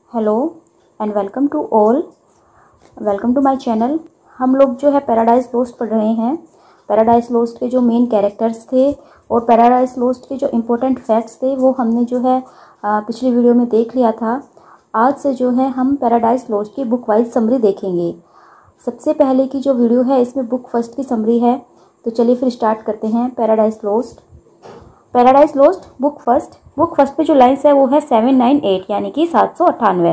Hello and welcome to all, welcome to my channel. हम लोग जो है पैराडाइज लोस्ट पढ़ रहे हैं। पैराडाइज लोस्ट के जो मेन कैरेक्टर्स थे और पैराडाइज लोस्ट के जो इम्पोर्टेंट फैक्ट्स थे वो हमने जो है पिछली वीडियो में देख लिया था। आज से जो है हम पैराडाइज लोस्ट की बुक वाइज समरी देखेंगे। सबसे पहले की जो वीडियो है इसमें बुक फर्स्ट की समरी है, तो चलिए फिर स्टार्ट करते हैं। पैराडाइज लोस्ट बुक फर्स्ट पे जो लाइन्स है वो है 798 यानी कि 798।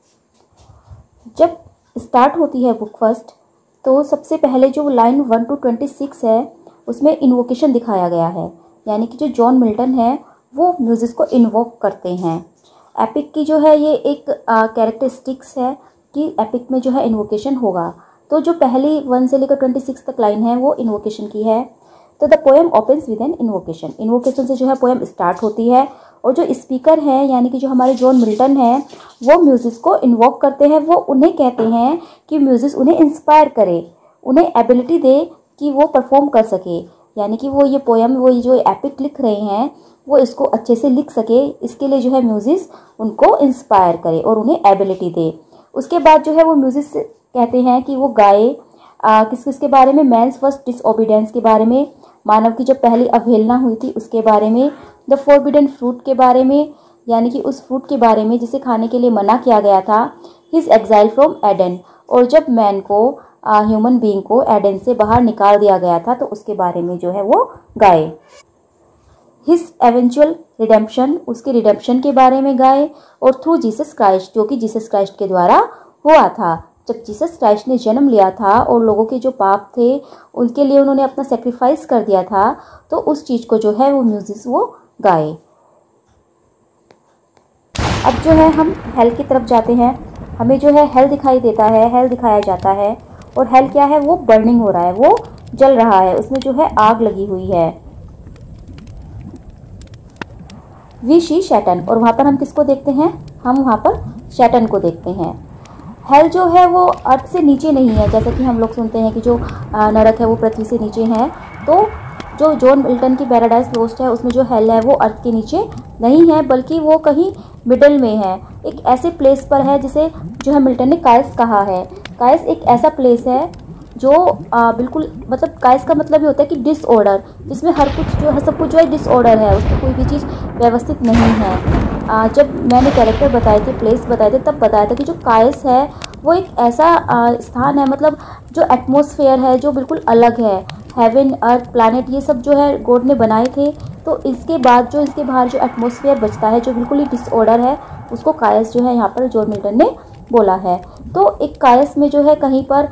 जब स्टार्ट होती है बुक फर्स्ट तो सबसे पहले जो लाइन 1 to 26 है उसमें इन्वोकेशन दिखाया गया है, यानी कि जो जॉन मिल्टन है वो म्यूजिक को इन्वोक करते हैं। एपिक की जो है ये एक कैरेक्टरिस्टिक्स है कि एपिक में जो है इन्वोकेशन होगा। तो जो पहली 1 से लेकर 26 तक लाइन है वो इन्वोकेशन की है। तो the poem opens with an invocation, invocation से जो है पोएम स्टार्ट होती है। और जो स्पीकर है यानी कि जो हमारे जॉन मिल्टन है वो म्यूजिक को इन्वोक करते हैं। वो उन्हें कहते हैं कि म्यूजिक उन्हें इंस्पायर करे, उन्हें एबिलिटी दे कि वो परफॉर्म कर सके, यानी कि वो ये पोएम, वो जो एपिक लिख रहे हैं वो इसको अच्छे से लिख सके। इसके लिए जो है म्यूजिक उनको इंस्पायर करे और उन्हें एबिलिटी दे। उसके बाद जो है वो म्यूजिक कहते हैं कि वो गाए किस किस के बारे में, मैंस फर्स्ट डिसओबीडियंस के बारे में, मानव की जो पहली अवहेलना हुई थी उसके बारे में, द फॉरबिडन फ्रूट के बारे में, यानी कि उस फ्रूट के बारे में जिसे खाने के लिए मना किया गया था, हिज एग्जाइल फ्रॉम एडन, और जब मैन को ह्यूमन बीइंग को एडन से बाहर निकाल दिया गया था तो उसके बारे में जो है वो गाए। हिज एवेंचुअल रिडेम्पशन, उसके रिडेम्पशन के बारे में गाए। और थ्रू जीसस क्राइस्ट, जो कि जीसस क्राइस्ट के द्वारा हुआ था। जब जीसस क्राइस्ट ने जन्म लिया था और लोगों के जो पाप थे उनके लिए उन्होंने अपना सेक्रीफाइस कर दिया था, तो उस चीज़ को जो है वो म्यूजिक वो गाए। अब जो है हम हेल की तरफ जाते हैं। हमें जो है हेल दिखाई देता है, हेल दिखाया जाता है। और हेल क्या है, वो बर्निंग हो रहा है, वो जल रहा है, उसमें जो है आग लगी हुई है। वी सी शैटन, और वहाँ पर हम किसको देखते हैं, हम वहाँ पर शैटन को देखते हैं। हेल जो है वो अर्थ से नीचे नहीं है, जैसा कि हम लोग सुनते हैं कि जो नरक है वो पृथ्वी से नीचे है। तो जो जॉन मिल्टन की पैराडाइज लोस्ट है उसमें जो हेल है वो अर्थ के नीचे नहीं है, बल्कि वो कहीं मिडल में है, एक ऐसे प्लेस पर है जिसे जो है मिल्टन ने कायस कहा है। कायस एक ऐसा प्लेस है जो बिल्कुल, मतलब कायस का मतलब ये होता है कि डिसऑर्डर, जिसमें हर कुछ जो है, सब कुछ जो है डिसऑर्डर है, उसमें कोई भी चीज़ व्यवस्थित नहीं है। जब मैंने कैरेक्टर बताए थे, प्लेस बताए थे, तब बताया था कि जो कायस है वो एक ऐसा स्थान है, मतलब जो एटमॉस्फेयर है जो बिल्कुल अलग है। हेवन, अर्थ, प्लैनेट, ये सब जो है गॉड ने बनाए थे। तो इसके बाद जो इसके बाहर जो एटमॉस्फेयर बचता है जो बिल्कुल ही डिसऑर्डर है, उसको कायस जो है यहाँ पर जॉन मिल्टन ने बोला है। तो एक कायस में जो है कहीं पर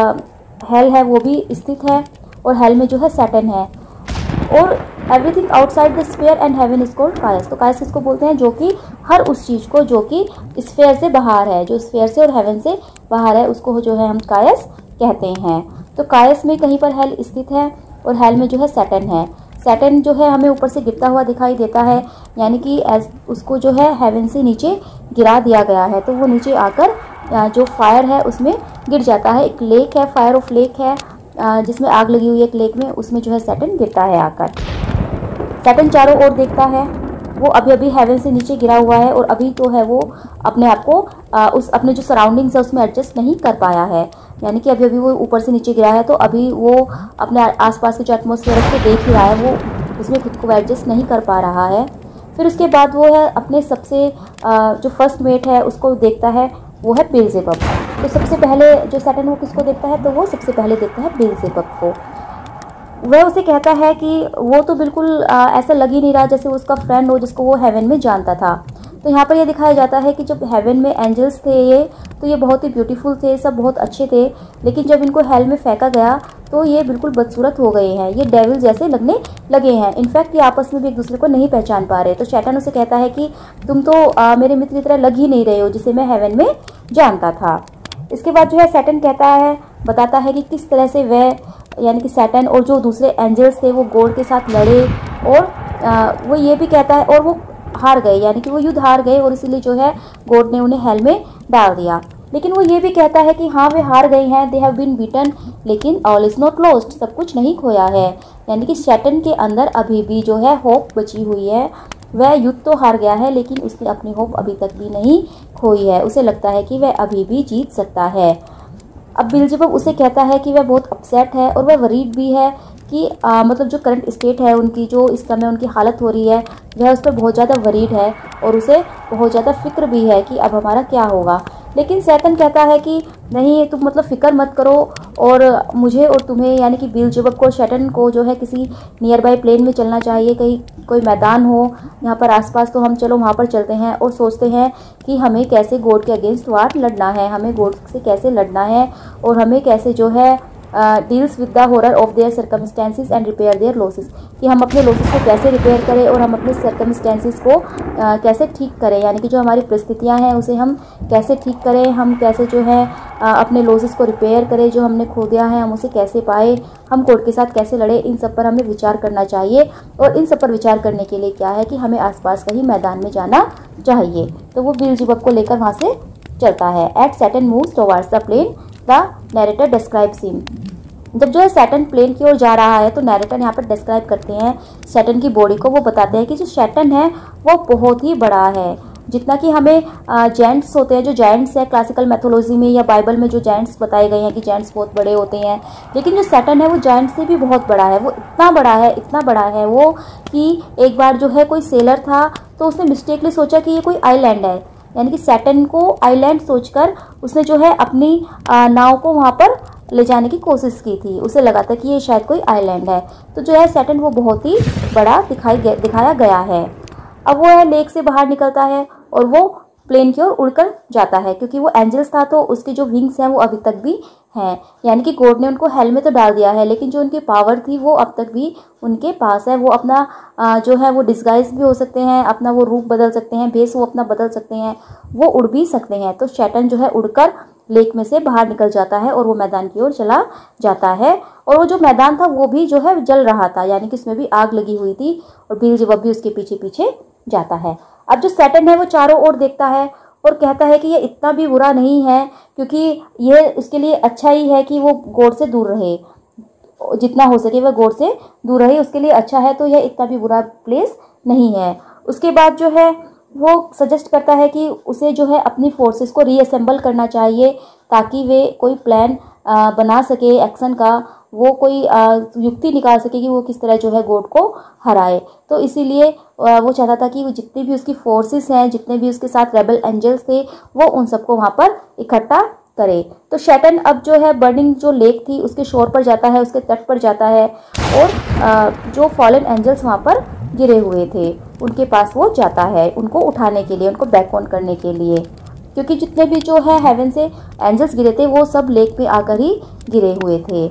हेल है वो भी स्थित है, और हेल में जो है सैटर्न है। और everything outside the sphere and heaven is called chaos. तो कायस किसको बोलते हैं, जो कि हर उस चीज़ को जो कि स्फीयर से बाहर है, जो स्फीयर से और हेवन से बाहर है, उसको जो है हम कायस कहते हैं। तो कायस में कहीं पर हेल स्थित है और हेल में जो है सैटर्न है। सैटर्न जो है हमें ऊपर से गिरता हुआ दिखाई देता है, यानी कि उसको जो है हेवन से नीचे गिरा दिया गया है, तो वो नीचे आकर जो फायर है उसमें गिर जाता है। एक लेक है, फायर ऑफ लेक है, जिसमें आग लगी हुई है एक लेक में, उसमें जो है सैटर्न गिरता है आकर। सैटर्न चारों ओर देखता है, वो अभी अभी हेवन से नीचे गिरा हुआ है और अभी तो है वो अपने आप को उस अपने जो सराउंडिंग्स है उसमें एडजस्ट नहीं कर पाया है, यानी कि अभी अभी वो ऊपर से नीचे गिरा है, तो अभी वो अपने आसपास के जो एटमॉस्फेयर को देख ही रहा है, वो उसमें खुद को एडजस्ट नहीं कर पा रहा है। फिर उसके बाद वो है अपने सबसे जो फर्स्ट मेट है उसको देखता है, वो है बेल्जेबब। तो सबसे पहले जो सैटर्न वो किसको देखता है, तो वो सबसे पहले देखता है बेल्जेबब को। वह उसे कहता है कि वो तो बिल्कुल ऐसा लग ही नहीं रहा जैसे उसका फ्रेंड हो जिसको वो हेवन में जानता था। तो यहाँ पर ये दिखाया जाता है कि जब हेवन में एंजल्स थे ये, तो ये बहुत ही ब्यूटीफुल थे, सब बहुत अच्छे थे, लेकिन जब इनको हेल में फेंका गया तो ये बिल्कुल बदसूरत हो गए हैं, ये डेविल जैसे लगने लगे हैं। इनफैक्ट ये आपस में भी एक दूसरे को नहीं पहचान पा रहे। तो शैतान उसे कहता है कि तुम तो मेरे मित्र की तरह लग ही नहीं रहे हो जिसे मैं हेवन में जानता था। इसके बाद जो है सैटर्न कहता है, बताता है कि किस तरह से वह, यानी कि सैटर्न और जो दूसरे एंजल्स थे वो गॉड के साथ लड़े, और वो ये भी कहता है, और वो हार गए, यानी कि वो युद्ध हार गए, और इसीलिए जो है गॉड ने उन्हें हेल में डाल दिया। लेकिन वो ये भी कहता है कि हाँ वे हार गए हैं, दे हैव बीन बीटन, लेकिन ऑल इज नॉट लॉस्ट, सब कुछ नहीं खोया है, यानी कि सैटर्न के अंदर अभी भी जो है होप बची हुई है, वह युद्ध तो हार गया है लेकिन उसने अपनी होप अभी तक भी नहीं खोई है। उसे लगता है कि वह अभी भी जीत सकता है। अब बिलजेबब उसे कहता है कि वह बहुत अपसेट है और वह वरीड भी है कि मतलब जो करंट स्टेट है उनकी, जो इस समय उनकी हालत हो रही है, वह उस पर बहुत ज़्यादा वरीड है और उसे बहुत ज़्यादा फिक्र भी है कि अब हमारा क्या होगा। लेकिन शैतान कहता है कि नहीं, तुम मतलब फ़िक्र मत करो, और मुझे और तुम्हें यानी कि बिलजेबब को, शैतान को जो है किसी नियर बाई प्लेन में चलना चाहिए, कहीं कोई मैदान हो यहाँ पर आसपास, तो हम चलो वहाँ पर चलते हैं और सोचते हैं कि हमें कैसे गॉड के अगेंस्ट वार लड़ना है, हमें गॉड से कैसे लड़ना है और हमें कैसे जो है deals with the horror of their circumstances and repair their losses, कि हम अपने लॉसेस को कैसे रिपेयर करें और हम अपने सर्कमस्टेंसेस को कैसे ठीक करें, यानी कि जो हमारी परिस्थितियां हैं उसे हम कैसे ठीक करें, हम कैसे जो है अपने लॉसेस को रिपेयर करें, जो हमने खो दिया है हम उसे कैसे पाए, हम कोर्ट के साथ कैसे लड़े, इन सब पर हमें विचार करना चाहिए। और इन सब पर विचार करने के लिए क्या है कि हमें आसपास कहीं मैदान में जाना चाहिए। तो वो बिलजेबब को लेकर वहाँ से चलता है। At Satan moves towards the plain the narrator describes him. जब जो है सैटर्न प्लेन की ओर जा रहा है तो नैरेटर यहाँ पर डिस्क्राइब करते हैं सैटर्न की बॉडी को। वो बताते हैं कि जो सैटर्न है वो बहुत ही बड़ा है, जितना कि हमें जायंट्स होते हैं, जो जायंट्स है क्लासिकल मैथोलॉजी में या बाइबल में जो जायंट्स बताए गए हैं कि जायंट्स बहुत बड़े होते हैं, लेकिन जो सैटर्न है वो जायंट्स से भी बहुत बड़ा है। वो इतना बड़ा है वो कि एक बार जो है कोई सेलर था तो उसने मिस्टेकली सोचा कि ये कोई आइलैंड है, यानी कि सैटर्न को आइलैंड सोचकर उसने जो है अपनी नाव को वहाँ पर ले जाने की कोशिश की थी। उसे लगा था कि ये शायद कोई आइलैंड है। तो जो है सैटर्न वो बहुत ही बड़ा दिखाया गया है। अब वो है लेक से बाहर निकलता है और वो प्लेन की ओर उड़कर जाता है, क्योंकि वो एंजल्स था तो उसके जो विंग्स हैं वो अभी तक भी हैं, यानी कि गॉड ने उनको हेल में तो डाल दिया है लेकिन जो उनकी पावर थी वो अब तक भी उनके पास है। वो अपना जो है वो डिस्गाइज भी हो सकते हैं, अपना वो रूप बदल सकते हैं, भेष वो अपना बदल सकते हैं, वो उड़ भी सकते हैं। तो सैटर्न जो है उड़कर लेक में से बाहर निकल जाता है और वो मैदान की ओर चला जाता है। और वो जो मैदान था वो भी जो है जल रहा था, यानी कि उसमें भी आग लगी हुई थी और बिलजेबब भी उसके पीछे पीछे जाता है। अब जो सैटर्न है वो चारों ओर देखता है और कहता है कि ये इतना भी बुरा नहीं है, क्योंकि ये उसके लिए अच्छा ही है कि वो गॉड से दूर रहे, जितना हो सके वह गॉड से दूर रहे, उसके लिए अच्छा है, तो यह इतना भी बुरा प्लेस नहीं है। उसके बाद जो है वो सजेस्ट करता है कि उसे जो है अपनी फोर्सेस को रीअसेंबल करना चाहिए ताकि वे कोई प्लान बना सके एक्शन का, वो कोई युक्ति निकाल सके कि वो किस तरह जो है गॉड को हराए। तो इसीलिए वो चाहता था कि वो जितनी भी उसकी फोर्सेस हैं, जितने भी उसके साथ रेबल एंजल्स थे, वो उन सबको वहाँ पर इकट्ठा करे। तो सैटर्न अब जो है बर्निंग जो लेक थी उसके शोर पर जाता है, उसके तट पर जाता है और जो फॉलन एंजल्स वहाँ पर गिरे हुए थे उनके पास वो जाता है, उनको उठाने के लिए, उनको बैक ऑन करने के लिए, क्योंकि जितने भी जो है हेवन से एंजल्स गिरे थे वो सब लेक में आकर ही गिरे हुए थे।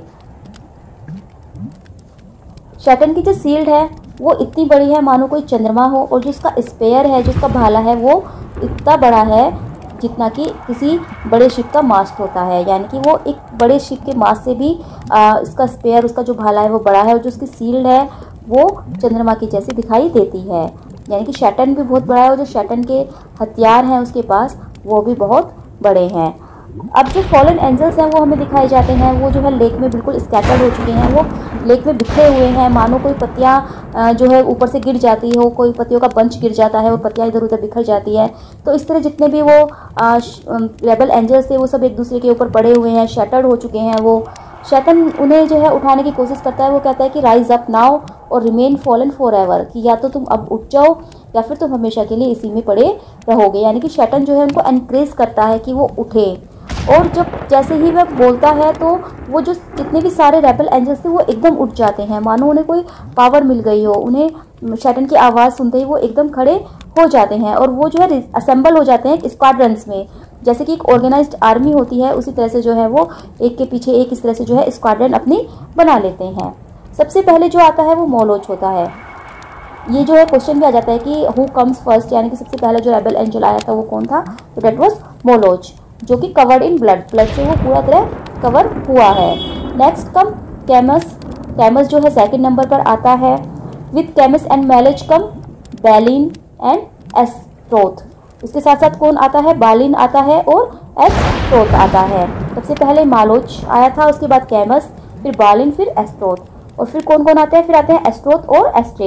सैटर्न की जो शील्ड है वो इतनी बड़ी है मानो कोई चंद्रमा हो, और जो उसका स्पेयर है, जो उसका भाला है, वो इतना बड़ा है जितना कि किसी बड़े शिप का मास्ट होता है, यानी कि वो एक बड़े शिप के मास्ट से भी उसका स्पेयर, उसका जो भाला है वो बड़ा है, और जो उसकी शील्ड है वो चंद्रमा की जैसी दिखाई देती है। यानी कि सैटर्न भी बहुत बड़ा है और जो सैटर्न के हथियार हैं उसके पास वो भी बहुत बड़े हैं। अब जो फॉलन एंजल्स हैं वो हमें दिखाए जाते हैं, वो जो है लेक में बिल्कुल स्कैटर्ड हो चुके हैं, वो लेक में बिखरे हुए हैं, मानो कोई पत्तियां जो है ऊपर से गिर जाती हो, कोई पत्तियों का बंच गिर जाता है और पत्तियां इधर उधर बिखर जाती है। तो इस तरह जितने भी वो रेबल एंजल्स थे वो सब एक दूसरे के ऊपर पड़े हुए हैं, शैटर्ड हो चुके हैं। वो शैतान उन्हें जो है उठाने की कोशिश करता है। वो कहता है कि राइज अप नाउ और रिमेन फॉलन फॉर एवर, कि या तो तुम अब उठ जाओ या फिर तुम हमेशा के लिए इसी में पड़े रहोगे। यानी कि शैतान जो है उनको एनकरेज करता है कि वो उठे, और जब जैसे ही वह बोलता है तो वो जो जितने भी सारे रेबल एंजल्स थे वो एकदम उठ जाते हैं, मानो उन्हें कोई पावर मिल गई हो। उन्हें शैतान की आवाज़ सुनते ही वो एकदम खड़े हो जाते हैं और वो जो है असेंबल हो जाते हैं स्क्वाड्रंस में, जैसे कि एक ऑर्गेनाइज्ड आर्मी होती है उसी तरह से जो है वो एक के पीछे एक इस तरह से जो है स्क्वाड्रन अपनी बना लेते हैं। सबसे पहले जो आता है वो मोलोच होता है। ये जो है क्वेश्चन भी आ जाता है कि हु कम्स फर्स्ट, यानी कि सबसे पहले जो रेबल एंजल आया था वो कौन था, तो डेट वाज मोलोच, जो कि कवर्ड इन ब्लड से वो पूरा तरह कवर हुआ है। नेक्स्ट कम कैमस, कैमस जो है सेकंड नंबर पर आता है। विथ कैमस एंड मैलेज कम बैलिन एंड एस्ट्रोथ। उसके साथ साथ कौन आता है, बालिन आता है और एस्ट्रोथ आता है। सबसे पहले मालोच आया था, उसके बाद कैमस, फिर बालिन, फिर एस्ट्रोथ, और फिर कौन कौन आते हैं, फिर आते हैं एस्ट्रोथ और एस्ट्रेट।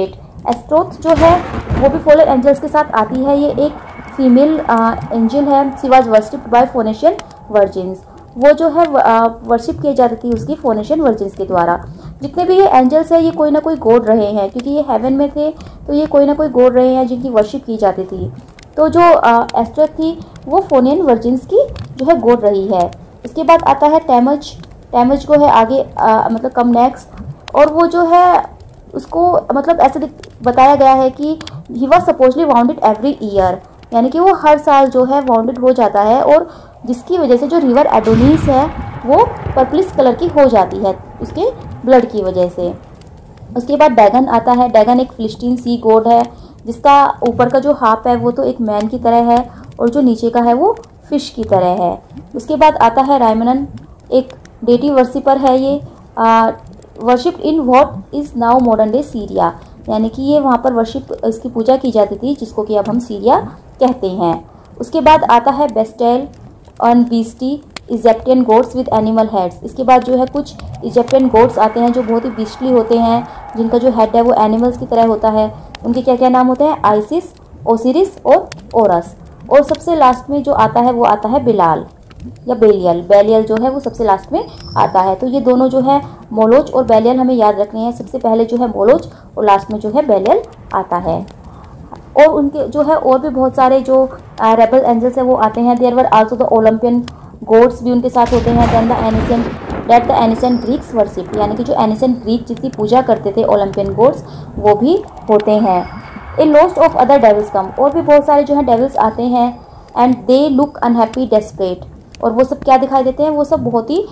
एस्ट्रोथ जो है वो भी फॉलन एंजल्स के साथ आती है। ये एक फीमेल एंजल है। She was worshipped by Phoenician virgins. वो जो है वर्शिप की जाती थी उसकी फोनेशियन वर्जिन्स के द्वारा। जितने भी ये एंजल्स हैं ये कोई ना कोई गॉड रहे हैं, क्योंकि ये हेवन में थे तो ये कोई ना कोई गॉड रहे हैं जिनकी वर्शिप की जाती थी। तो जो एस्ट्रोथ थी वो फोनियन वर्जिन्स की जो है गॉड रही है। इसके बाद आता है टैमज। टैमज को है आगे मतलब कम नेक्स्ट, और वो जो है उसको मतलब ऐसे बताया गया है कि he was supposedly wounded every year, यानी कि वो हर साल जो है वाउंडेड हो जाता है, और जिसकी वजह से जो रिवर एडोनिस है वो पर्पलिश कलर की हो जाती है उसके ब्लड की वजह से। उसके बाद डैगन आता है। डैगन एक फिलिस्टीन सी गॉड है जिसका ऊपर का जो हाफ है वो तो एक मैन की तरह है और जो नीचे का है वो फिश की तरह है। उसके बाद आता है रायमनन, एक डेटी वर्शिपर है। ये worship in what is now modern day Syria, यानी कि ये वहाँ पर वर्शिप इसकी पूजा की जाती थी जिसको कि अब हम सीरिया कहते हैं। उसके बाद आता है bestial on beastly Egyptian gods with animal heads. इसके बाद जो है कुछ इजिप्टियन गोड्स आते हैं जो बहुत ही बीस्टली होते हैं, जिनका जो हेड है वो एनिमल्स की तरह होता है। उनके क्या क्या नाम होते हैं? आइसिस, ओसिरिस और ओरस। और सबसे लास्ट में जो आता है वो आता है बिलाल या बेलियल। बेलियल जो है वो सबसे लास्ट में आता है। तो ये दोनों जो है मोलोच और बेलियल हमें याद रखने हैं। सबसे पहले जो है मोलोच और लास्ट में जो है बेलियल आता है। और उनके जो है और भी बहुत सारे जो रेबल एंजल्स है वो आते हैं। There were also the Olympian gods भी उनके साथ होते हैं। Then the ancient Greeks worship, यानी कि जो एनिसेंट ग्रीक जिसकी पूजा करते थे ओलंपियन गॉड्स वो भी होते हैं। A lost of other devils come, और भी बहुत सारे जो है डेविल्स आते हैं। And they look unhappy desperate, और वो सब क्या दिखाई देते हैं? वो सब बहुत ही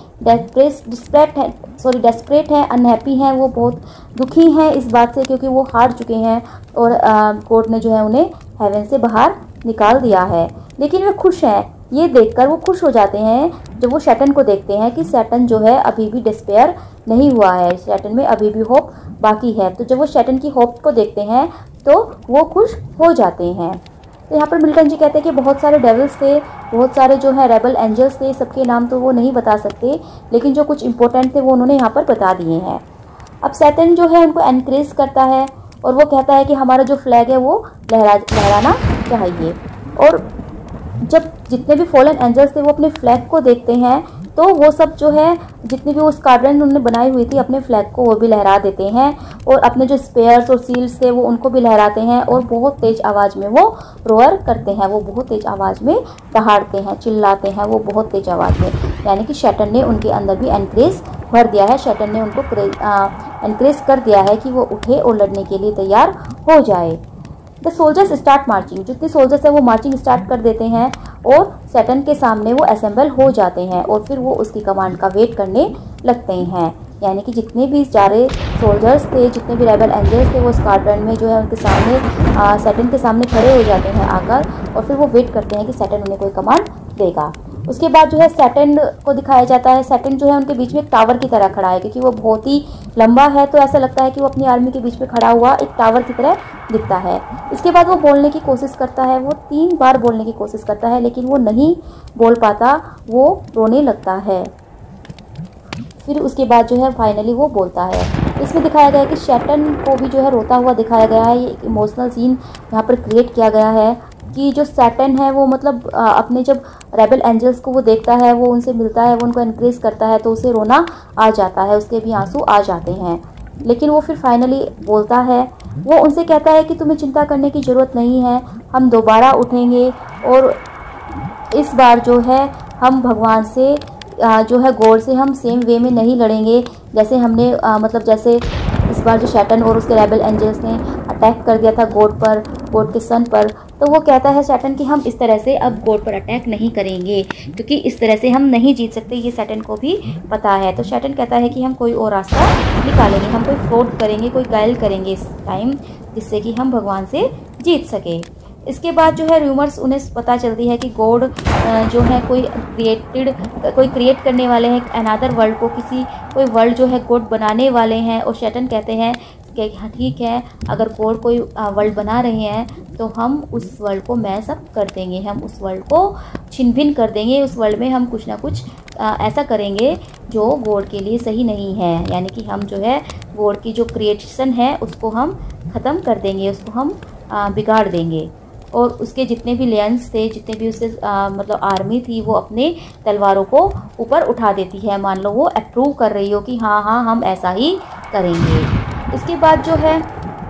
डेस्परेट हैं, अनहैप्पी हैं, वो बहुत दुखी हैं इस बात से क्योंकि वो हार चुके हैं और गॉड ने जो है उन्हें हेवन से बाहर निकाल दिया है। लेकिन वे खुश हैं, ये देखकर वो खुश हो जाते हैं जब वो सैटर्न को देखते हैं कि सैटर्न जो है अभी भी डिस्पेयर नहीं हुआ है, सैटर्न में अभी भी होप बाकी है। तो जब वो सैटर्न की होप को देखते हैं तो वो खुश हो जाते हैं। तो यहाँ पर मिल्टन जी कहते हैं कि बहुत सारे डेविल्स थे, बहुत सारे जो है रेबल एंजल्स थे, सबके नाम तो वो नहीं बता सकते, लेकिन जो कुछ इंपॉर्टेंट थे वो उन्होंने यहाँ पर बता दिए हैं। अब सैटर्न जो है उनको एनकरेज करता है और वो कहता है कि हमारा जो फ्लैग है वो लहराना चाहिए। और जब जितने भी फॉलन एंजल्स थे वो अपने फ्लैग को देखते हैं तो वो सब जो है जितनी भी वो स्क्वाड्रन उन्होंने बनाई हुई थी अपने फ्लैग को वो भी लहरा देते हैं और अपने जो स्पेयर्स और सील्स थे वो उनको भी लहराते हैं और बहुत तेज़ आवाज़ में वो रोअर करते हैं, वो बहुत तेज़ आवाज़ में दहाड़ते हैं, चिल्लाते हैं वो बहुत तेज़ आवाज़ में। यानी कि सैटर्न ने उनके अंदर भी एनकरेज भर दिया है, सैटर्न ने उनको एनकरेज कर दिया है कि वो उठे और लड़ने के लिए तैयार हो जाए। द सोल्जर्स स्टार्ट मार्चिंग, जितने सोल्जर्स हैं वो मार्चिंग स्टार्ट कर देते हैं और सैटर्न के सामने वो असेंबल हो जाते हैं और फिर वो उसकी कमांड का वेट करने लगते हैं। यानी कि जितने भी सारे सोल्जर्स थे, जितने भी रेबल एंजल्स थे वो स्क्वाड्रन में जो है उनके सामने सैटर्न के सामने खड़े हो जाते हैं आकर और फिर वो वेट करते हैं कि सैटर्न उन्हें कोई कमांड देगा। उसके बाद जो है सैटर्न को दिखाया जाता है। सैटर्न जो है उनके बीच में एक टावर की तरह खड़ा है क्योंकि वो बहुत ही लंबा है तो ऐसा लगता है कि वो अपनी आर्मी के बीच में खड़ा हुआ एक टावर की तरह दिखता है। इसके बाद वो बोलने की कोशिश करता है, वो 3 बार बोलने की कोशिश करता है लेकिन वो नहीं बोल पाता, वो रोने लगता है। फिर उसके बाद जो है फाइनली वो बोलता है। इसमें दिखाया गया है कि सैटर्न को भी जो है रोता हुआ दिखाया गया है। ये इमोशनल सीन यहाँ पर क्रिएट किया गया है कि जो सैटर्न है वो मतलब अपने जब रेबल एंजल्स को वो देखता है, वो उनसे मिलता है, वो उनको एनकरेज करता है तो उसे रोना आ जाता है, उसके भी आंसू आ जाते हैं। लेकिन वो फिर फाइनली बोलता है, वो उनसे कहता है कि तुम्हें चिंता करने की ज़रूरत नहीं है, हम दोबारा उठेंगे और इस बार जो है हम भगवान से जो है गॉड से हम सेम वे में नहीं लड़ेंगे जैसे हमने मतलब जैसे इस बार जो सैटर्न और उसके रेबल एंजल्स ने अटैक कर दिया था गॉड पर, गॉड के सन पर। तो वो कहता है सैटर्न कि हम इस तरह से अब गॉड पर अटैक नहीं करेंगे क्योंकि इस तरह से हम नहीं जीत सकते, ये सैटर्न को भी पता है। तो सैटर्न कहता है कि हम कोई और रास्ता निकालेंगे, हम कोई फ्रॉड करेंगे, कोई गायल करेंगे इस टाइम जिससे कि हम भगवान से जीत सके। इसके बाद जो है रूमर्स उन्हें पता चलती है कि गॉड जो है कोई क्रिएट करने वाले हैं अनदर वर्ल्ड को, कोई वर्ल्ड जो है गॉड बनाने वाले हैं। और सैटर्न कहते हैं कि ठीक है, अगर गॉड कोई वर्ल्ड बना रहे हैं तो हम उस वर्ल्ड को मैस अप कर देंगे, हम उस वर्ल्ड को छिन भिन कर देंगे, उस वर्ल्ड में हम कुछ ना कुछ ऐसा करेंगे जो गॉड के लिए सही नहीं है। यानी कि हम जो है गॉड की जो क्रिएशन है उसको हम ख़त्म कर देंगे, उसको हम बिगाड़ देंगे। और उसके जितने भी लियंस थे, जितने भी उसके मतलब आर्मी थी, वो अपने तलवारों को ऊपर उठा देती है। मान लो वो अप्रूव कर रही हो कि हाँ हाँ हम ऐसा ही करेंगे। इसके बाद जो है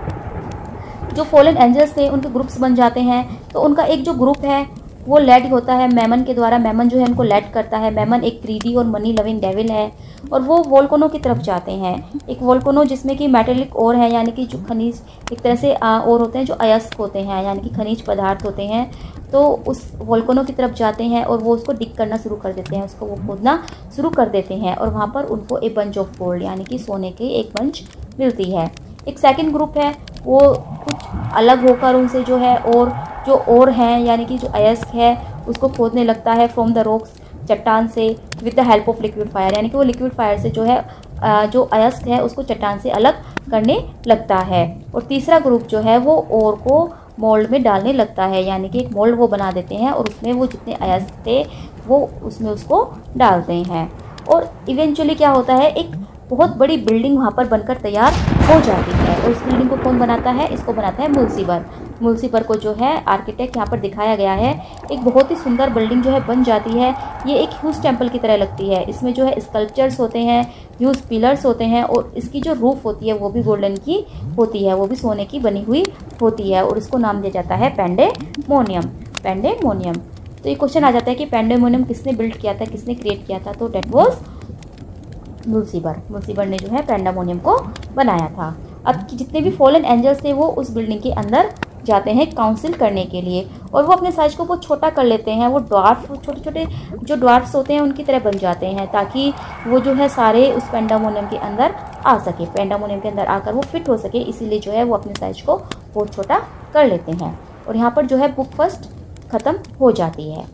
जो फॉलन एंजल्स थे उनके ग्रुप्स बन जाते हैं। तो उनका एक जो ग्रुप है वो लेड होता है मेमन के द्वारा। मेमन जो है उनको लेड करता है। मेमन एक ग्रीडी और मनी लविंग डेविल है और वो वोल्केनो की तरफ जाते हैं। एक वोल्केनो जिसमें कि मेटेलिक ओर है, यानी कि जो खनिज एक तरह से ओर होते हैं जो अयस्क होते हैं, यानी कि खनिज पदार्थ होते हैं। तो उस वोल्केनो की तरफ जाते हैं और वो उसको डिग करना शुरू कर देते हैं, उसको वो खोदना शुरू कर देते हैं और वहाँ पर उनको ए बंच ऑफ गोल्ड यानी कि सोने की एक बंच मिलती है। एक सेकंड ग्रुप है, वो कुछ अलग होकर उनसे जो है और हैं, यानी कि जो अयस्क है उसको खोदने लगता है फ्रॉम द रॉक्स, चट्टान से, with the help of liquid fire, यानी कि वो लिक्विड फायर से जो है जो अयस्क है उसको चट्टान से अलग करने लगता है। और तीसरा ग्रुप जो है वो और को मोल्ड में डालने लगता है, यानी कि एक मोल्ड वो बना देते हैं और उसमें वो जितने अयस्क थे वो उसमें उसको डालते हैं। और इवेंचुअली क्या होता है, एक बहुत बड़ी बिल्डिंग वहाँ पर बनकर तैयार हो जाती है। और इस बिल्डिंग को कौन बनाता है? इसको बनाता है मुल्सीबर। मुल्सीबर को जो है आर्किटेक्ट यहाँ पर दिखाया गया है। एक बहुत ही सुंदर बिल्डिंग जो है बन जाती है। ये एक ह्यूज टेम्पल की तरह लगती है। इसमें जो है स्कल्पचर्स होते हैं, ह्यूज पिलर्स होते हैं और इसकी जो रूफ होती है वो भी गोल्डन की होती है, वो भी सोने की बनी हुई होती है। और इसको नाम दिया जाता है पेंडेमोनियम। पेंडेमोनियम। तो ये क्वेश्चन आ जाता है कि पेंडेमोनियम किसने बिल्ड किया था, किसने क्रिएट किया था? तो डेट वॉज मुल्सीबर। मुल्सीबर ने जो है पेंडेमोनियम को बनाया था। अब जितने भी फॉलन एंजल्स थे वो उस बिल्डिंग के अंदर जाते हैं काउंसिल करने के लिए और वो अपने साइज को बहुत छोटा कर लेते हैं। वो ड्वार्फ, छोटे छोटे जो ड्वार्फ्स होते हैं उनकी तरह बन जाते हैं ताकि वो जो है सारे उस पेंडेमोनियम के अंदर आ सके, पेंडेमोनियम के अंदर आकर वो फिट हो सके। इसीलिए जो है वो अपने साइज को बहुत छोटा कर लेते हैं। और यहाँ पर जो है बुक फर्स्ट ख़त्म हो जाती है।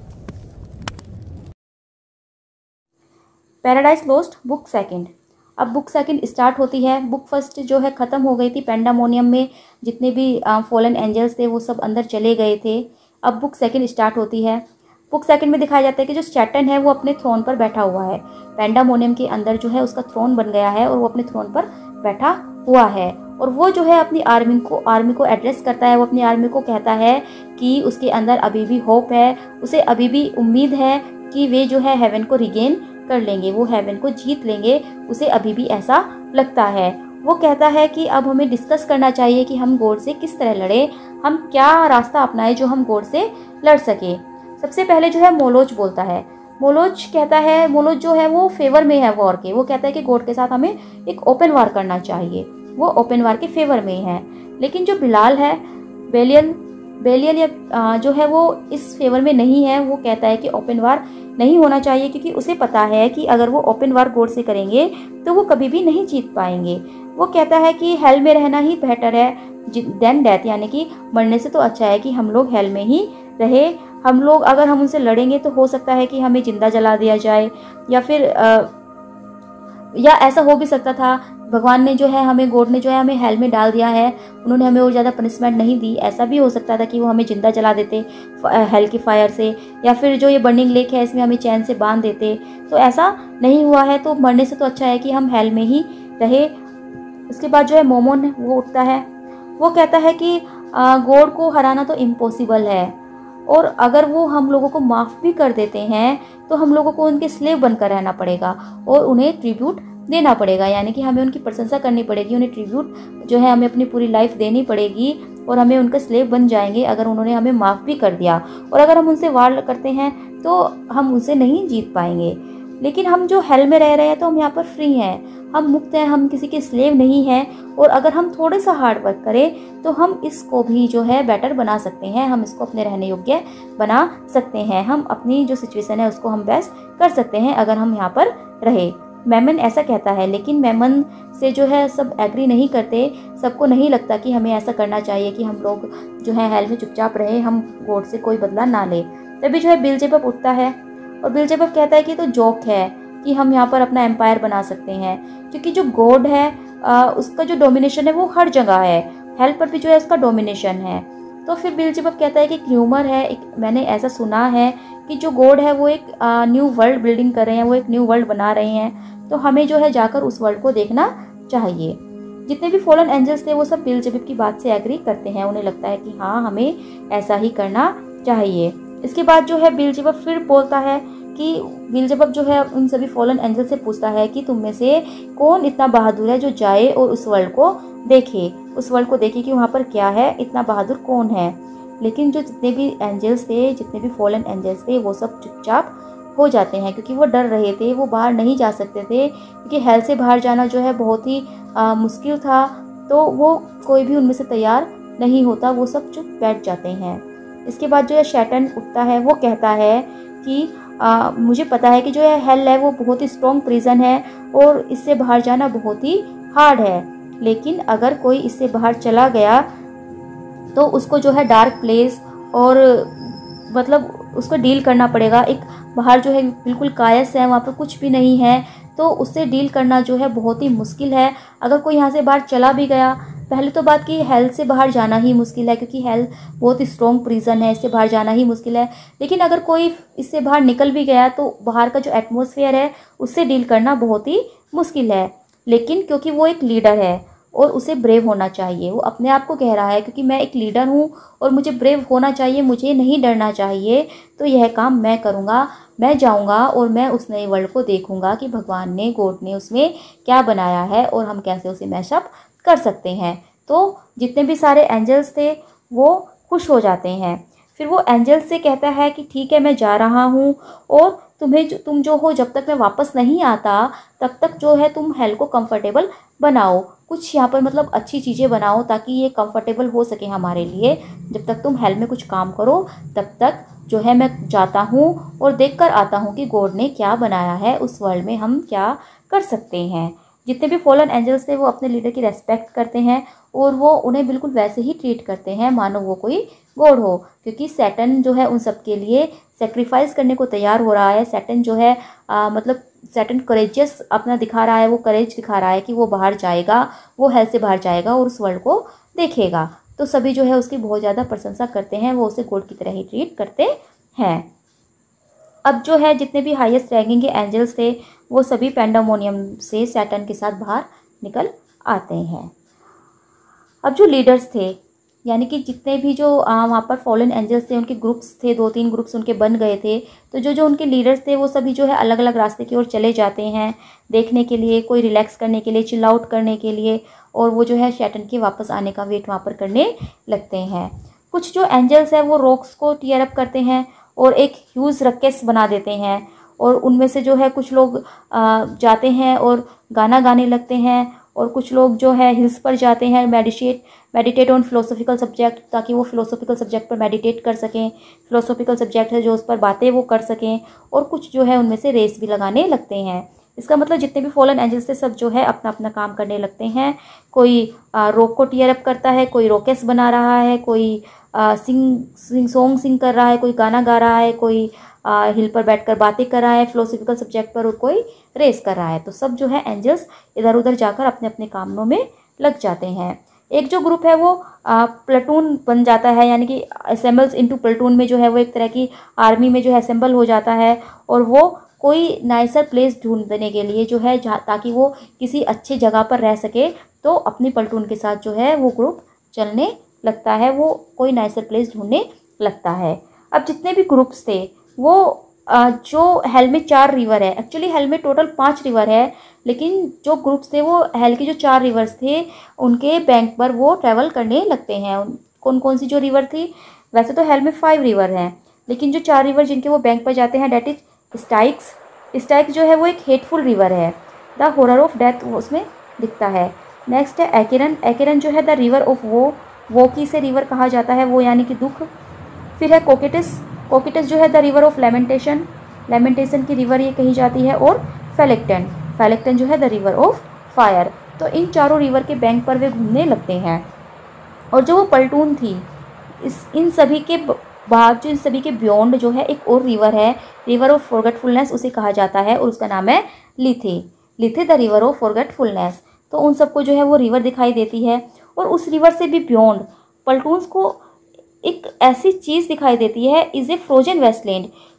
Paradise Lost book second. अब बुक सेकंड स्टार्ट होती है। बुक फर्स्ट जो है ख़त्म हो गई थी। पेंडेमोनियम में जितने भी फॉलन एंजल्स थे वो सब अंदर चले गए थे। अब बुक सेकंड स्टार्ट होती है। बुक सेकंड में दिखाया जाता है कि जो सैटर्न है वो अपने थ्रोन पर बैठा हुआ है। पेंडेमोनियम के अंदर जो है उसका थ्रोन बन गया है और वो अपने थ्रोन पर बैठा हुआ है। और वो जो है अपनी आर्मी को एड्रेस करता है। वो अपनी आर्मी को कहता है कि उसके अंदर अभी भी होप है, उसे अभी भी उम्मीद है कि वे जो है हेवन को रिगेन कर लेंगे, वो हेवन को जीत लेंगे। उसे अभी भी ऐसा लगता है। वो कहता है कि अब हमें डिस्कस करना चाहिए कि हम गॉड से किस तरह लड़े, हम क्या रास्ता अपनाएं जो हम गॉड से लड़ सके। सबसे पहले जो है मोलोच बोलता है। मोलोच कहता है, मोलोच जो है वो फेवर में है वॉर के। वो कहता है कि गॉड के साथ हमें एक ओपन वार करना चाहिए, वो ओपन वार के फेवर में है। लेकिन जो बिलाल है, बेलियल या जो है वो इस फेवर में नहीं है। वो कहता है कि ओपन वार नहीं होना चाहिए क्योंकि उसे पता है कि अगर वो ओपन वार गॉड से करेंगे तो वो कभी भी नहीं जीत पाएंगे। वो कहता है कि हेल में रहना ही बेहतर है देन डेथ, यानी कि मरने से तो अच्छा है कि हम लोग हेल में ही रहे। हम लोग अगर हम उनसे लड़ेंगे तो हो सकता है कि हमें जिंदा जला दिया जाए या फिर या ऐसा हो भी सकता था भगवान ने जो है हमें, गॉड ने जो है हमें हेल में डाल दिया है, उन्होंने हमें और ज़्यादा पनिशमेंट नहीं दी। ऐसा भी हो सकता था कि वो हमें जिंदा जला देते हेल की फायर से, या फिर जो ये बर्निंग लेक है इसमें हमें चैन से बांध देते। तो ऐसा नहीं हुआ है, तो मरने से तो अच्छा है कि हम हेल में ही रहे। उसके बाद जो है मोमोन वो उठता है। वो कहता है कि गॉड को हराना तो इम्पॉसिबल है और अगर वो हम लोगों को माफ़ भी कर देते हैं तो हम लोगों को उनके स्लेव बनकर रहना पड़ेगा और उन्हें ट्रिब्यूट देना पड़ेगा, यानी कि हमें उनकी प्रशंसा करनी पड़ेगी, उन्हें ट्रिब्यूट जो है हमें अपनी पूरी लाइफ देनी पड़ेगी और हमें उनका स्लेव बन जाएंगे अगर उन्होंने हमें माफ़ भी कर दिया। और अगर हम उनसे वार करते हैं तो हम उनसे नहीं जीत पाएंगे। लेकिन हम जो हेल में रह रहे हैं तो हम यहाँ पर फ्री हैं, हम मुक्त हैं, हम किसी के स्लेव नहीं हैं। और अगर हम थोड़े सा हार्ड वर्क करें तो हम इसको भी जो है बेटर बना सकते हैं, हम इसको अपने रहने योग्य बना सकते हैं, हम अपनी जो सिचुएशन है उसको हम बेस्ट कर सकते हैं अगर हम यहाँ पर रहे। मेमन ऐसा कहता है, लेकिन मेमन से जो है सब एग्री नहीं करते। सबको नहीं लगता कि हमें ऐसा करना चाहिए कि हम लोग जो है हेल में चुपचाप रहे, हम गॉड से कोई बदला ना ले। तभी जो है बिलजेबब उठता है और बिलजेबब कहता है कि तो जोक है कि हम यहाँ पर अपना एम्पायर बना सकते हैं, क्योंकि जो गॉड है उसका जो डोमिनेशन है वो हर जगह है, हेल पर भी जो है उसका डोमिनेशन है। तो फिर बिलजेबब कहता है कि ह्यूमर है, मैंने ऐसा सुना है कि जो गॉड है वो एक न्यू वर्ल्ड बिल्डिंग कर रहे हैं, वो एक न्यू वर्ल्ड बना रहे हैं, तो हमें जो है जाकर उस वर्ल्ड को देखना चाहिए। जितने भी फॉलन एंजल्स थे वो सब बेल्जेबब की बात से एग्री करते हैं। उन्हें लगता है कि हाँ, हमें ऐसा ही करना चाहिए। इसके बाद जो है बेल्जेबब फिर बोलता है कि बेल्जेबब जो है उन सभी फॉलन एंजल से पूछता है कि तुम में से कौन इतना बहादुर है जो जाए और उस वर्ल्ड को देखे कि वहाँ पर क्या है, इतना बहादुर कौन है। लेकिन जो जितने भी एंजल्स थे, जितने भी फॉलन एंजल्स थे, वो सब चुपचाप हो जाते हैं क्योंकि वो डर रहे थे, वो बाहर नहीं जा सकते थे क्योंकि हेल से बाहर जाना जो है बहुत ही मुश्किल था। तो वो कोई भी उनमें से तैयार नहीं होता, वो सब चुप बैठ जाते हैं। इसके बाद जो है शैतान उठता है, वो कहता है कि मुझे पता है कि जो है हेल है वो बहुत ही स्ट्रॉन्ग प्रिजन है और इससे बाहर जाना बहुत ही हार्ड है, लेकिन अगर कोई इससे बाहर चला गया तो उसको जो है डार्क प्लेस और मतलब उसको डील करना पड़ेगा। एक बाहर जो है बिल्कुल कायस है, वहाँ पर कुछ भी नहीं है, तो उससे डील करना जो है बहुत ही मुश्किल है। अगर कोई यहाँ से बाहर चला भी गया, पहले तो बात कि हेल से बाहर जाना ही मुश्किल है क्योंकि हेल बहुत ही स्ट्रॉन्ग प्रिजन है, इससे बाहर जाना ही मुश्किल है। लेकिन अगर कोई इससे बाहर निकल भी गया तो बाहर का जो एटमॉस्फेयर है उससे डील करना बहुत ही मुश्किल है। लेकिन क्योंकि वो एक लीडर है और उसे ब्रेव होना चाहिए, वो अपने आप को कह रहा है क्योंकि मैं एक लीडर हूँ और मुझे ब्रेव होना चाहिए, मुझे नहीं डरना चाहिए, तो यह काम मैं करूँगा। मैं जाऊँगा और मैं उस नए वर्ल्ड को देखूँगा कि भगवान ने, गॉड ने उसमें क्या बनाया है और हम कैसे उसे मैशअप कर सकते हैं। तो जितने भी सारे एंजल्स थे वो खुश हो जाते हैं। फिर वो एंजल्स से कहता है कि ठीक है, मैं जा रहा हूँ और तुम जो हो, जब तक मैं वापस नहीं आता तब तक जो है तुम हेल को कंफर्टेबल बनाओ, कुछ यहाँ पर मतलब अच्छी चीज़ें बनाओ ताकि ये कंफर्टेबल हो सके हमारे लिए। जब तक तुम हेल में कुछ काम करो तब तक जो है मैं जाता हूँ और देख कर आता हूँ कि गॉड ने क्या बनाया है, उस वर्ल्ड में हम क्या कर सकते हैं। जितने भी फॉलन एंजल्स थे वो अपने लीडर की रेस्पेक्ट करते हैं और वो उन्हें बिल्कुल वैसे ही ट्रीट करते हैं मानो वो कोई गॉड हो, क्योंकि सैटन जो है उन सब के लिए सेक्रीफाइस करने को तैयार हो रहा है। सैटन जो है मतलब सैटन करेजियस अपना दिखा रहा है, वो करेज दिखा रहा है कि वो बाहर जाएगा, वो हेल से बाहर जाएगा और उस वर्ल्ड को देखेगा। तो सभी जो है उसकी बहुत ज़्यादा प्रशंसा करते हैं, वो उसे गॉड की तरह ही ट्रीट करते हैं। अब जो है जितने भी हाईएस्ट रैंकिंग के एंजल्स थे वो सभी पैंडामोनियम से सैटन के साथ बाहर निकल आते हैं। अब जो लीडर्स थे, यानी कि जितने भी जो वहाँ पर फॉलन एंजल्स थे उनके ग्रुप्स थे, 2-3 ग्रुप्स उनके बन गए थे। तो जो उनके लीडर्स थे वो सभी जो है अलग अलग रास्ते की ओर चले जाते हैं देखने के लिए, कोई रिलैक्स करने के लिए, चिल आउट करने के लिए, और वो जो है सैटन के वापस आने का वेट वहाँ पर करने लगते हैं। कुछ जो एंजल्स है वो रॉक्स को टीयर अप करते हैं और एक ह्यूज रकेस बना देते हैं, और उनमें से जो है कुछ लोग जाते हैं और गाना गाने लगते हैं, और कुछ लोग जो है हिल्स पर जाते हैं मेडिटेट ऑन फिलोसॉफिकल सब्जेक्ट, ताकि वो फिलोसॉफिकल सब्जेक्ट पर मेडिटेट कर सकें, फिलोसॉफिकल सब्जेक्ट है जो उस पर बातें वो कर सकें। और कुछ जो है उनमें से रेस भी लगाने लगते हैं। इसका मतलब जितने भी फॉलन एंजल्स थे सब जो है अपना अपना काम करने लगते हैं। कोई रॉक को टीयर अप करता है, कोई रॉकेट्स बना रहा है, कोई सॉन्ग सिंग कर रहा है, कोई गाना गा रहा है, कोई हिल पर बैठकर बातें कर रहा है फिलोसॉफिकल सब्जेक्ट पर, और कोई रेस कर रहा है। तो सब जो है एंजल्स इधर उधर जाकर अपने अपने कामों में लग जाते हैं। एक जो ग्रुप है वो प्लेटून बन जाता है, यानी कि असेंबल्स इनटू प्लेटून में जो है वो एक तरह की आर्मी में जो है असेंबल हो जाता है, और वो कोई नाइसर प्लेस ढूंढने के लिए जो है ताकि वो किसी अच्छी जगह पर रह सके, तो अपनी प्लेटून के साथ जो है वो ग्रुप चलने लगता है, वो कोई नाइसर प्लेस ढूंढने लगता है। अब जितने भी ग्रुप्स थे वो जो हेल में 4 रिवर है, एक्चुअली हेल में टोटल 5 रिवर है, लेकिन जो ग्रुप्स थे वो हेल के जो 4 रिवर्स थे उनके बैंक पर वो ट्रैवल करने लगते हैं। कौन कौन सी जो रिवर थी, वैसे तो हेल में 5 रिवर हैं, लेकिन जो 4 रिवर जिनके वो बैंक पर जाते हैं डेट इज स्टाइक्स जो है वो एक हेटफुल रिवर है, द हॉरर ऑफ डेथ उसमें दिखता है। नेक्स्ट है एक्रेन जो है द रिवर ऑफ वो की से रिवर कहा जाता है, वो यानी कि दुख। फिर है कोकिटस जो है द रिवर ऑफ लेमेंटेशन की रिवर ये कही जाती है, और फेलेक्टन जो है द रिवर ऑफ फायर। तो इन चारों रिवर के बैंक पर वे घूमने लगते हैं। और जो वो पलटून थी, इन सभी के बाद जो इन सभी के बियॉन्ड जो है एक और रिवर है, रिवर ऑफ फॉरगेटफुलनेस उसे कहा जाता है, और उसका नाम है Lethe the river of forgetfulness. तो उन सबको जो है वो रिवर दिखाई देती है, और उस रिवर से भी बियॉन्ड पलटून्स को एक ऐसी चीज़ दिखाई देती है, इज़ ए फ्रोजन वेस्टलैंड,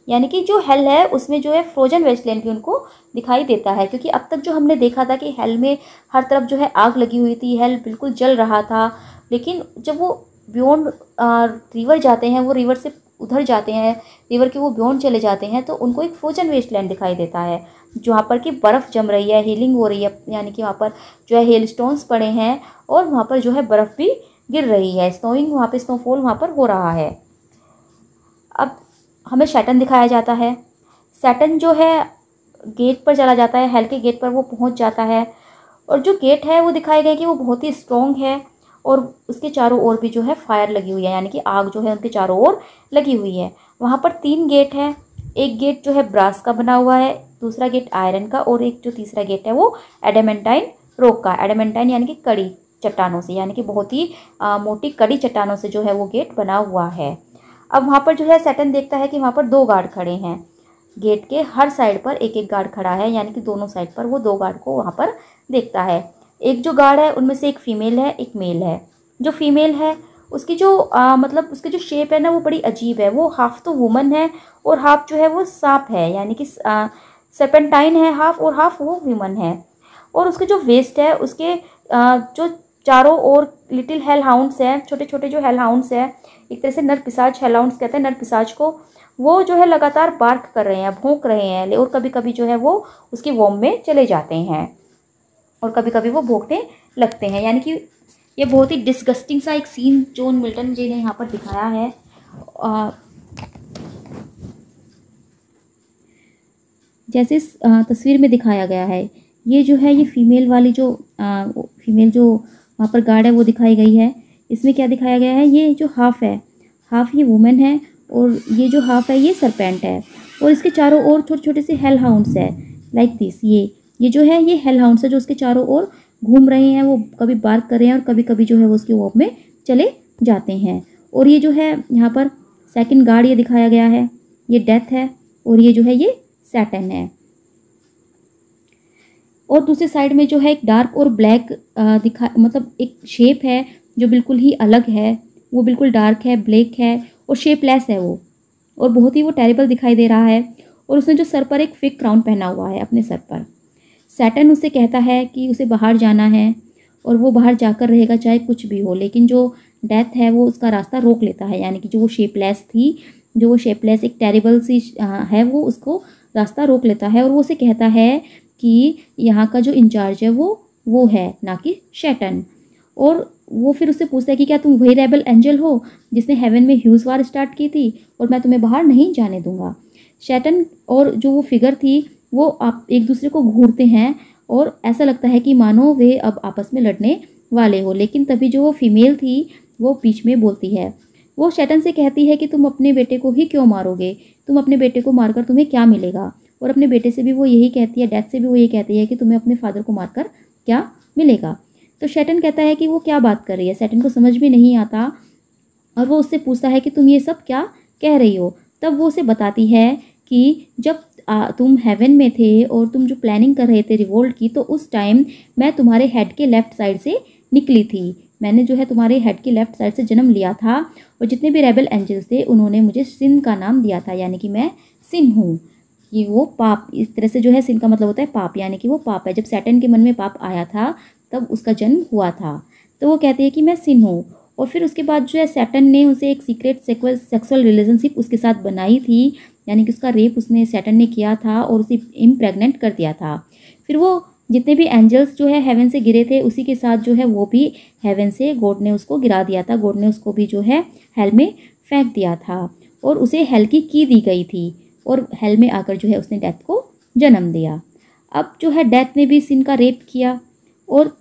यानी कि जो हेल है उसमें जो है फ्रोजन वेस्टलैंड भी उनको दिखाई देता है, क्योंकि अब तक जो हमने देखा था कि हेल में हर तरफ जो है आग लगी हुई थी, हेल बिल्कुल जल रहा था। लेकिन जब वो बियॉन्ड रिवर जाते हैं, वो रिवर से उधर जाते हैं, रिवर के वो बियॉन्ड चले जाते हैं, तो उनको एक फ्रोजन वेस्टलैंड दिखाई देता है जहाँ पर कि बर्फ़ जम रही है, हीलिंग हो रही है, यानी कि वहाँ पर जो है हेल स्टोन्स पड़े हैं और वहाँ पर जो है बर्फ़ भी गिर रही है, स्नोइंग वहाँ पे स्नोफॉल वहाँ पर हो रहा है। अब हमें सैटर्न दिखाया जाता है। सैटर्न जो है गेट पर चला जाता है, हेल के गेट पर वो पहुँच जाता है, और जो गेट है वो दिखाया गया कि वो बहुत ही स्ट्रॉन्ग है और उसके चारों ओर भी जो है फायर लगी हुई है, यानी कि आग जो है उनके चारों ओर लगी हुई है। वहाँ पर 3 गेट हैं, एक गेट जो है ब्रास का बना हुआ है, दूसरा गेट आयरन का, और एक जो तीसरा गेट है वो एडामेंटाइन रॉक का। एडामेंटाइन यानी कि कड़ी चट्टानों से, यानी कि बहुत ही मोटी कड़ी चट्टानों से जो है वो गेट बना हुआ है। अब वहाँ पर जो है सैटर्न देखता है कि वहाँ पर 2 गार्ड खड़े हैं, गेट के हर साइड पर एक एक गार्ड खड़ा है, यानी कि दोनों साइड पर वो 2 गार्ड को वहाँ पर देखता है। एक जो गार्ड है उनमें से एक फीमेल है, एक मेल है। जो फीमेल है उसकी जो मतलब उसकी जो शेप है ना वो बड़ी अजीब है, वो हाफ तो वुमन है और हाफ जो है वो सांप है, यानी कि सर्पेंटाइन है हाफ, और हाफ वो वुमन है। और उसके जो वेस्ट है उसके जो चारों ओर लिटिल हेल हाउंड्स हैं, छोटे छोटे जो हेल हाउंड्स हैं, एक तरह से नर पिशाच हेल हाउंड्स कहते हैं नर पिशाच को, वो जो है लगातार बार्क कर रहे हैं, भौंक रहे हैं, और कभी कभी जो है वो उसकी वॉर्म में चले जाते हैं और कभी कभी वो भौंकने लगते हैं। यानी कि ये बहुत ही डिस्गस्टिंग सा एक सीन जॉन मिल्टन जी ने यहाँ पर दिखाया है। जैसे इस तस्वीर में दिखाया गया है, ये जो है ये फीमेल वाली जो फीमेल जो वहाँ पर गार्ड है वो दिखाई गई है। इसमें क्या दिखाया गया है, ये जो हाफ है, हाफ ये वुमेन है और ये जो हाफ है ये सरपेंट है, और इसके चारों ओर छोटे छोटे से हेल हाउंड्स है लाइक दिस। ये जो है ये हेल हाउंड्स है जो उसके चारों ओर घूम रहे हैं, वो कभी बार्क कर रहे हैं और कभी कभी जो है वो उसकी वॉर्म में चले जाते हैं। और ये जो है यहाँ पर सेकंड गार्ड ये दिखाया गया है, ये डेथ है, और ये जो है ये सैटर्न है। और दूसरी साइड में जो है एक डार्क और ब्लैक मतलब एक शेप है जो बिल्कुल ही अलग है, वो बिल्कुल डार्क है, ब्लैक है और शेपलेस है वो, और बहुत ही वो टेरिबल दिखाई दे रहा है। और उसने जो सर पर एक फेक क्राउन पहना हुआ है अपने सर पर। सैटर्न उसे कहता है कि उसे बाहर जाना है और वो बाहर जाकर रहेगा चाहे कुछ भी हो, लेकिन जो डेथ है वो उसका रास्ता रोक लेता है, यानी कि जो वो शेपलेस थी, जो वो शेपलेस एक टेरिबल सी है, वो उसको रास्ता रोक लेता है और वो उसे कहता है कि यहाँ का जो इंचार्ज है वो है, ना कि सैटर्न। और वो फिर उससे पूछता है कि क्या तुम वही रेबल एंजल हो जिसने हेवन में ह्यूज वार स्टार्ट की थी, और मैं तुम्हें बाहर नहीं जाने दूंगा। सैटर्न और जो वो फिगर थी वो आप एक दूसरे को घूरते हैं और ऐसा लगता है कि मानो वे अब आपस में लड़ने वाले हो, लेकिन तभी जो वो फीमेल थी वो बीच में बोलती है। वो सैटर्न से कहती है कि तुम अपने बेटे को ही क्यों मारोगे, तुम अपने बेटे को मारकर तुम्हें क्या मिलेगा। और अपने बेटे से भी वो यही कहती है, डेथ से भी वो यही कहती है कि तुम्हें अपने फादर को मारकर क्या मिलेगा। तो सैटर्न कहता है कि वो क्या बात कर रही है, सैटर्न को समझ में नहीं आता और वो उससे पूछता है कि तुम ये सब क्या कह रही हो। तब वो उसे बताती है कि जब तुम हेवन में थे और तुम जो प्लानिंग कर रहे थे रिवोल्ट की, तो उस टाइम मैं तुम्हारे हेड के लेफ्ट साइड से निकली थी, मैंने जो है तुम्हारे हेड के लेफ्ट साइड से जन्म लिया था, और जितने भी रेबल एंजल्स थे उन्होंने मुझे सिन का नाम दिया था, यानी कि मैं सिन हूँ। ये वो पाप, इस तरह से जो है सिन का मतलब होता है पाप, यानी कि वो पाप है। जब सैटर्न के मन में पाप आया था तब उसका जन्म हुआ था। तो वो कहती है कि मैं सिन हूँ। और फिर उसके बाद जो है सैटर्न ने उसे एक सीक्रेट सेक्सुअल रिलेशनशिप उसके साथ बनाई थी, यानी कि उसका रेप उसने सैटर्न ने किया था और उसे इम्प्रेग्नेंट कर दिया था। फिर वो जितने भी एंजल्स जो है हेवन से गिरे थे उसी के साथ जो है वो भी हेवन से गॉड ने उसको गिरा दिया था, गॉड ने उसको भी जो है हेल में फेंक दिया था और उसे हेल की दी गई थी, और हेल में आकर जो है उसने डेथ को जन्म दिया। अब जो है डेथ ने भी सिन का रेप किया, और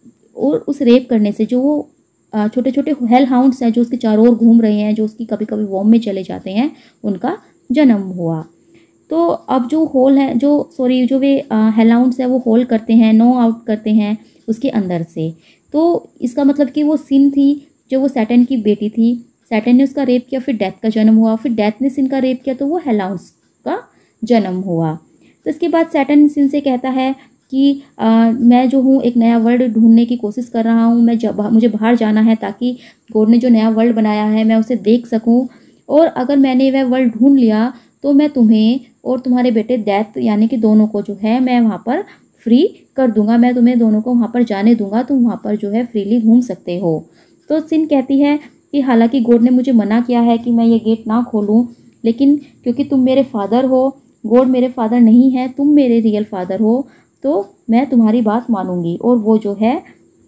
उस रेप करने से जो वो छोटे छोटे हेल हाउंड्स हैं जो उसके चारों ओर घूम रहे हैं, जो उसकी कभी कभी वॉर्म में चले जाते हैं, उनका जन्म हुआ। तो अब जो होल है जो वे हेल हाउंड्स है वो होल करते हैं, नो आउट करते हैं उसके अंदर से। तो इसका मतलब कि वो सिन थी जो वो सैटर्न की बेटी थी, सैटर्न ने उसका रेप किया, फिर डेथ का जन्म हुआ, फिर डेथ ने सिन का रेप किया तो वो हेल हाउंड्स का जन्म हुआ। तो इसके बाद सैटर्न सिन से कहता है कि मैं जो हूँ एक नया वर्ल्ड ढूंढने की कोशिश कर रहा हूँ, मुझे बाहर जाना है ताकि गॉड ने जो नया वर्ल्ड बनाया है मैं उसे देख सकूँ, और अगर मैंने वह वर्ल्ड ढूंढ लिया तो मैं तुम्हें और तुम्हारे बेटे डेथ यानी कि दोनों को जो है मैं वहाँ पर फ्री कर दूंगा, मैं तुम्हें दोनों को वहाँ पर जाने दूंगा, तुम वहाँ पर जो है फ्रीली घूम सकते हो। तो सिन कहती है कि हालांकि गॉड ने मुझे मना किया है कि मैं ये गेट ना खोलूँ, लेकिन क्योंकि तुम मेरे फादर हो, गॉड मेरे फादर नहीं है, तुम मेरे रियल फादर हो, तो मैं तुम्हारी बात मानूंगी। और वो जो है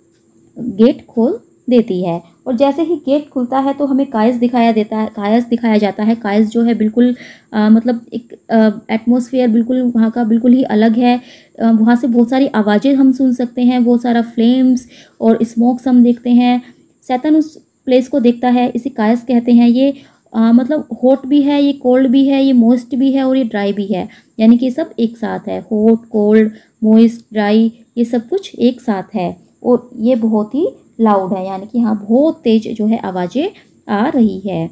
गेट खोल देती है। और जैसे ही गेट खुलता है तो हमें कायस दिखाया जाता है। कायस जो है बिल्कुल मतलब एक एटमॉस्फेयर बिल्कुल वहाँ का बिल्कुल ही अलग है। वहाँ से बहुत सारी आवाज़ें हम सुन सकते हैं, बहुत सारा फ्लेम्स और स्मोक्स हम देखते हैं। शैतान उस प्लेस को देखता है, इसे कायस कहते हैं। ये मतलब हॉट भी है, ये कोल्ड भी है, ये मॉइस्ट भी है और ये ड्राई भी है, यानी कि सब एक साथ है। हॉट, कोल्ड, मॉइस्ट, ड्राई, ये सब कुछ एक साथ है। और ये बहुत ही लाउड है, यानी कि यहाँ बहुत तेज जो है आवाज़ें आ रही है।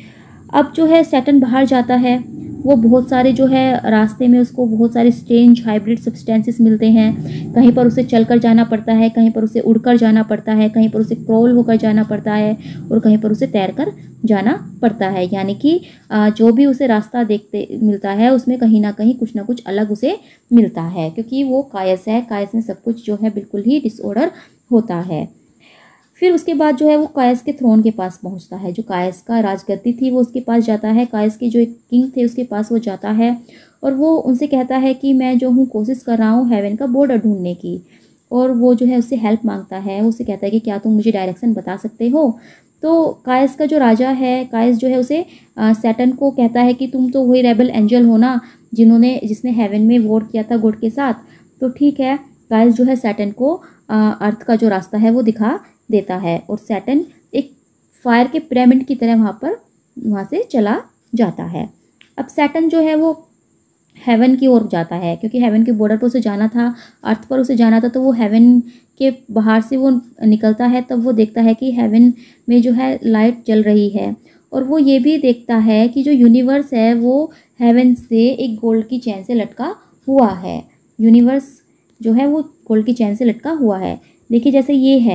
अब जो है सैटर्न बाहर जाता है, वो बहुत सारे जो है रास्ते में उसको बहुत सारे स्ट्रेंज हाइब्रिड सब्सटेंसेस मिलते हैं। कहीं पर उसे चलकर जाना पड़ता है, कहीं पर उसे उड़कर जाना पड़ता है, कहीं पर उसे क्रॉल होकर जाना पड़ता है और कहीं पर उसे तैरकर जाना पड़ता है। यानी कि जो भी उसे रास्ता देखते मिलता है उसमें कहीं ना कुछ अलग उसे मिलता है, क्योंकि वो कायस है। कायस में सब कुछ जो है बिल्कुल ही डिसऑर्डर होता है। फिर उसके बाद जो है वो कायस के थ्रोन के पास पहुंचता है। जो कायस का राजगद्दी थी वो उसके पास जाता है। कायस के जो एक किंग थे उसके पास वो जाता है और वो उनसे कहता है कि मैं जो हूँ कोशिश कर रहा हूँ हेवन का बॉर्डर ढूंढने की। और वो जो है उससे हेल्प मांगता है। उससे कहता है कि क्या तुम मुझे डायरेक्शन बता सकते हो। तो कायस का जो राजा है, कायस जो है उसे सैटर्न को कहता है कि तुम तो वही रेबल एंजल हो ना जिसने हेवन में वॉर किया था गॉड के साथ। तो ठीक है, कायस जो है सैटर्न को अर्थ का जो रास्ता है वो दिखा देता है और सैटर्न एक फायर के पिरामिड की तरह वहाँ से चला जाता है। अब सैटर्न जो है वो हेवन की ओर जाता है, क्योंकि हेवन के बॉर्डर पर उसे जाना था, अर्थ पर उसे जाना था। तो वो हेवन के बाहर से वो निकलता है, तब वो देखता है कि हेवन में जो है लाइट जल रही है। और वो ये भी देखता है कि जो यूनिवर्स है वो हेवन से एक गोल्ड की चैन से लटका हुआ है। यूनिवर्स जो है वो गोल्ड की चैन से लटका हुआ है। देखिए जैसे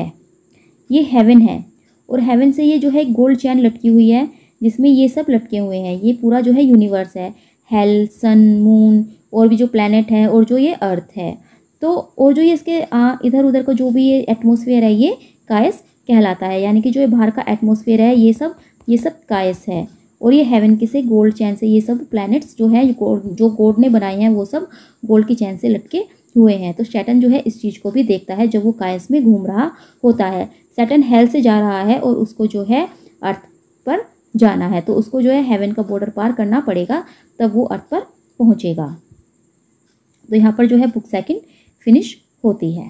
ये हेवन है और हेवन से ये जो है गोल्ड चैन लटकी हुई है जिसमें ये सब लटके हुए हैं। ये पूरा जो है यूनिवर्स है, हेल, सन, मून और भी जो प्लैनेट है और जो ये अर्थ है। तो और जो ये इसके इधर उधर का जो भी ये एटमॉस्फेयर है ये कायस कहलाता है। यानी कि जो ये बाहर का एटमॉस्फेयर है ये सब कायस है। और ये हेवन के से गोल्ड चैन से ये सब प्लैनेट्स जो है जो गॉड ने बनाए हैं वो सब गोल्ड की चैन से लटके हुए हैं। तो सैटर्न जो है इस चीज़ को भी देखता है जब वो कायस में घूम रहा होता है। सैटर्न हेल से जा रहा है और उसको जो है अर्थ पर जाना है, तो उसको जो है हेवन का बॉर्डर पार करना पड़ेगा, तब वो अर्थ पर पहुंचेगा। तो यहाँ पर जो है बुक सेकंड फिनिश होती है।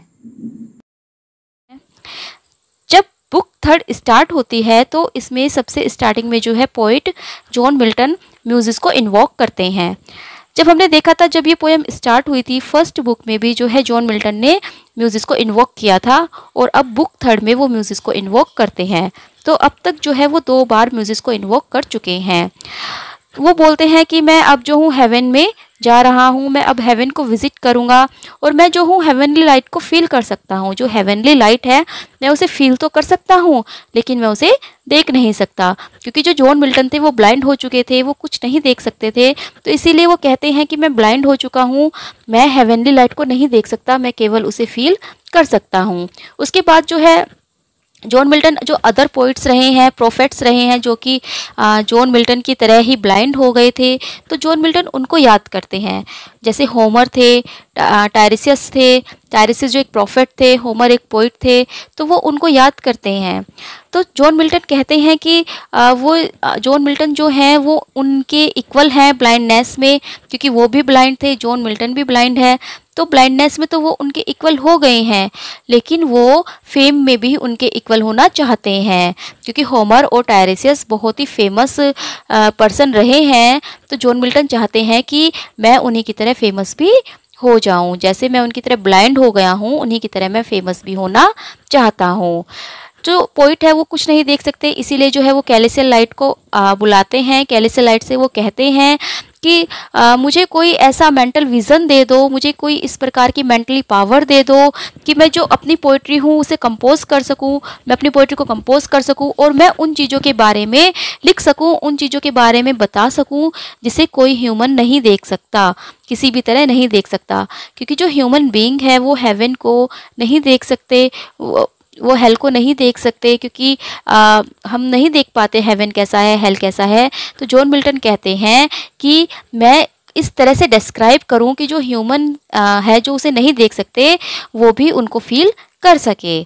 जब बुक थर्ड स्टार्ट होती है तो इसमें सबसे स्टार्टिंग में जो है पोइट जॉन मिल्टन म्यूजिक को इन्वोक करते हैं। जब हमने देखा था जब ये पोएम स्टार्ट हुई थी फर्स्ट बुक में भी जो है जॉन मिल्टन ने म्यूजिक को इन्वोक किया था और अब बुक थर्ड में वो म्यूजिक को इन्वोक करते हैं। तो अब तक जो है वो 2 बार म्यूजिक को इन्वोक कर चुके हैं। वो बोलते हैं कि मैं अब जो हूँ हेवन में जा रहा हूँ, मैं अब हेवन को विजिट करूँगा और मैं जो हूँ हेवनली लाइट को फील कर सकता हूँ। जो हेवनली लाइट है मैं उसे फील तो कर सकता हूँ लेकिन मैं उसे देख नहीं सकता, क्योंकि जो जॉन मिल्टन थे वो ब्लाइंड हो चुके थे, वो कुछ नहीं देख सकते थे। तो इसीलिए वो कहते हैं कि मैं ब्लाइंड हो चुका हूँ, मैं हेवनली लाइट को नहीं देख सकता, मैं केवल उसे फील कर सकता हूँ। उसके बाद जो है जॉन मिल्टन जो अदर पोइट्स रहे हैं, प्रोफेट्स रहे हैं जो कि जॉन मिल्टन की तरह ही ब्लाइंड हो गए थे, तो जॉन मिल्टन उनको याद करते हैं। जैसे होमर थे, टायरिसियस थे। टायरिसियस जो एक प्रोफेट थे, होमर एक पोइट थे, तो वो उनको याद करते हैं। तो जॉन मिल्टन कहते हैं कि वो जॉन मिल्टन जो हैं वो उनके इक्वल हैं ब्लाइंडनेस में, क्योंकि वो भी ब्लाइंड थे, जॉन मिल्टन भी ब्लाइंड है। तो ब्लाइंडनेस में तो वो उनके इक्वल हो गए हैं, लेकिन वो फेम में भी उनके इक्वल होना चाहते हैं, क्योंकि होमर और टायरिसियस बहुत ही फेमस पर्सन रहे हैं। तो जॉन मिल्टन चाहते हैं कि मैं उन्हीं की तरह फेमस भी हो जाऊं, जैसे मैं उनकी तरह ब्लाइंड हो गया हूं उन्हीं की तरह मैं फेमस भी होना चाहता हूं। जो पोइट है वो कुछ नहीं देख सकते, इसीलिए जो है वो कैलिसियल लाइट को बुलाते हैं। कैलिसियल लाइट से वो कहते हैं कि मुझे कोई ऐसा मेंटल विज़न दे दो, मुझे कोई इस प्रकार की मेंटली पावर दे दो कि मैं जो अपनी पोइट्री हूँ उसे कंपोज कर सकूँ, मैं अपनी पोइट्री को कंपोज कर सकूँ और मैं उन चीज़ों के बारे में लिख सकूँ, उन चीज़ों के बारे में बता सकूँ जिसे कोई ह्यूमन नहीं देख सकता, किसी भी तरह नहीं देख सकता। क्योंकि जो ह्यूमन बीइंग है वो हेवन को नहीं देख सकते, वो हेल को नहीं देख सकते, क्योंकि हम नहीं देख पाते हेवन कैसा है, हेल कैसा है। तो जॉन मिल्टन कहते हैं कि मैं इस तरह से डिस्क्राइब करूं कि जो ह्यूमन है जो उसे नहीं देख सकते वो भी उनको फील कर सके।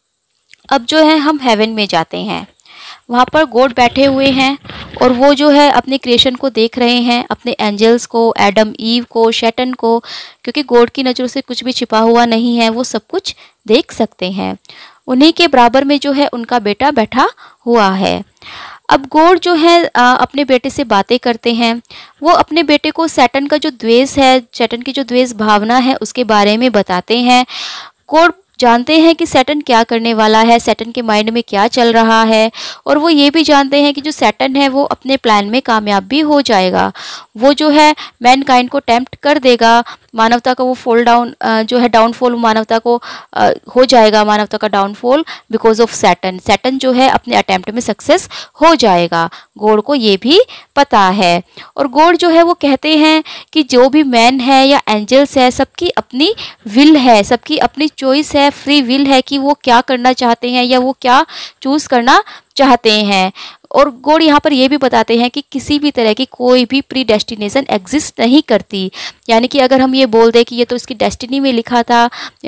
अब जो है हम हेवन में जाते हैं, वहाँ पर गॉड बैठे हुए हैं और वो जो है अपने क्रिएशन को देख रहे हैं, अपने एंजल्स को, एडम ईव को, शैटन को, क्योंकि गॉड की नज़रों से कुछ भी छिपा हुआ नहीं है, वो सब कुछ देख सकते हैं। उन्हीं के बराबर में जो है उनका बेटा बैठा हुआ है। अब गॉड जो है अपने बेटे से बातें करते हैं, वो अपने बेटे को सैटन का जो द्वेष है, सैटन की जो द्वेष भावना है उसके बारे में बताते हैं। गॉड जानते हैं कि सैटन क्या करने वाला है, सैटन के माइंड में क्या चल रहा है, और वो ये भी जानते हैं कि जो सैटन है वो अपने प्लान में कामयाब भी हो जाएगा। वो जो है मैनकाइंड को टेम्प्ट कर देगा, मानवता का वो फॉल डाउन जो है डाउनफॉल मानवता को हो जाएगा, मानवता का downfall because of Satan. Satan जो है अपने अटेम्प्ट में सक्सेस हो जाएगा, गॉड को ये भी पता है। और गॉड जो है वो कहते हैं कि जो भी मैन है या एंजल्स है सबकी अपनी विल है, सबकी अपनी चॉइस है, फ्री विल है कि वो क्या करना चाहते हैं या वो क्या चूज़ करना चाहते हैं। और गॉड यहाँ पर ये भी बताते हैं कि किसी भी तरह की कोई भी प्री डेस्टिनेशन एग्जिस्ट नहीं करती। यानी कि अगर हम ये बोल दें कि ये तो इसकी डेस्टिनी में लिखा था,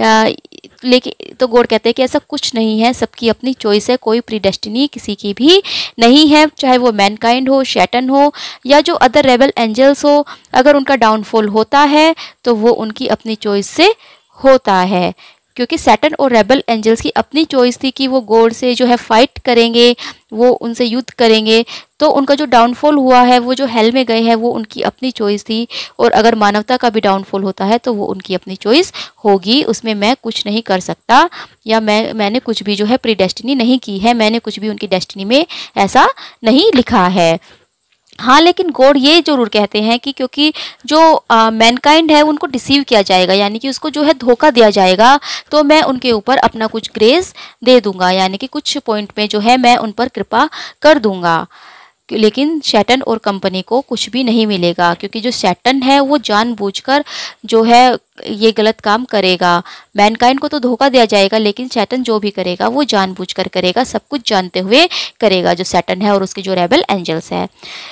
लेकिन तो गॉड कहते हैं कि ऐसा कुछ नहीं है, सबकी अपनी चॉइस है, कोई प्री डेस्टिनी किसी की भी नहीं है, चाहे वो मैनकाइंड हो, शैटन हो या जो अदर रेबल एंजल्स हो। अगर उनका डाउनफॉल होता है तो वो उनकी अपनी चॉइस से होता है, क्योंकि सैटन और रेबल एंजल्स की अपनी चॉइस थी कि वो गॉड से जो है फाइट करेंगे, वो उनसे युद्ध करेंगे। तो उनका जो डाउनफॉल हुआ है, वो जो हेल में गए हैं, वो उनकी अपनी चॉइस थी। और अगर मानवता का भी डाउनफॉल होता है तो वो उनकी अपनी चॉइस होगी, उसमें मैं कुछ नहीं कर सकता, या मैंने कुछ भी जो है प्री डेस्टिनी नहीं की है, मैंने कुछ भी उनकी डेस्टिनी में ऐसा नहीं लिखा है। हाँ, लेकिन गॉड ये जरूर कहते हैं कि क्योंकि जो मैनकाइंड है उनको डिसीव किया जाएगा, यानी कि उसको जो है धोखा दिया जाएगा, तो मैं उनके ऊपर अपना कुछ ग्रेस दे दूंगा, यानी कि कुछ पॉइंट में जो है मैं उन पर कृपा कर दूंगा। लेकिन शैटन और कंपनी को कुछ भी नहीं मिलेगा, क्योंकि जो शैटन है वो जानबूझकर जो है ये गलत काम करेगा। मैनकाइंड को तो धोखा दिया जाएगा, लेकिन शैटन जो भी करेगा वो जानबूझकर करेगा, सब कुछ जानते हुए करेगा, जो शैटन है और उसके जो रेबल एंजल्स है।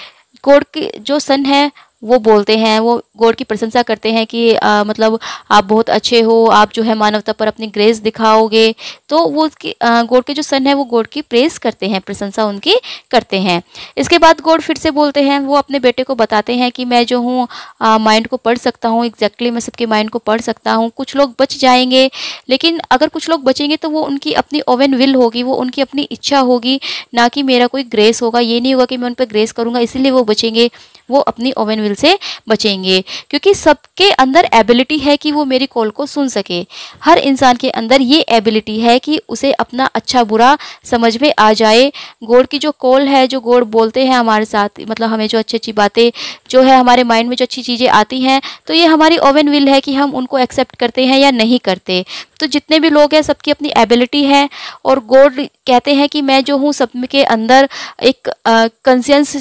गॉड के जो सन है वो बोलते हैं, वो गॉड की प्रशंसा करते हैं कि मतलब आप बहुत अच्छे हो, आप जो है मानवता पर अपनी ग्रेस दिखाओगे। तो वो गॉड के जो सन है वो गॉड की प्रेस करते हैं, प्रशंसा उनकी करते हैं। इसके बाद गॉड फिर से बोलते हैं, वो अपने बेटे को बताते हैं कि मैं जो हूँ माइंड को पढ़ सकता हूँ, एग्जैक्टली मैं सबके माइंड को पढ़ सकता हूँ। कुछ लोग बच जाएंगे, लेकिन अगर कुछ लोग बचेंगे तो वो उनकी अपनी ओवन विल होगी, वो उनकी अपनी इच्छा होगी, ना कि मेरा कोई ग्रेस होगा। ये नहीं होगा कि मैं उन पर ग्रेस करूँगा इसीलिए वो बचेंगे, वो अपनी ओवन विल से बचेंगे, क्योंकि सबके अंदर एबिलिटी है कि वो मेरी कॉल को सुन सके। हर इंसान के अंदर ये एबिलिटी है कि उसे अपना अच्छा बुरा समझ में आ जाए। गॉड की जो कॉल है, जो गॉड बोलते हैं हमारे साथ, मतलब हमें जो अच्छी अच्छी बातें जो है हमारे माइंड में जो अच्छी चीज़ें आती हैं, तो ये हमारी ओवन विल है कि हम उनको एक्सेप्ट करते हैं या नहीं करते। तो जितने भी लोग हैं सबकी अपनी एबिलिटी है, और गॉड कहते हैं कि मैं जो हूँ सब के अंदर एक कॉन्शियंस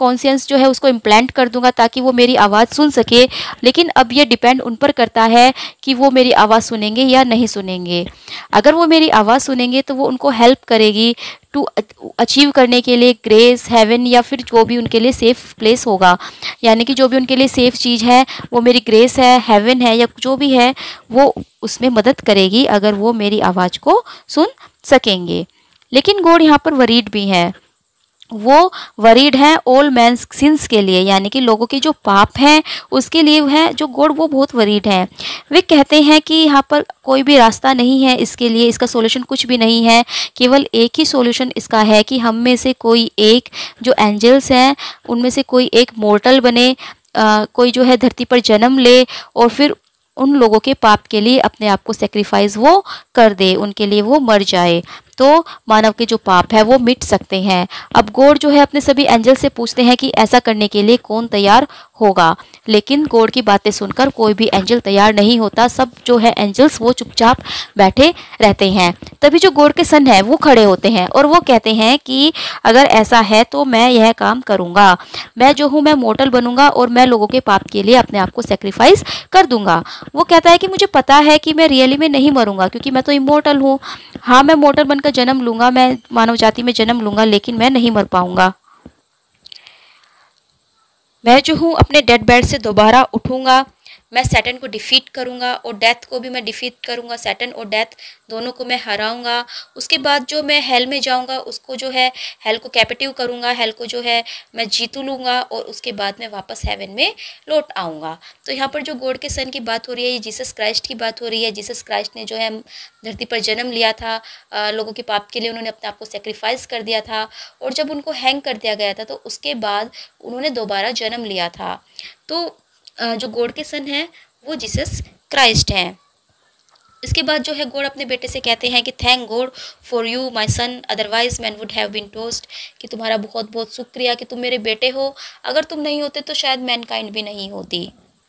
जो है उसको इम्प्लांट कर दूंगा ताकि वो मेरी आवाज़ सुन सके। लेकिन अब ये डिपेंड उन पर करता है कि वो मेरी आवाज़ सुनेंगे या नहीं सुनेंगे। अगर वो मेरी आवाज़ सुनेंगे तो वो उनको हेल्प करेगी टू अचीव करने के लिए ग्रेस, हेवन, या फिर जो भी उनके लिए सेफ प्लेस होगा। यानी कि जो भी उनके लिए सेफ चीज़ है वो मेरी ग्रेस है, हेवन है, या जो भी है वो उसमें मदद करेगी अगर वो मेरी आवाज़ को सुन सकेंगे। लेकिन गॉड यहाँ पर वरीड भी है, वो वरीड है ऑल मैन सिंस के लिए, यानी कि लोगों के जो पाप हैं उसके लिए है जो गॉड, वो बहुत वरीड है। वे कहते हैं कि यहाँ पर कोई भी रास्ता नहीं है इसके लिए, इसका सॉल्यूशन कुछ भी नहीं है, केवल एक ही सॉल्यूशन इसका है कि हम में से कोई एक जो एंजल्स हैं उनमें से कोई एक मॉर्टल बने, कोई जो है धरती पर जन्म ले और फिर उन लोगों के पाप के लिए अपने आप को सेक्रीफाइस वो कर दे, उनके लिए वो मर जाए। तो मानव के जो पाप है वो मिट सकते हैं। अब गॉड जो है अपने सभी एंजल से पूछते हैं कि ऐसा करने के लिए कौन तैयार होगा, लेकिन गॉड की बातें सुनकर कोई भी एंजल तैयार नहीं होता। सब जो है एंजल्स वो चुपचाप बैठे रहते हैं। तभी जो गॉड के सन है वो खड़े होते हैं और वो कहते हैं कि अगर ऐसा है तो मैं यह काम करूंगा। मैं जो हूँ मैं मोर्टल बनूंगा और मैं लोगों के पाप के लिए अपने आप को सेक्रीफाइस कर दूंगा। वो कहता है कि मुझे पता है कि मैं रियली में नहीं मरूंगा क्योंकि मैं तो इमोर्टल हूँ। हाँ, मैं मोर्टल बनकर जन्म लूंगा, मैं मानव जाति में जन्म लूंगा, लेकिन मैं नहीं मर पाऊंगा। मैं जो हूँ अपने डेड बेड से दोबारा उठूंगा। मैं सैटर्न को डिफीट करूंगा और डेथ को भी मैं डिफीट करूंगा। सैटर्न और डेथ दोनों को मैं हराऊंगा। उसके बाद जो मैं हेल में जाऊंगा उसको जो है हेल को कैप्टिव करूंगा। हेल को जो है मैं जीतू लूंगा और उसके बाद मैं वापस हेवन में लौट आऊंगा। तो यहाँ पर जो गॉड के सन की बात हो रही है, ये जीसस क्राइस्ट की बात हो रही है। जीसस क्राइस्ट ने जो है धरती पर जन्म लिया था, लोगों के पाप के लिए उन्होंने अपने आप को सेक्रीफाइस कर दिया था और जब उनको हैंग कर दिया गया था तो उसके बाद उन्होंने दोबारा जन्म लिया था। तो जो गॉड के सन हैं वो जीसस क्राइस्ट हैं। इसके बाद जो है गॉड अपने बेटे से कहते हैं कि thank God for you my son, otherwise man would have been toast, कि तुम्हारा बहुत बहुत शुक्रिया कि तुम मेरे बेटे हो, अगर तुम नहीं होते तो शायद मैनकाइंड भी नहीं होती।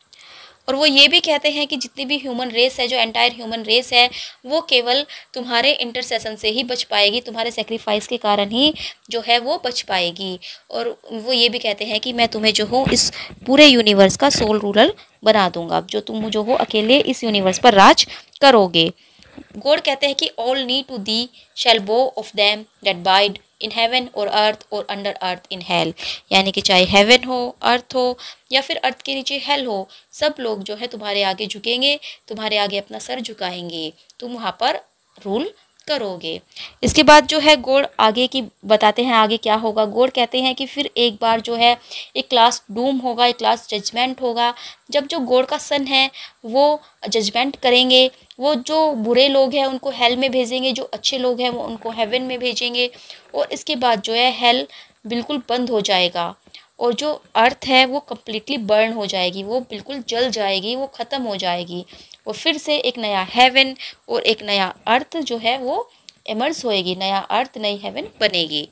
और वो ये भी कहते हैं कि जितनी भी ह्यूमन रेस है, जो एंटायर ह्यूमन रेस है, वो केवल तुम्हारे इंटरसेशन से ही बच पाएगी, तुम्हारे सेक्रीफाइस के कारण ही जो है वो बच पाएगी। और वो ये भी कहते हैं कि मैं तुम्हें जो हूँ इस पूरे यूनिवर्स का सोल रूलर बना दूंगा, जो तुम जो हो अकेले इस यूनिवर्स पर राज करोगे। गॉड कहते हैं कि all knee to thee shall bow of them that bide in heaven और अर्थ और अंडर अर्थ इन हेल, यानी कि चाहे हेवन हो, अर्थ हो या फिर अर्थ के नीचे हेल हो, सब लोग जो है तुम्हारे आगे झुकेंगे, तुम्हारे आगे अपना सर झुकाएंगे, तुम वहाँ पर रूल करोगे। इसके बाद जो है गॉड आगे की बताते हैं आगे क्या होगा। गॉड कहते हैं कि फिर एक बार जो है एक क्लास डूम होगा, एक क्लास जजमेंट होगा, जब जो गॉड का सन है वो जजमेंट करेंगे। वो जो बुरे लोग हैं उनको हेल में भेजेंगे, जो अच्छे लोग हैं वो उनको हेवन में भेजेंगे। और इसके बाद जो है हेल बिल्कुल बंद हो जाएगा और जो अर्थ है वो कम्प्लीटली बर्न हो जाएगी, वो बिल्कुल जल जाएगी, वो ख़त्म हो जाएगी। और फिर से एक नया हेवन और एक नया अर्थ जो है वो इमर्ज होएगी, नया अर्थ नई हेवन बनेगी।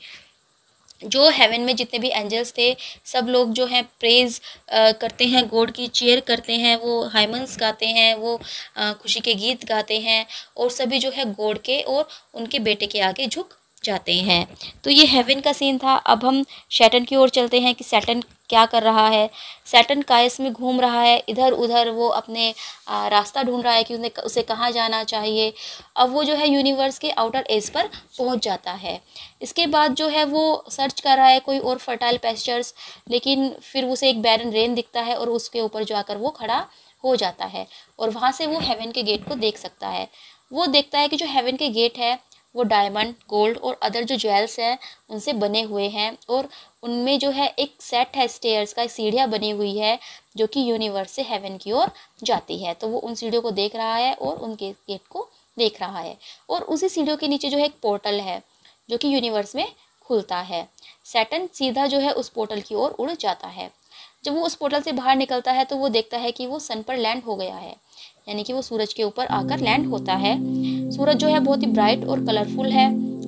जो हेवन में जितने भी एंजल्स थे सब लोग जो हैं प्रेज़ करते हैं, गॉड की चीयर करते हैं, वो हाइमन्स गाते हैं, वो खुशी के गीत गाते हैं और सभी जो है गॉड के और उनके बेटे के आगे झुक जाते हैं। तो ये हेवन का सीन था। अब हम सैटर्न की ओर चलते हैं कि सैटर्न क्या कर रहा है। सैटर्न कायस में घूम रहा है, इधर उधर वो अपने रास्ता ढूंढ रहा है कि उसे कहाँ जाना चाहिए। अब वो जो है यूनिवर्स के आउटर एज पर पहुंच जाता है। इसके बाद जो है वो सर्च कर रहा है कोई और फर्टाइल पेस्चर्स, लेकिन फिर उसे एक बैरन रेन दिखता है और उसके ऊपर जाकर वो खड़ा हो जाता है और वहाँ से वो हेवन के गेट को देख सकता है। वो देखता है कि जो हेवन के गेट है वो डायमंड, गोल्ड और अदर जो ज्वेल्स हैं उनसे बने हुए हैं और उनमें जो है एक सेट है स्टेयर्स का, सीढ़ियाँ बनी हुई है जो कि यूनिवर्स से हेवन की ओर जाती है। तो वो उन सीढ़ियों को देख रहा है और उनके गेट को देख रहा है और उसी सीढ़ियों के नीचे जो है एक पोर्टल है जो कि यूनिवर्स में खुलता है। सैटर्न सीधा जो है उस पोर्टल की ओर उड़ जाता है। जब वो उस पोर्टल से बाहर निकलता है तो वो देखता है कि वो सन पर लैंड हो गया है, यानी कि वो सूरज के ऊपर आकर लैंड होता है। सूरज जो है बहुत ही ब्राइट और कलरफुल है।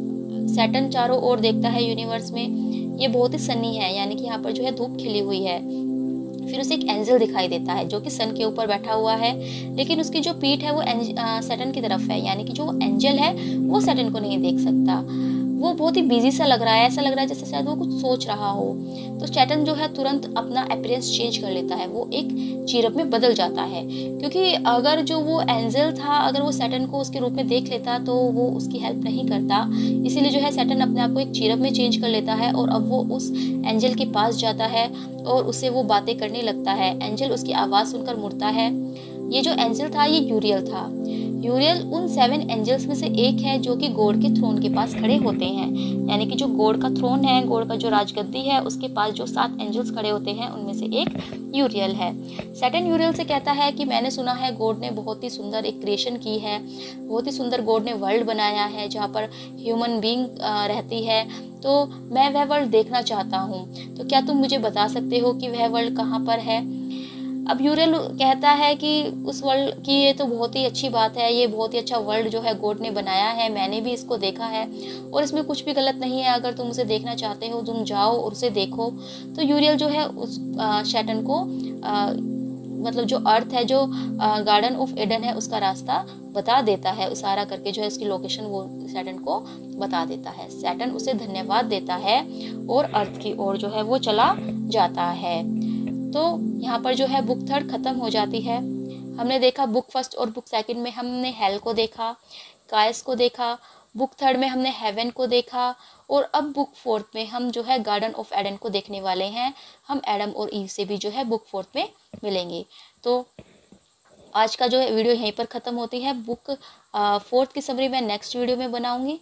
सैटर्न चारों ओर देखता है यूनिवर्स में, ये बहुत ही सनी है, यानी कि यहाँ पर जो है धूप खिली हुई है। फिर उसे एक एंजल दिखाई देता है जो कि सन के ऊपर बैठा हुआ है, लेकिन उसकी जो पीठ है वो सैटर्न की तरफ है, यानी कि जो एंजल है वो सैटर्न को नहीं देख सकता। वो बहुत ही बिजी सा लग रहा है, ऐसा लग रहा है जैसे शायद वो कुछ सोच रहा हो। तो सैटर्न जो है तुरंत अपना अपीयरेंस चेंज कर लेता है, वो एक चीरप में बदल जाता है, क्योंकि अगर जो वो एंजल था अगर वो सैटर्न को उसके रूप में देख लेता तो वो उसकी हेल्प नहीं करता। इसीलिए जो है सैटर्न अपने आप को एक चीरप में चेंज कर लेता है और अब वो उस एंजल के पास जाता है और उससे वो बातें करने लगता है। एंजल उसकी आवाज़ सुनकर मुड़ता है। ये जो एंजल था ये यूरियल था। यूरियल उन 7 एंजल्स में से एक है जो कि गॉड के थ्रोन के पास खड़े होते हैं, यानी कि जो गॉड का थ्रोन है, गॉड का जो राजगद्दी है, उसके पास जो 7 एंजल्स खड़े होते हैं उनमें से एक यूरियल है। सैटर्न यूरियल से कहता है कि मैंने सुना है गॉड ने बहुत ही सुंदर एक क्रिएशन की है, बहुत ही सुंदर गॉड ने वर्ल्ड बनाया है जहाँ पर ह्यूमन बीइंग रहती है, तो मैं वह वर्ल्ड देखना चाहता हूँ। तो क्या तुम मुझे बता सकते हो कि वह वर्ल्ड कहाँ पर है? अब यूरियल कहता है कि उस वर्ल्ड की ये तो बहुत ही अच्छी बात है, ये बहुत ही अच्छा वर्ल्ड जो है गॉड ने बनाया है, मैंने भी इसको देखा है और इसमें कुछ भी गलत नहीं है, अगर तुम उसे देखना चाहते हो तुम जाओ और उसे देखो। तो यूरियल जो है उस शैटन को मतलब जो अर्थ है, जो गार्डन ऑफ एडन है उसका रास्ता बता देता है, इशारा करके जो है उसकी लोकेशन वो सैटर्न को बता देता है। सैटर्न उसे धन्यवाद देता है और अर्थ की ओर जो है वो चला जाता है। तो यहाँ पर जो है बुक थर्ड खत्म हो जाती है। हमने देखा बुक फर्स्ट और बुक सेकंड में हमने हेल को देखा, कायस को देखा, बुक थर्ड में हमने हेवन को देखा और अब बुक फोर्थ में हम जो है गार्डन ऑफ एडन को देखने वाले हैं। हम एडम और ईव से भी जो है बुक फोर्थ में मिलेंगे। तो आज का जो है वीडियो यहीं पर ख़त्म होती है। बुक फोर्थ की समरी मैं नेक्स्ट वीडियो में बनाऊंगी।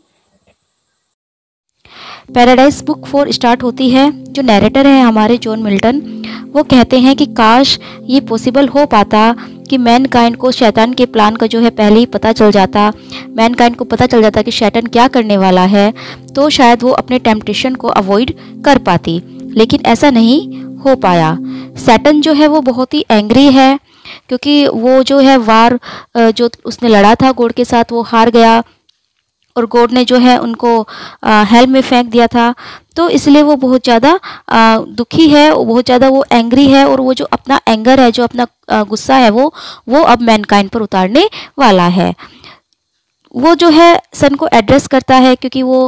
पैराडाइज बुक 4 स्टार्ट होती है। जो नैरेटर है हमारे जॉन मिल्टन, वो कहते हैं कि काश ये पॉसिबल हो पाता कि मैनकाइंड को शैतान के प्लान का जो है पहले ही पता चल जाता, मैनकाइंड को पता चल जाता कि शैतान क्या करने वाला है, तो शायद वो अपने टेम्पटेशन को अवॉइड कर पाती, लेकिन ऐसा नहीं हो पाया। सैटन जो है वो बहुत ही एंग्री है क्योंकि वो जो है वार जो उसने लड़ा था गॉड के साथ वो हार गया और गॉड ने जो है उनको हेल में फेंक दिया था। तो इसलिए वो बहुत ज़्यादा दुखी है, बहुत ज़्यादा वो एंग्री है और वो जो अपना एंगर है, जो अपना गुस्सा है वो अब मैनकाइंड पर उतारने वाला है। वो जो है सन को एड्रेस करता है क्योंकि वो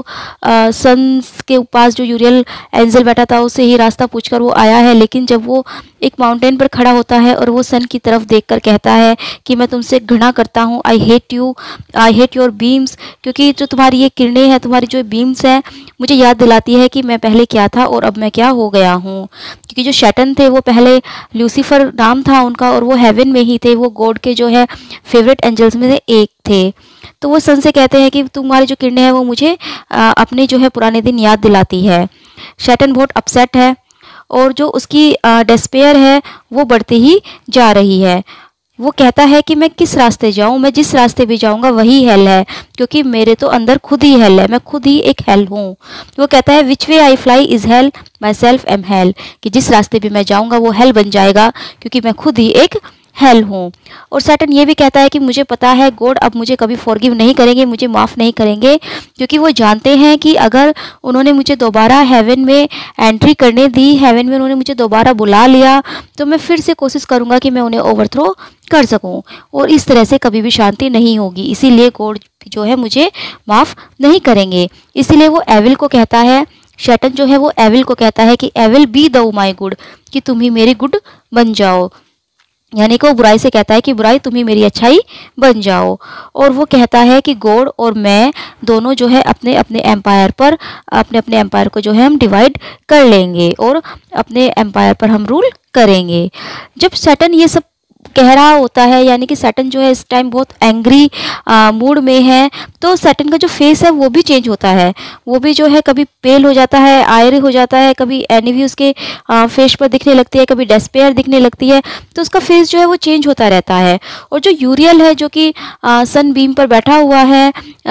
सन के पास जो यूरियल एंजल बैठा था उससे ही रास्ता पूछकर वो आया है, लेकिन जब वो एक माउंटेन पर खड़ा होता है और वो सन की तरफ देखकर कहता है कि मैं तुमसे घृणा करता हूँ, I hate you, I hate your beams, क्योंकि जो तुम्हारी ये किरणें हैं, तुम्हारी जो बीम्स हैं, मुझे याद दिलाती है कि मैं पहले क्या था और अब मैं क्या हो गया हूँ। क्योंकि जो शैटन थे वो पहले लूसीफर नाम था उनका और वो हेवन में ही थे, वो गॉड के जो है फेवरेट एंजल्स में से एक थे। तो वो सन से कहते हैं कि तुम्हारी जो किरणें हैं वो मुझे अपने जो है पुराने दिन याद दिलाती है। शैटन बहुत अपसेट है और जो उसकी डेस्पेयर है वो बढ़ती ही जा रही है। वो कहता है कि मैं किस रास्ते जाऊं, मैं जिस रास्ते भी जाऊंगा वही हेल है, क्योंकि मेरे तो अंदर खुद ही हेल है, मैं खुद ही एक हेल हूँ। वो कहता है which way I fly is hell, myself am hell, कि जिस रास्ते भी मैं जाऊंगा वो हेल बन जाएगा क्योंकि मैं खुद ही एक हेल हूँ। और सैटन ये भी कहता है कि मुझे पता है गॉड अब मुझे कभी फॉरगिव नहीं करेंगे, मुझे माफ़ नहीं करेंगे, क्योंकि वो जानते हैं कि अगर उन्होंने मुझे दोबारा हेवन में एंट्री करने दी, हेवन में उन्होंने मुझे दोबारा बुला लिया, तो मैं फिर से कोशिश करूँगा कि मैं उन्हें ओवरथ्रो कर सकूँ और इस तरह से कभी भी शांति नहीं होगी। इसीलिए गॉड जो है मुझे माफ़ नहीं करेंगे। इसीलिए वो एविल को कहता है, शैटन जो है वो एविल को कहता है कि एविल बी दो माई गुड, कि तुम ही मेरी गुड बन जाओ, यानी कि वो बुराई से कहता है कि बुराई तुम ही मेरी अच्छाई बन जाओ। और वो कहता है कि गॉड और मैं दोनों जो है अपने अपने एम्पायर पर अपने अपने एम्पायर को जो है हम डिवाइड कर लेंगे और अपने एम्पायर पर हम रूल करेंगे। जब सैटन ये सब कह रहा होता है, यानी कि सैटन जो है इस टाइम बहुत एंग्री मूड में है, तो सैटन का जो फेस है वो भी चेंज होता है, वो भी जो है कभी पेल हो जाता है, आयरी हो जाता है, कभी एनवी उसके फेस पर दिखने लगती है, कभी डेस्पेयर दिखने लगती है, तो उसका फेस जो है वो चेंज होता रहता है। और जो यूरियल है जो कि सन बीम पर बैठा हुआ है,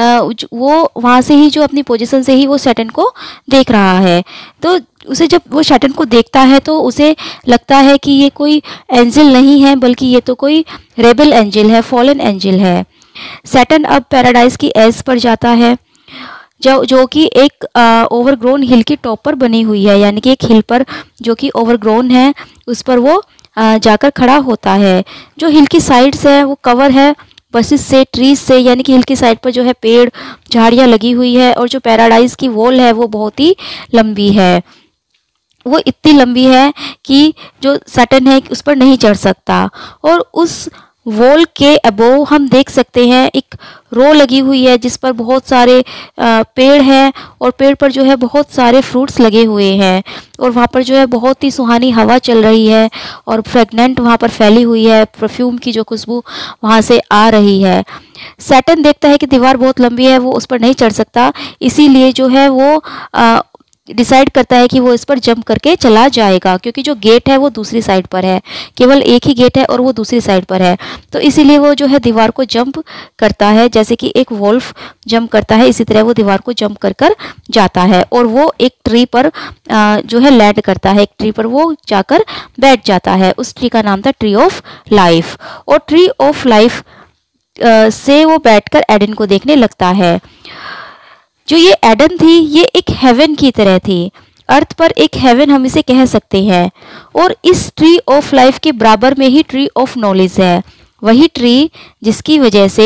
वो वहाँ से ही जो अपनी पोजीशन से ही वो सैटन को देख रहा है। तो उसे जब वो शैटन को देखता है तो उसे लगता है कि ये कोई एंजल नहीं है, बल्कि ये तो कोई रेबल एंजल है, फॉलन एंजल है। सैटन अब पैराडाइज की एज पर जाता है, जो कि एक ओवरग्रोन हिल की टॉप पर बनी हुई है, यानी कि एक हिल पर जो कि ओवरग्रोन है उस पर वो जाकर खड़ा होता है। जो हिल की साइड्स है वो कवर है बसिस से, ट्रीज से, यानी कि हिल की साइड पर जो है पेड़ झाड़ियाँ लगी हुई है। और जो पैराडाइज की वॉल है वो बहुत ही लंबी है, वो इतनी लंबी है कि जो सैटन है उस पर नहीं चढ़ सकता। और उस वॉल के अबोव हम देख सकते हैं एक रो लगी हुई है जिस पर बहुत सारे पेड़ हैं और पेड़ पर जो है बहुत सारे फ्रूट्स लगे हुए हैं और वहाँ पर जो है बहुत ही सुहानी हवा चल रही है और फ्रेगनेंट वहाँ पर फैली हुई है, परफ्यूम की जो खुशबू वहाँ से आ रही है। सैटन देखता है कि दीवार बहुत लंबी है, वो उस पर नहीं चढ़ सकता, इसीलिए जो है वो डिसाइड करता है कि वो इस पर जंप करके चला जाएगा, क्योंकि जो गेट है वो दूसरी साइड पर है, केवल एक ही गेट है और वो दूसरी साइड पर है। तो इसीलिए वो जो है दीवार को जंप करता है, जैसे कि एक वोल्फ जंप करता है इसी तरह वो दीवार को जंप कर कर जाता है और वो एक ट्री पर जो है लैंड करता है, एक ट्री पर वो जाकर बैठ जाता है। उस ट्री का नाम था ट्री ऑफ लाइफ। और ट्री ऑफ लाइफ से वो बैठकर एडन को देखने लगता है। जो ये एडन थी ये एक हेवन की तरह थी, अर्थ पर एक हेवन हम इसे कह सकते हैं। और इस ट्री ऑफ लाइफ के बराबर में ही ट्री ऑफ नॉलेज है, वही ट्री जिसकी वजह से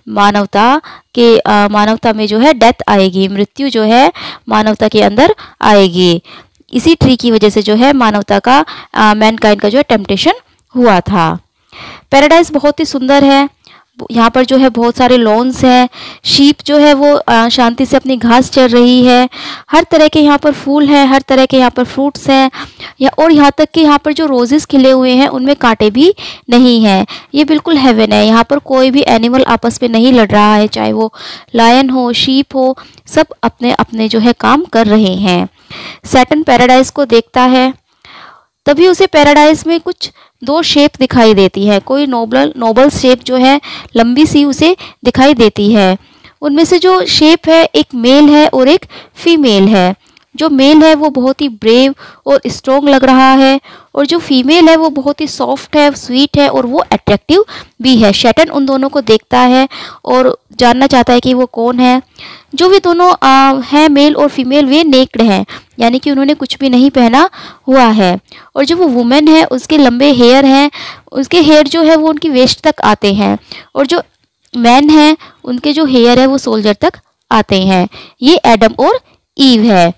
मानवता में जो है डेथ आएगी, मृत्यु जो है मानवता के अंदर आएगी। इसी ट्री की वजह से जो है मानवता का मैनकाइंड का जो है टेम्पटेशन हुआ था। पैराडाइज बहुत ही सुंदर है, यहाँ पर जो है बहुत सारे लॉन्स हैं, शीप जो है वो शांति से अपनी घास चर रही है, हर तरह के यहाँ पर फूल हैं, हर तरह के यहाँ पर फ्रूट्स हैं, और यहाँ तक कि यहाँ पर जो रोजेस खिले हुए हैं उनमें कांटे भी नहीं हैं। ये बिल्कुल हेवन है, यहाँ पर कोई भी एनिमल आपस में नहीं लड़ रहा है, चाहे वो लायन हो, शीप हो, सब अपने अपने जो है काम कर रहे हैं। सैटर्न पैराडाइज को देखता है, तभी उसे पैराडाइज में कुछ दो शेप दिखाई देती है। कोई नोबल शेप जो है लंबी सी उसे दिखाई देती है। उनमें से जो शेप है एक मेल है और एक फीमेल है। जो मेल है वो बहुत ही ब्रेव और स्ट्रॉन्ग लग रहा है, और जो फीमेल है वो बहुत ही सॉफ्ट है, स्वीट है और वो अट्रैक्टिव भी है। सैटर्न उन दोनों को देखता है और जानना चाहता है कि वो कौन है। जो भी दोनों हैं मेल और फीमेल, वे नेक्ड हैं, यानी कि उन्होंने कुछ भी नहीं पहना हुआ है। और जो वो वुमेन है उसके लंबे हेयर हैं, उसके हेयर जो है वो उनकी वेस्ट तक आते हैं, और जो मैन है उनके जो हेयर है वो शोल्डर तक आते हैं। ये एडम और ईव है।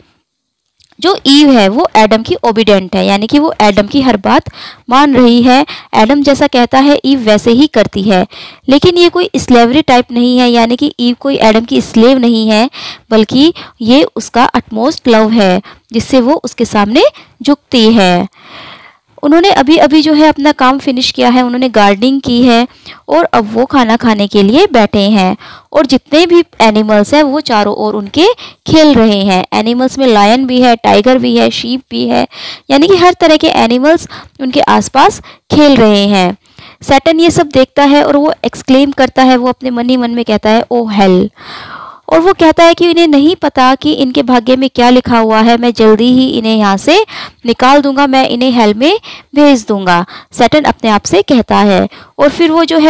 जो ईव है वो एडम की ओबीडेंट है, यानी कि वो एडम की हर बात मान रही है। एडम जैसा कहता है ईव वैसे ही करती है, लेकिन ये कोई स्लेवरी टाइप नहीं है, यानी कि ईव कोई एडम की स्लेव नहीं है, बल्कि ये उसका अटमोस्ट लव है जिससे वो उसके सामने झुकती है। उन्होंने अभी अभी जो है अपना काम फिनिश किया है, उन्होंने गार्डनिंग की है और अब वो खाना खाने के लिए बैठे हैं। और जितने भी एनिमल्स हैं वो चारों ओर उनके खेल रहे हैं। एनिमल्स में लायन भी है, टाइगर भी है, शीप भी है, यानी कि हर तरह के एनिमल्स उनके आसपास खेल रहे हैं। सैटर्न ये सब देखता है और वो एक्सक्लेम करता है, वो अपने मन ही मन में कहता है ओ हेल। और वो कहता है कि इन्हें नहीं पता कि इनके भाग्य में क्या लिखा हुआ है, मैं जल्दी ही इन्हें यहाँ से निकाल दूंगा, मैं इन्हें हेल में भेज दूंगा, सैटर्न अपने आप से कहता है। और फिर वो जो है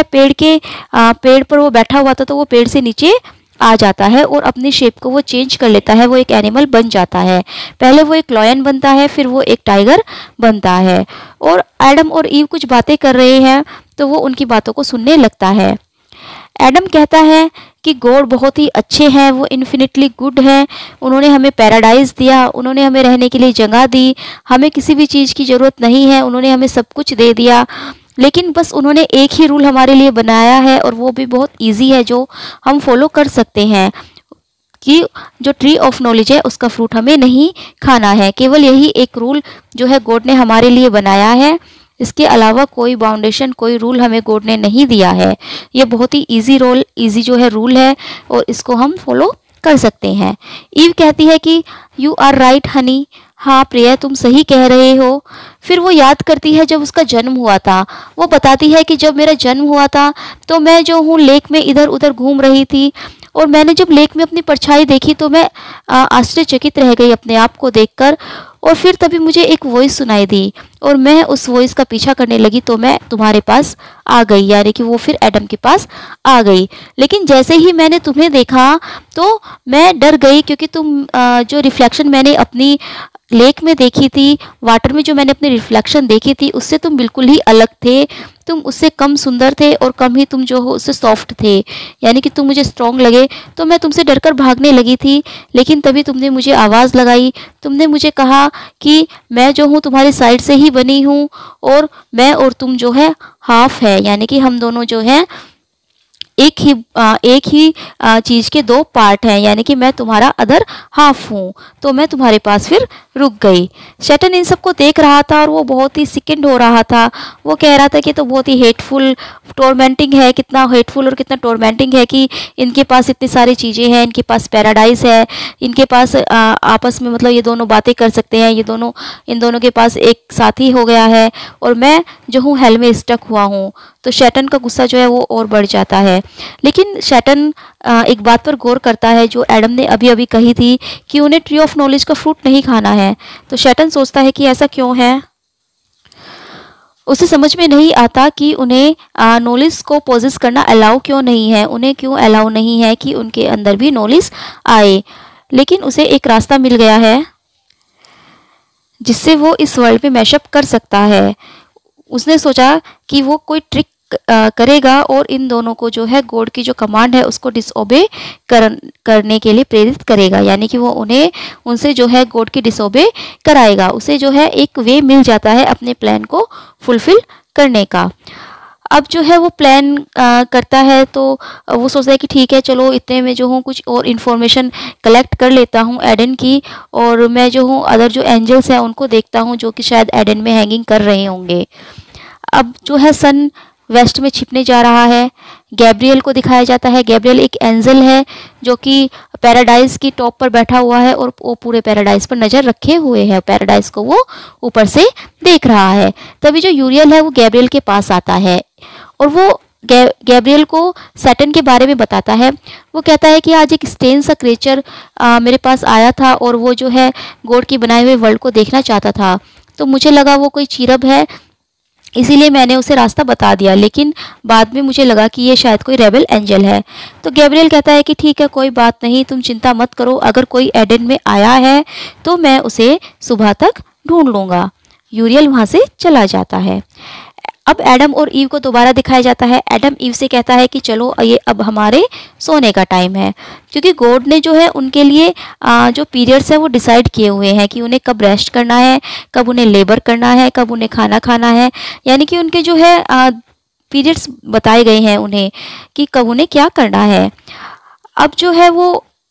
पेड़ पर वो बैठा हुआ था, तो वो पेड़ से नीचे आ जाता है और अपनी शेप को वो चेंज कर लेता है, वो एक एनिमल बन जाता है। पहले वो एक लायन बनता है, फिर वो एक टाइगर बनता है। और एडम और ईव कुछ बातें कर रहे हैं, तो वो उनकी बातों को सुनने लगता है। एडम कहता है कि गॉड बहुत ही अच्छे हैं, वो इन्फिनिटली गुड हैं, उन्होंने हमें पैराडाइज दिया, उन्होंने हमें रहने के लिए जगह दी, हमें किसी भी चीज़ की ज़रूरत नहीं है, उन्होंने हमें सब कुछ दे दिया, लेकिन बस उन्होंने एक ही रूल हमारे लिए बनाया है और वो भी बहुत ईजी है जो हम फॉलो कर सकते हैं, कि जो ट्री ऑफ नॉलेज है उसका फ्रूट हमें नहीं खाना है। केवल यही एक रूल जो है गॉड ने हमारे लिए बनाया है, इसके अलावा कोई बाउंडेशन, कोई रूल हमें गॉड ने नहीं दिया है। ये बहुत ही इजी जो है रूल है और इसको हम फॉलो कर सकते हैं। ईव कहती है कि यू आर राइट हनी, हाँ प्रिय तुम सही कह रहे हो। फिर वो याद करती है जब उसका जन्म हुआ था। वो बताती है कि जब मेरा जन्म हुआ था तो मैं जो हूँ लेक में इधर उधर घूम रही थी, और मैंने जब लेक में अपनी परछाई देखी तो मैं आश्चर्यचकित रह गई अपने आप को देखकर। और फिर तभी मुझे एक वॉइस सुनाई दी और मैं उस वॉइस का पीछा करने लगी, तो मैं तुम्हारे पास आ गई, यानी कि वो फिर एडम के पास आ गई। लेकिन जैसे ही मैंने तुम्हें देखा तो मैं डर गई, क्योंकि तुम जो रिफ्लेक्शन मैंने अपनी लेक में देखी थी, वाटर में जो मैंने अपनी रिफ्लेक्शन देखी थी, उससे तुम बिल्कुल ही अलग थे। तुम उससे कम सुंदर थे और कम ही तुम जो हो उससे सॉफ्ट थे, यानी कि तुम मुझे स्ट्रॉन्ग लगे। तो मैं तुमसे डरकर भागने लगी थी, लेकिन तभी तुमने मुझे आवाज़ लगाई, तुमने मुझे कहा कि मैं जो हूँ तुम्हारी साइड से ही बनी हूँ और मैं और तुम जो है हाफ है, यानी कि हम दोनों जो हैं एक ही चीज़ के दो पार्ट हैं, यानी कि मैं तुम्हारा अदर हाफ हूँ, तो मैं तुम्हारे पास फिर रुक गई। शैटन इन सबको देख रहा था और वो बहुत ही सिकंड हो रहा था। वो कह रहा था कि तो बहुत ही हेटफुल टोरमेंटिंग है, कितना हेटफुल और कितना टोरमेंटिंग है कि इनके पास इतनी सारी चीज़ें हैं, इनके पास पैराडाइज है, इनके पास आपस में मतलब ये दोनों बातें कर सकते हैं, इन दोनों के पास एक साथी हो गया है और मैं जो हूँ हेल में स्टक हुआ हूँ। तो शैटन का गुस्सा जो है वो और बढ़ जाता है। लेकिन शैटन एक बात पर गौर करता है जो एडम ने अभी अभी कही थी कि उन्हें ट्री ऑफ नॉलेज का फ्रूट नहीं खाना है। तो शैटन सोचता है कि ऐसा क्यों है। उसे समझ में नहीं आता कि उन्हें नॉलेज को पोजेस करना अलाउ क्यों नहीं है, उन्हें क्यों अलाउ नहीं है कि उनके अंदर भी नॉलेज आए। लेकिन उसे एक रास्ता मिल गया है जिससे वो इस वर्ल्ड में मैशअप कर सकता है। उसने सोचा कि वो कोई ट्रिक करेगा और इन दोनों को जो है गॉड की जो कमांड है उसको डिसओबे करने के लिए प्रेरित करेगा, यानी कि वो उनसे जो है गॉड की डिसओबे कराएगा। उसे जो है एक वे मिल जाता है अपने प्लान को फुलफिल करने का। अब जो है वो प्लान करता है तो वो सोचता है कि ठीक है चलो इतने में जो हूँ कुछ और इन्फॉर्मेशन कलेक्ट कर लेता हूँ एडन की, और मैं जो हूँ अदर जो एंजल्स हैं उनको देखता हूँ जो कि शायद एडन में हैंगिंग कर रहे होंगे। अब जो है सन वेस्ट में छिपने जा रहा है। गैब्रियल को दिखाया जाता है। गैब्रियल एक एंजल है जो कि पैराडाइज की टॉप पर बैठा हुआ है और वो पूरे पैराडाइज पर नज़र रखे हुए है। पैराडाइज को वो ऊपर से देख रहा है। तभी जो यूरियल है वो गैब्रियल के पास आता है और वो गैब्रियल को सैटर्न के बारे में बताता है। वो कहता है कि आज एक स्ट्रेंज सा क्रिएचर मेरे पास आया था और वो जो है गॉड की बनाए हुए वर्ल्ड को देखना चाहता था, तो मुझे लगा वो कोई चीरब है, इसीलिए मैंने उसे रास्ता बता दिया, लेकिन बाद में मुझे लगा कि ये शायद कोई रेबल एंजल है। तो गैब्रियल कहता है कि ठीक है कोई बात नहीं, तुम चिंता मत करो, अगर कोई एडन में आया है तो मैं उसे सुबह तक ढूंढ लूँगा। यूरियल वहाँ से चला जाता है। अब एडम और ईव को दोबारा दिखाया जाता है। एडम ईव से कहता है कि चलो ये अब हमारे सोने का टाइम है, क्योंकि गॉड ने जो है उनके लिए जो पीरियड्स है वो डिसाइड किए हुए हैं कि उन्हें कब रेस्ट करना है, कब उन्हें लेबर करना है, कब उन्हें खाना खाना है, यानी कि उनके जो है पीरियड्स बताए गए हैं उन्हें कि कब उन्हें क्या करना है। अब जो है वो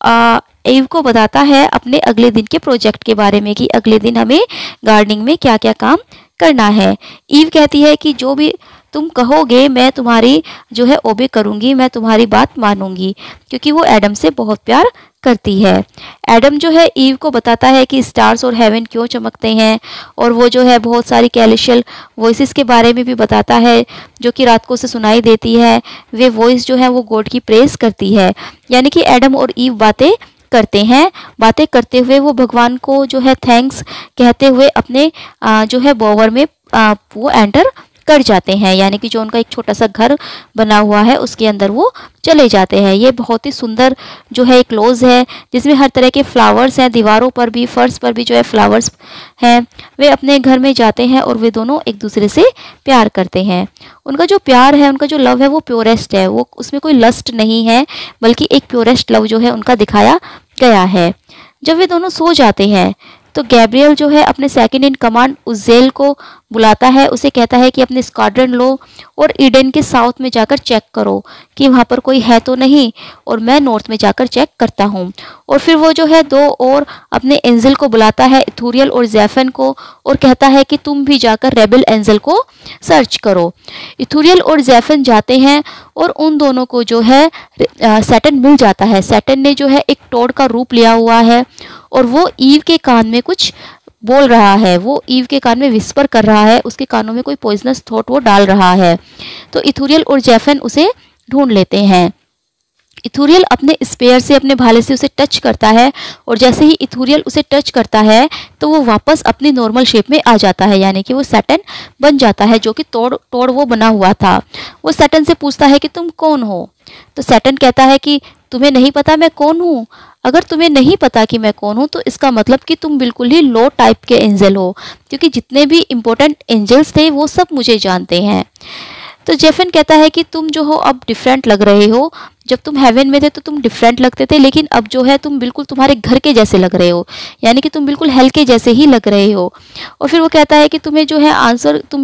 ईव को बताता है अपने अगले दिन के प्रोजेक्ट के बारे में कि अगले दिन हमें गार्डनिंग में क्या क्या काम करना है। ईव कहती है कि जो भी तुम कहोगे मैं तुम्हारी जो है ओबे करूंगी, मैं तुम्हारी बात मानूंगी, क्योंकि वो एडम से बहुत प्यार करती है। एडम जो है ईव को बताता है कि स्टार्स और हेवन क्यों चमकते हैं, और वो जो है बहुत सारी कैलिशियल वॉइसेस के बारे में भी बताता है जो कि रात को उसे सुनाई देती है। वे वॉइस जो है वो गॉड की प्रेज करती है, यानी कि एडम और ईव बातें करते हैं। बातें करते हुए वो भगवान को जो है थैंक्स कहते हुए अपने जो है बोवर में वो एंटर कर जाते हैं, यानी कि जो उनका एक छोटा सा घर बना हुआ है उसके अंदर वो चले जाते हैं। ये बहुत ही सुंदर जो है एक क्लोज है जिसमें हर तरह के फ्लावर्स हैं, दीवारों पर भी फर्श पर भी जो है फ्लावर्स हैं। वे अपने घर में जाते हैं और वे दोनों एक दूसरे से प्यार करते हैं। उनका जो प्यार है, उनका जो लव है वो प्योरेस्ट है, वो उसमें कोई लस्ट नहीं है, बल्कि एक प्योरेस्ट लव जो है उनका दिखाया गया है। जब वे दोनों सो जाते हैं तो गैब्रियल जो है अपने सेकंड इन कमांड उज्जेल को बुलाता है। उसे कहता है कि अपने स्क्वाड्रन लो और ईडन के साउथ में जाकर चेक करो कि वहाँ पर कोई है तो नहीं, और मैं नॉर्थ में जाकर चेक करता हूँ। और फिर वो जो है दो और अपने एंजल को बुलाता है, इथूरियल और ज़ेफन को, और कहता है कि तुम भी जाकर रेबल एंजल को सर्च करो। इथूरियल और ज़ेफन जाते हैं और उन दोनों को जो है सैटर्न मिल जाता है। सैटर्न ने जो है एक टोड का रूप लिया हुआ है और वो ईव के कान में कुछ बोल रहा है, वो ईव के कान में विस्पर कर रहा है, उसके कानों में कोई पॉइजनस थॉट वो डाल रहा है। तो इथूरियल और ज़ेफन उसे ढूंढ लेते हैं। इथूरियल अपने स्पेयर से, अपने भाले से उसे टच करता है, और जैसे ही इथूरियल उसे टच करता है तो वो वापस अपनी नॉर्मल शेप में आ जाता है, यानी कि वो सैटर्न बन जाता है जो कि तोड़ वो बना हुआ था। वो सैटर्न से पूछता है कि तुम कौन हो। तो सैटर्न कहता है कि तुम्हें नहीं पता मैं कौन हूँ? अगर तुम्हें नहीं पता कि मैं कौन हूँ तो इसका मतलब कि तुम बिल्कुल ही लो टाइप के एंजल हो, क्योंकि जितने भी इम्पोर्टेंट एंजल्स थे वो सब मुझे जानते हैं। तो जेफन कहता है कि तुम जो हो अब डिफरेंट लग रहे हो, जब तुम हेवन में थे तो तुम डिफरेंट लगते थे, लेकिन अब जो है तुम बिल्कुल तुम्हारे घर के जैसे लग रहे हो, यानी कि तुम बिल्कुल हेल के जैसे ही लग रहे हो। और फिर वो कहता है कि तुम्हें जो है आंसर, तुम्हें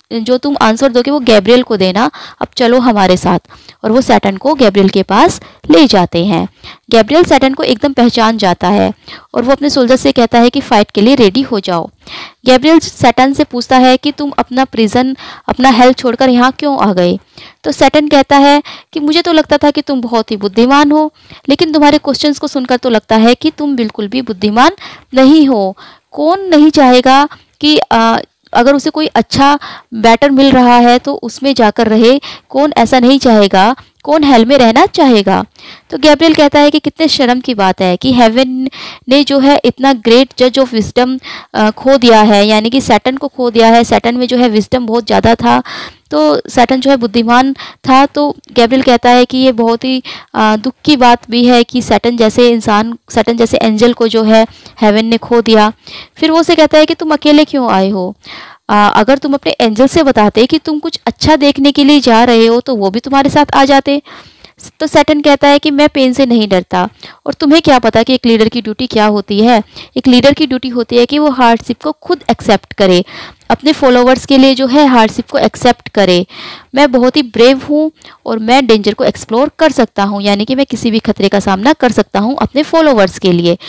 जो तुम आंसर दोगे वो गैब्रियल को देना, अब चलो हमारे साथ। और वो सैटर्न को गैब्रियल के पास ले जाते हैं। गैब्रियल सैटर्न को एकदम पहचान जाता है और वो अपने सोल्जर से कहता है कि फाइट के लिए रेडी हो जाओ। गैब्रियल सैटर्न से पूछता है कि तुम अपना प्रिजन, अपना हेल छोड़कर यहाँ क्यों आ गए। तो सैटर्न कहता है कि मुझे तो लगता था कि तुम बहुत ही बुद्धिमान हो, लेकिन तुम्हारे क्वेश्चंस को सुनकर तो लगता है कि तुम बिल्कुल भी बुद्धिमान नहीं हो। कौन नहीं चाहेगा कि अगर उसे कोई अच्छा बैटर मिल रहा है तो उसमें जाकर रहे, कौन ऐसा नहीं चाहेगा, कौन हेल में रहना चाहेगा। तो गैब्रियल कहता है कि कितने शर्म की बात है कि हेवन ने जो है इतना ग्रेट जज ऑफ विजडम खो दिया है, यानी कि सैटर्न को खो दिया है। सैटर्न में जो है विजडम बहुत ज़्यादा था, तो सैटर्न जो है बुद्धिमान था। तो गैब्रियल कहता है कि ये बहुत ही दुख की बात भी है कि सैटर्न जैसे इंसान, सैटर्न जैसे एंजल को जो है हेवन ने खो दिया। फिर वो उसे कहता है कि तुम अकेले क्यों आए हो, अगर तुम अपने एंजल से बताते कि तुम कुछ अच्छा देखने के लिए जा रहे हो तो वो भी तुम्हारे साथ आ जाते। तो सैटर्न कहता है कि मैं पेन से नहीं डरता, और तुम्हें क्या पता कि एक लीडर की ड्यूटी क्या होती है। एक लीडर की ड्यूटी होती है कि वो हार्डशिप को खुद एक्सेप्ट करे, अपने फॉलोवर्स के लिए जो है हार्डशिप को एक्सेप्ट करे। मैं बहुत ही ब्रेव हूँ और मैं डेंजर को एक्सप्लोर कर सकता हूँ, यानी कि मैं किसी भी खतरे का सामना कर सकता हूँ अपने फॉलोवर्स के लिए।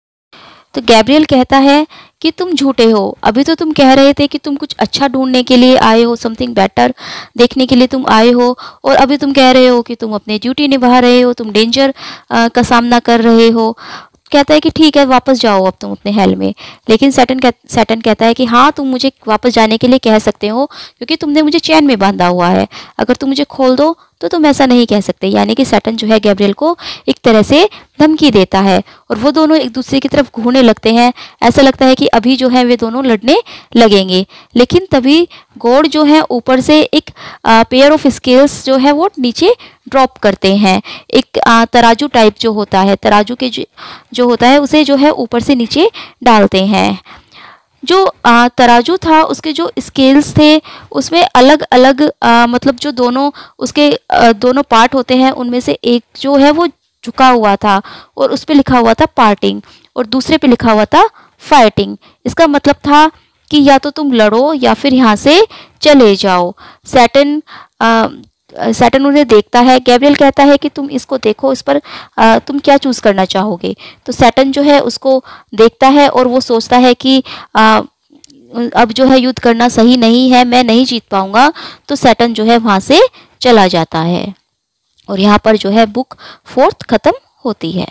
तो गैब्रियल कहता है कि तुम झूठे हो, अभी तो तुम कह रहे थे कि तुम कुछ अच्छा ढूंढने के लिए आए हो, समथिंग बेटर देखने के लिए तुम आए हो, और अभी तुम कह रहे हो कि तुम अपनी ड्यूटी निभा रहे हो, तुम डेंजर का सामना कर रहे हो। कहता है कि ठीक है, वापस जाओ अब तुम अपने हेल में। लेकिन सैटर्न कहता है कि हाँ, तुम मुझे वापस जाने के लिए कह सकते हो क्योंकि तुमने मुझे चैन में बांधा हुआ है, अगर तुम मुझे खोल दो तो तुम ऐसा नहीं कह सकते। यानी कि सैटर्न जो है गैब्रियल को एक तरह से धमकी देता है और वो दोनों एक दूसरे की तरफ घूरने लगते हैं। ऐसा लगता है कि अभी जो है वे दोनों लड़ने लगेंगे, लेकिन तभी गॉड जो है ऊपर से एक पेयर ऑफ स्केल्स जो है वो नीचे ड्रॉप करते हैं। एक तराजू टाइप जो होता है, तराजू के जो होता है उसे जो है ऊपर से नीचे डालते हैं। जो तराजू था उसके जो स्केल्स थे उसमें अलग अलग मतलब जो दोनों उसके दोनों पार्ट होते हैं उनमें से एक जो है वो झुका हुआ था और उस पे लिखा हुआ था पार्टिंग और दूसरे पे लिखा हुआ था फाइटिंग। इसका मतलब था कि या तो तुम लड़ो या फिर यहाँ से चले जाओ। सैटर्न उन्हें देखता है। गैब्रियल कहता है कि तुम इसको देखो, इस पर तुम क्या चूज करना चाहोगे। तो सैटर्न जो है उसको देखता है और वो सोचता है कि अब जो है युद्ध करना सही नहीं है, मैं नहीं जीत पाऊंगा। तो सैटर्न जो है वहां से चला जाता है और यहाँ पर जो है बुक 4 खत्म होती है।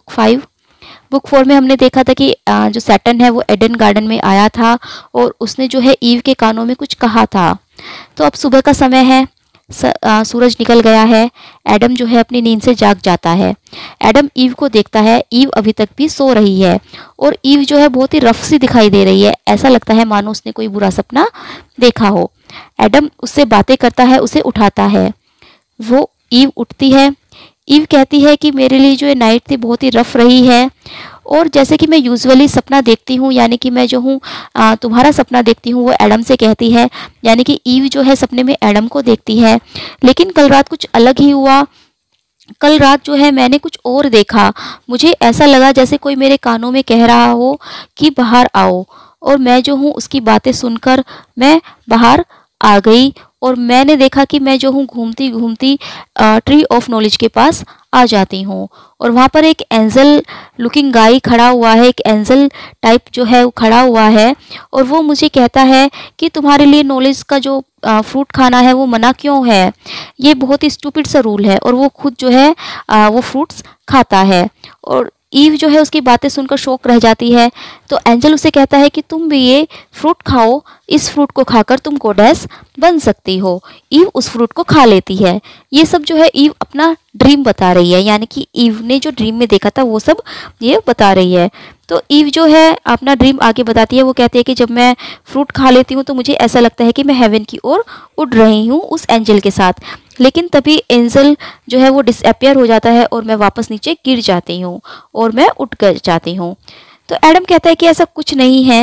बुक 4 में हमने देखा था कि जो सैटर्न है वो एडन गार्डन में आया था और उसने जो है ईव के कानों में कुछ कहा था। तो अब सुबह का समय है, सूरज निकल गया है। एडम जो है अपनी नींद से जाग जाता है। एडम ईव को देखता है, ईव अभी तक भी सो रही है और ईव जो है बहुत ही रफ सी दिखाई दे रही है। ऐसा लगता है मानो उसने कोई बुरा सपना देखा हो। एडम उससे बातें करता है, उसे उठाता है। वो ईव उठती है। ईव कहती है कि मेरे लिए जो ये नाइट थी बहुत ही रफ रही है और जैसे कि मैं यूजुअली सपना देखती हूँ, यानी कि मैं जो हूँ तुम्हारा सपना देखती हूँ, वो एडम से कहती है। यानी कि ईव जो है सपने में एडम को देखती है। लेकिन कल रात कुछ अलग ही हुआ। कल रात जो है मैंने कुछ और देखा। मुझे ऐसा लगा जैसे कोई मेरे कानों में कह रहा हो कि बाहर आओ, और मैं जो हूँ उसकी बातें सुनकर मैं बाहर आ गई और मैंने देखा कि मैं जो हूँ घूमती घूमती ट्री ऑफ नॉलेज के पास आ जाती हूँ और वहाँ पर एक एंजल लुकिंग गाय खड़ा हुआ है, एक एंजल टाइप जो है वो खड़ा हुआ है और वो मुझे कहता है कि तुम्हारे लिए नॉलेज का जो फ्रूट खाना है वो मना क्यों है। ये बहुत ही स्टूपिड सा रूल है और वो खुद जो है वो फ्रूट्स खाता है। और ईव जो है उसकी बातें सुनकर शौक रह जाती है। तो एंजल उसे कहता है कि तुम भी ये फ्रूट खाओ, इस फ्रूट को खाकर तुम गॉडेस बन सकती हो। ईव उस फ्रूट को खा लेती है। ये सब जो है ईव अपना ड्रीम बता रही है, यानी कि ईव ने जो ड्रीम में देखा था वो सब ये बता रही है। तो ईव जो है अपना ड्रीम आगे बताती है। वो कहती है कि जब मैं फ्रूट खा लेती हूँ तो मुझे ऐसा लगता है कि मैं हेवन की ओर उड़ रही हूँ उस एंजल के साथ। लेकिन तभी एंजल जो है वो डिसअपियर हो जाता है और मैं वापस नीचे गिर जाती हूँ और मैं उठ कर जाती हूँ। तो एडम कहता है कि ऐसा कुछ नहीं है,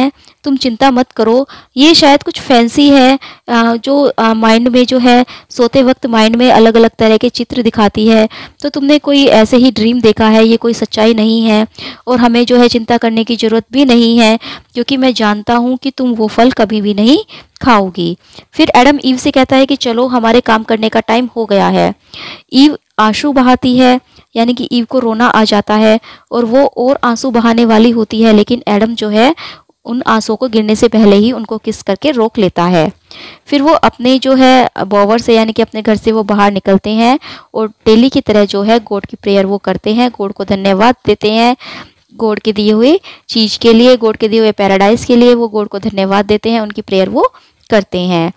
तुम चिंता मत करो, ये शायद कुछ फैंसी है जो माइंड में जो है सोते वक्त माइंड में अलग अलग तरह के चित्र दिखाती है, तो तुमने कोई ऐसे ही ड्रीम देखा है, ये कोई सच्चाई नहीं है और हमें जो है चिंता करने की ज़रूरत भी नहीं है, क्योंकि मैं जानता हूँ कि तुम वो फल कभी भी नहीं खाओगी। फिर एडम ईव से कहता है कि चलो हमारे काम करने का टाइम हो गया है। ईव आंसू बहाती है, यानी कि ईव को रोना आ जाता है और वो और आंसू बहाने वाली होती है, लेकिन एडम जो है उन आंसुओं को गिरने से पहले ही उनको किस करके रोक लेता है। फिर वो अपने जो है बोवर से यानी कि अपने घर से वो बाहर निकलते हैं और डेली की तरह जो है गॉड की प्रेयर वो करते हैं, गॉड को धन्यवाद देते हैं, गॉड के दिए हुए चीज़ के लिए, गॉड के दिए हुए पैराडाइज के लिए वो गॉड को धन्यवाद देते हैं, उनकी प्रेयर वो करते हैं।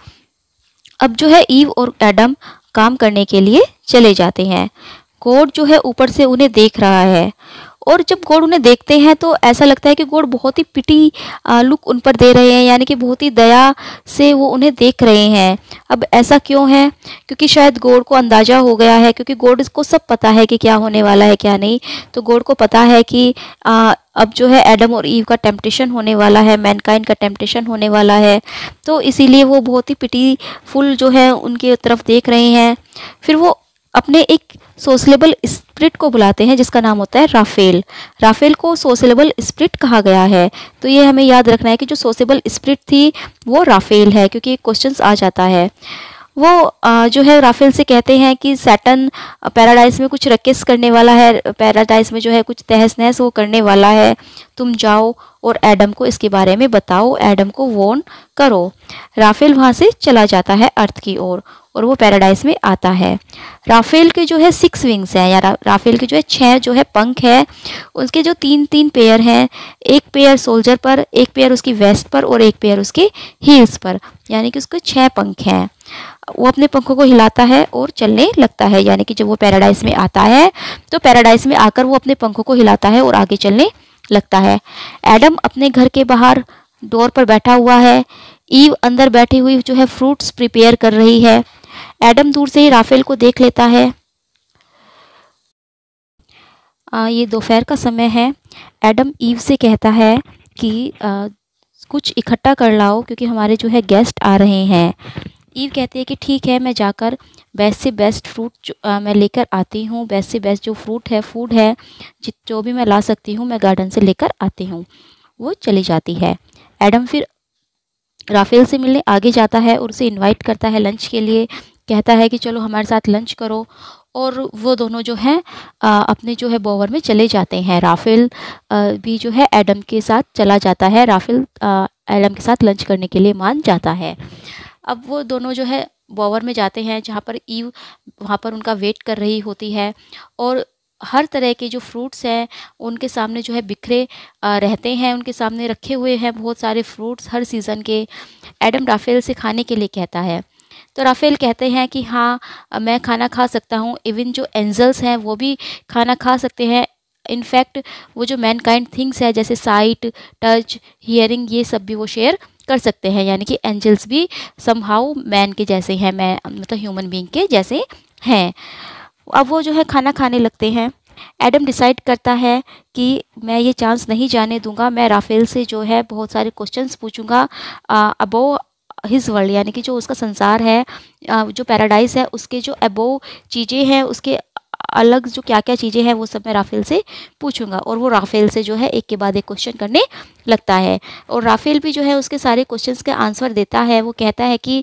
अब जो है ईव और एडम काम करने के लिए चले जाते हैं। गॉड जो है ऊपर से उन्हें देख रहा है और जब गॉड उन्हें देखते हैं तो ऐसा लगता है कि गॉड बहुत ही पिटी लुक उन पर दे रहे हैं, यानी कि बहुत ही दया से वो उन्हें देख रहे हैं। अब ऐसा क्यों है? क्योंकि शायद गॉड को अंदाज़ा हो गया है, क्योंकि गॉड को सब पता है कि क्या होने वाला है क्या नहीं। तो गॉड को पता है कि अब जो है एडम और ईव का टेम्पटेशन होने वाला है, मैनकाइंड का टेम्पटेशन होने वाला है, तो इसीलिए वो बहुत ही पिटीफुल जो है उनकी तरफ देख रहे हैं। फिर वो अपने एक सोशलेबल स्पिरिट को बुलाते हैं जिसका नाम होता है राफेल। राफेल को सोशलेबल स्पिरिट कहा गया है, तो ये हमें याद रखना है कि जो सोशलेबल स्पिरिट थी वो राफेल है, क्योंकि एक क्वेश्चंस आ जाता है। वो जो है राफेल से कहते हैं कि सैटन पैराडाइज में कुछ रकेस करने वाला है, पैराडाइज में जो है कुछ तहस नहस वो करने वाला है, तुम जाओ और एडम को इसके बारे में बताओ, एडम को वॉर्न करो। राफेल वहाँ से चला जाता है अर्थ की ओर और वो पैराडाइज में आता है। राफेल के जो है 6 विंग्स हैं, या राफेल के जो है 6 जो है पंख है, उसके जो 3-3 पेयर हैं, एक पेयर सोल्जर पर, एक पेयर उसकी वेस्ट पर और एक पेयर उसके हील्स पर, यानी कि उसके 6 पंख हैं। वो अपने पंखों को हिलाता है और चलने लगता है, यानी कि जब वो पैराडाइज में आता है तो पैराडाइज में आकर वो अपने पंखों को हिलाता है और आगे चलने लगता है। एडम अपने घर के बाहर डोर पर बैठा हुआ है, ईव अंदर बैठी हुई जो है फ्रूट्स प्रिपेयर कर रही है। एडम दूर से ही राफेल को देख लेता है। ये दोपहर का समय है। एडम ईव से कहता है कि कुछ इकट्ठा कर लाओ क्योंकि हमारे जो है गेस्ट आ रहे हैं। ईव कहती है कि ठीक है, मैं जाकर बेस्ट से बेस्ट फ्रूट मैं लेकर आती हूँ, बेस्ट से बेस्ट जो फ्रूट है, फूड है, जो भी मैं ला सकती हूँ मैं गार्डन से लेकर आती हूँ। वो चली जाती है। एडम फिर राफेल से मिलने आगे जाता है और उसे इनवाइट करता है लंच के लिए, कहता है कि चलो हमारे साथ लंच करो, और वो दोनों जो हैं अपने जो है बोवर में चले जाते हैं। राफेल भी जो है एडम के साथ चला जाता है, राफेल एडम के साथ लंच करने के लिए मान जाता है। अब वो दोनों जो है बोवर में जाते हैं जहाँ पर ईव वहाँ पर उनका वेट कर रही होती है, और हर तरह के जो फ्रूट्स हैं उनके सामने जो है बिखरे रहते हैं, उनके सामने रखे हुए हैं बहुत सारे फ्रूट्स हर सीज़न के। एडम राफेल से खाने के लिए कहता है, तो राफेल कहते हैं कि हाँ मैं खाना खा सकता हूँ, इवन जो एंजल्स हैं वो भी खाना खा सकते हैं। इनफैक्ट वो जो मैनकाइंड थिंग्स है जैसे साइट, टच, हियरिंग, ये सब भी वो शेयर कर सकते हैं, यानी कि एंजल्स भी समहाउ मैन के जैसे हैं, मैं मतलब ह्यूमन बीइंग के जैसे हैं। अब वो जो है खाना खाने लगते हैं। एडम डिसाइड करता है कि मैं ये चांस नहीं जाने दूंगा, मैं राफेल से जो है बहुत सारे क्वेश्चंस पूछूंगा अबो हिज वर्ल्ड, यानी कि जो उसका संसार है, जो पैराडाइज है उसके जो अबो चीज़ें हैं, उसके अलग जो क्या क्या चीज़ें हैं वो सब मैं राफेल से पूछूंगा। और वो राफेल से जो है एक के बाद एक क्वेश्चन करने लगता है, और राफेल भी जो है उसके सारे क्वेश्चंस के आंसर देता है। वो कहता है कि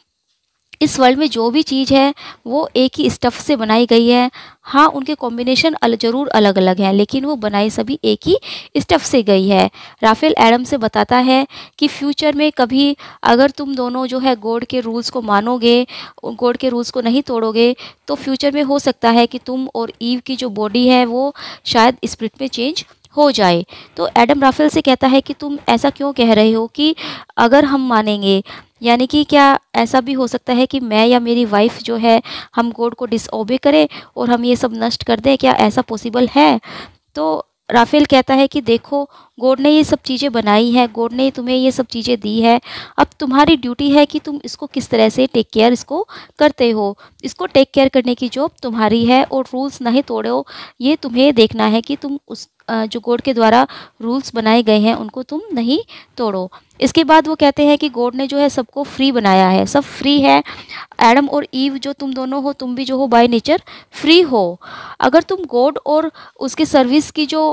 इस वर्ल्ड में जो भी चीज़ है वो एक ही स्टफ़ से बनाई गई है। हाँ, उनके कॉम्बिनेशन ज़रूर अलग अलग हैं, लेकिन वो बनाई सभी एक ही स्टफ़ से गई है। राफेल एडम से बताता है कि फ्यूचर में कभी अगर तुम दोनों जो है गॉड के रूल्स को मानोगे, गॉड के रूल्स को नहीं तोड़ोगे, तो फ्यूचर में हो सकता है कि तुम और ईव की जो बॉडी है वो शायद स्पिरिट में चेंज हो जाए। तो एडम राफेल से कहता है कि तुम ऐसा क्यों कह रहे हो कि अगर हम मानेंगे, यानी कि क्या ऐसा भी हो सकता है कि मैं या मेरी वाइफ जो है हम गॉड को डिसओबे करें और हम ये सब नष्ट कर दें, क्या ऐसा पॉसिबल है? तो राफेल कहता है कि देखो, गॉड ने ये सब चीज़ें बनाई है, गॉड ने तुम्हें ये सब चीज़ें दी है, अब तुम्हारी ड्यूटी है कि तुम इसको किस तरह से टेक केयर इसको करते हो। इसको टेक केयर करने की जॉब तुम्हारी है, और रूल्स नहीं तोड़ो, ये तुम्हें देखना है कि तुम उस जो गॉड के द्वारा रूल्स बनाए गए हैं उनको तुम नहीं तोड़ो। इसके बाद वो कहते हैं कि गॉड ने जो है सबको फ्री बनाया है, सब फ्री है। एडम और ईव जो तुम दोनों हो, तुम भी जो हो बाय नेचर फ्री हो। अगर तुम गॉड और उसके सर्विस की जो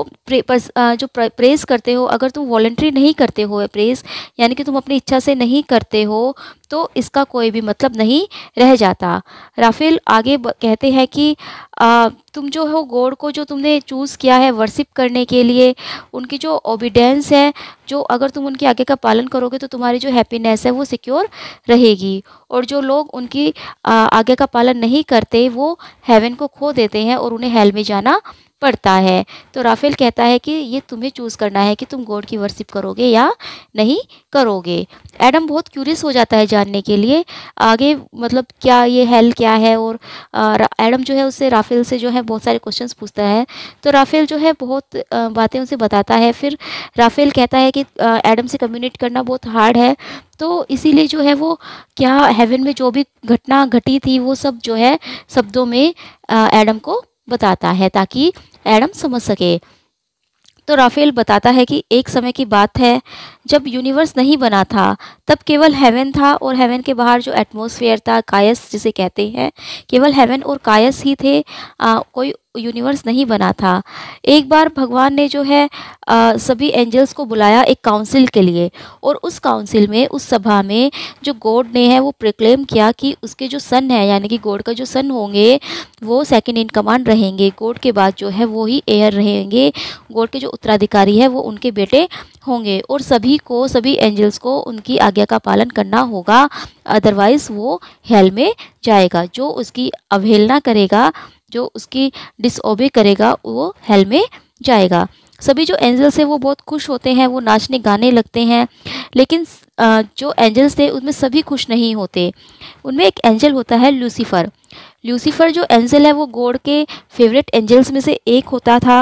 प्रेस करते हो, अगर तुम वॉलंटरी नहीं करते हो प्रेस, यानी कि तुम अपनी इच्छा से नहीं करते हो, तो इसका कोई भी मतलब नहीं रह जाता। राफेल आगे कहते हैं कि तुम जो हो गॉड को जो तुमने चूज़ किया है वर्शिप करने के लिए, उनकी जो ओबीडेंस है, जो अगर तुम उनकी आगे का पालन करोगे तो तुम्हारी जो हैप्पीनेस है वो सिक्योर रहेगी। और जो लोग उनकी आगे का पालन नहीं करते वो हेवन को खो देते हैं और उन्हें हेल में जाना पड़ता है। तो राफेल कहता है कि ये तुम्हें चूज़ करना है कि तुम गॉड की वर्शिप करोगे या नहीं करोगे। एडम बहुत क्यूरियस हो जाता है जानने के लिए आगे, मतलब क्या ये हेल क्या है। और एडम जो है उससे राफेल से जो है बहुत सारे क्वेश्चंस पूछता है। तो राफेल जो है बहुत बातें उसे बताता है। फिर राफेल कहता है कि एडम से कम्युनिकेट करना बहुत हार्ड है, तो इसीलिए जो है वो क्या हेवन में जो भी घटना घटी थी वो सब जो है शब्दों में एडम को बताता है ताकि एडम समझ सके। तो राफेल बताता है कि एक समय की बात है जब यूनिवर्स नहीं बना था, तब केवल हेवन था और हेवन के बाहर जो एटमॉस्फेयर था, कायस जिसे कहते हैं, केवल हेवन और कायस ही थे, कोई यूनिवर्स नहीं बना था। एक बार भगवान ने जो है सभी एंजल्स को बुलाया एक काउंसिल के लिए, और उस काउंसिल में, उस सभा में जो गॉड ने है वो प्रोक्लेम किया कि उसके जो सन है, यानी कि गॉड का जो सन होंगे वो सेकंड इन कमांड रहेंगे। गॉड के बाद जो है वो ही एयर रहेंगे, गॉड के जो उत्तराधिकारी है वो उनके बेटे होंगे, और सभी एंजल्स को उनकी आज्ञा का पालन करना होगा, अदरवाइज वो हेल में जाएगा। जो उसकी अवहेलना करेगा, जो उसकी डिसओबे करेगा, वो हेल में जाएगा। सभी जो एंजल्स हैं वो बहुत खुश होते हैं, वो नाचने गाने लगते हैं। लेकिन जो एंजल्स थे उनमें सभी खुश नहीं होते। उनमें एक एंजल होता है लूसीफर। लूसीफर जो एंजल है वो गॉड के फेवरेट एंजल्स में से एक होता था।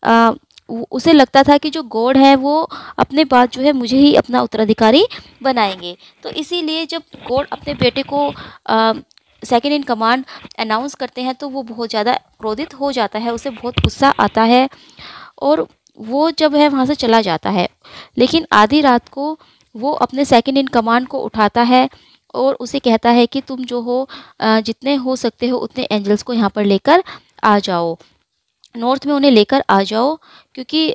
उसे लगता था कि जो गॉड है वो अपने बाद जो है मुझे ही अपना उत्तराधिकारी बनाएंगे। तो इसीलिए जब गॉड अपने बेटे को सेकंड इन कमांड अनाउंस करते हैं तो वो बहुत ज़्यादा क्रोधित हो जाता है, उसे बहुत गुस्सा आता है और वो जब है वहाँ से चला जाता है। लेकिन आधी रात को वो अपने सेकंड इन कमांड को उठाता है और उसे कहता है कि तुम जो हो जितने हो सकते हो उतने एंजल्स को यहाँ पर लेकर आ जाओ, नॉर्थ में उन्हें लेकर आ जाओ, क्योंकि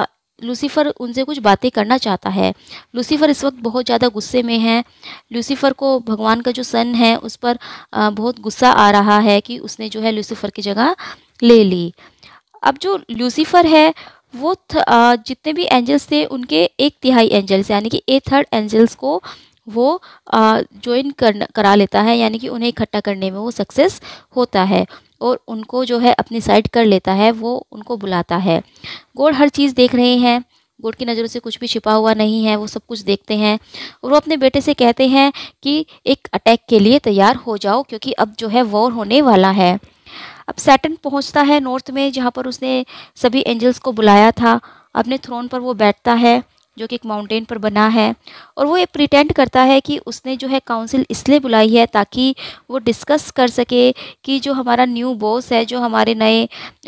लूसीफर उनसे कुछ बातें करना चाहता है। लूसीफर इस वक्त बहुत ज़्यादा गुस्से में है। लूसीफर को भगवान का जो सन है उस पर बहुत गुस्सा आ रहा है कि उसने जो है लूसीफर की जगह ले ली। अब जो लूसीफर है वो जितने भी एंजल्स थे उनके 1/3 एंजल्स, यानी कि 1/3 एंजल्स को वो ज्वाइन करा लेता है, यानी कि उन्हें इकट्ठा करने में वो सक्सेस होता है और उनको जो है अपनी साइड कर लेता है, वो उनको बुलाता है। गॉड हर चीज़ देख रहे हैं, गॉड की नज़रों से कुछ भी छिपा हुआ नहीं है, वो सब कुछ देखते हैं। और वो अपने बेटे से कहते हैं कि एक अटैक के लिए तैयार हो जाओ, क्योंकि अब जो है वॉर होने वाला है। अब सैटर्न पहुंचता है नॉर्थ में, जहाँ पर उसने सभी एंजल्स को बुलाया था। अपने थ्रोन पर वो बैठता है जो कि एक माउंटेन पर बना है, और वो ये प्रिटेंड करता है कि उसने जो है काउंसिल इसलिए बुलाई है ताकि वो डिस्कस कर सके कि जो हमारा न्यू बॉस है, जो हमारे नए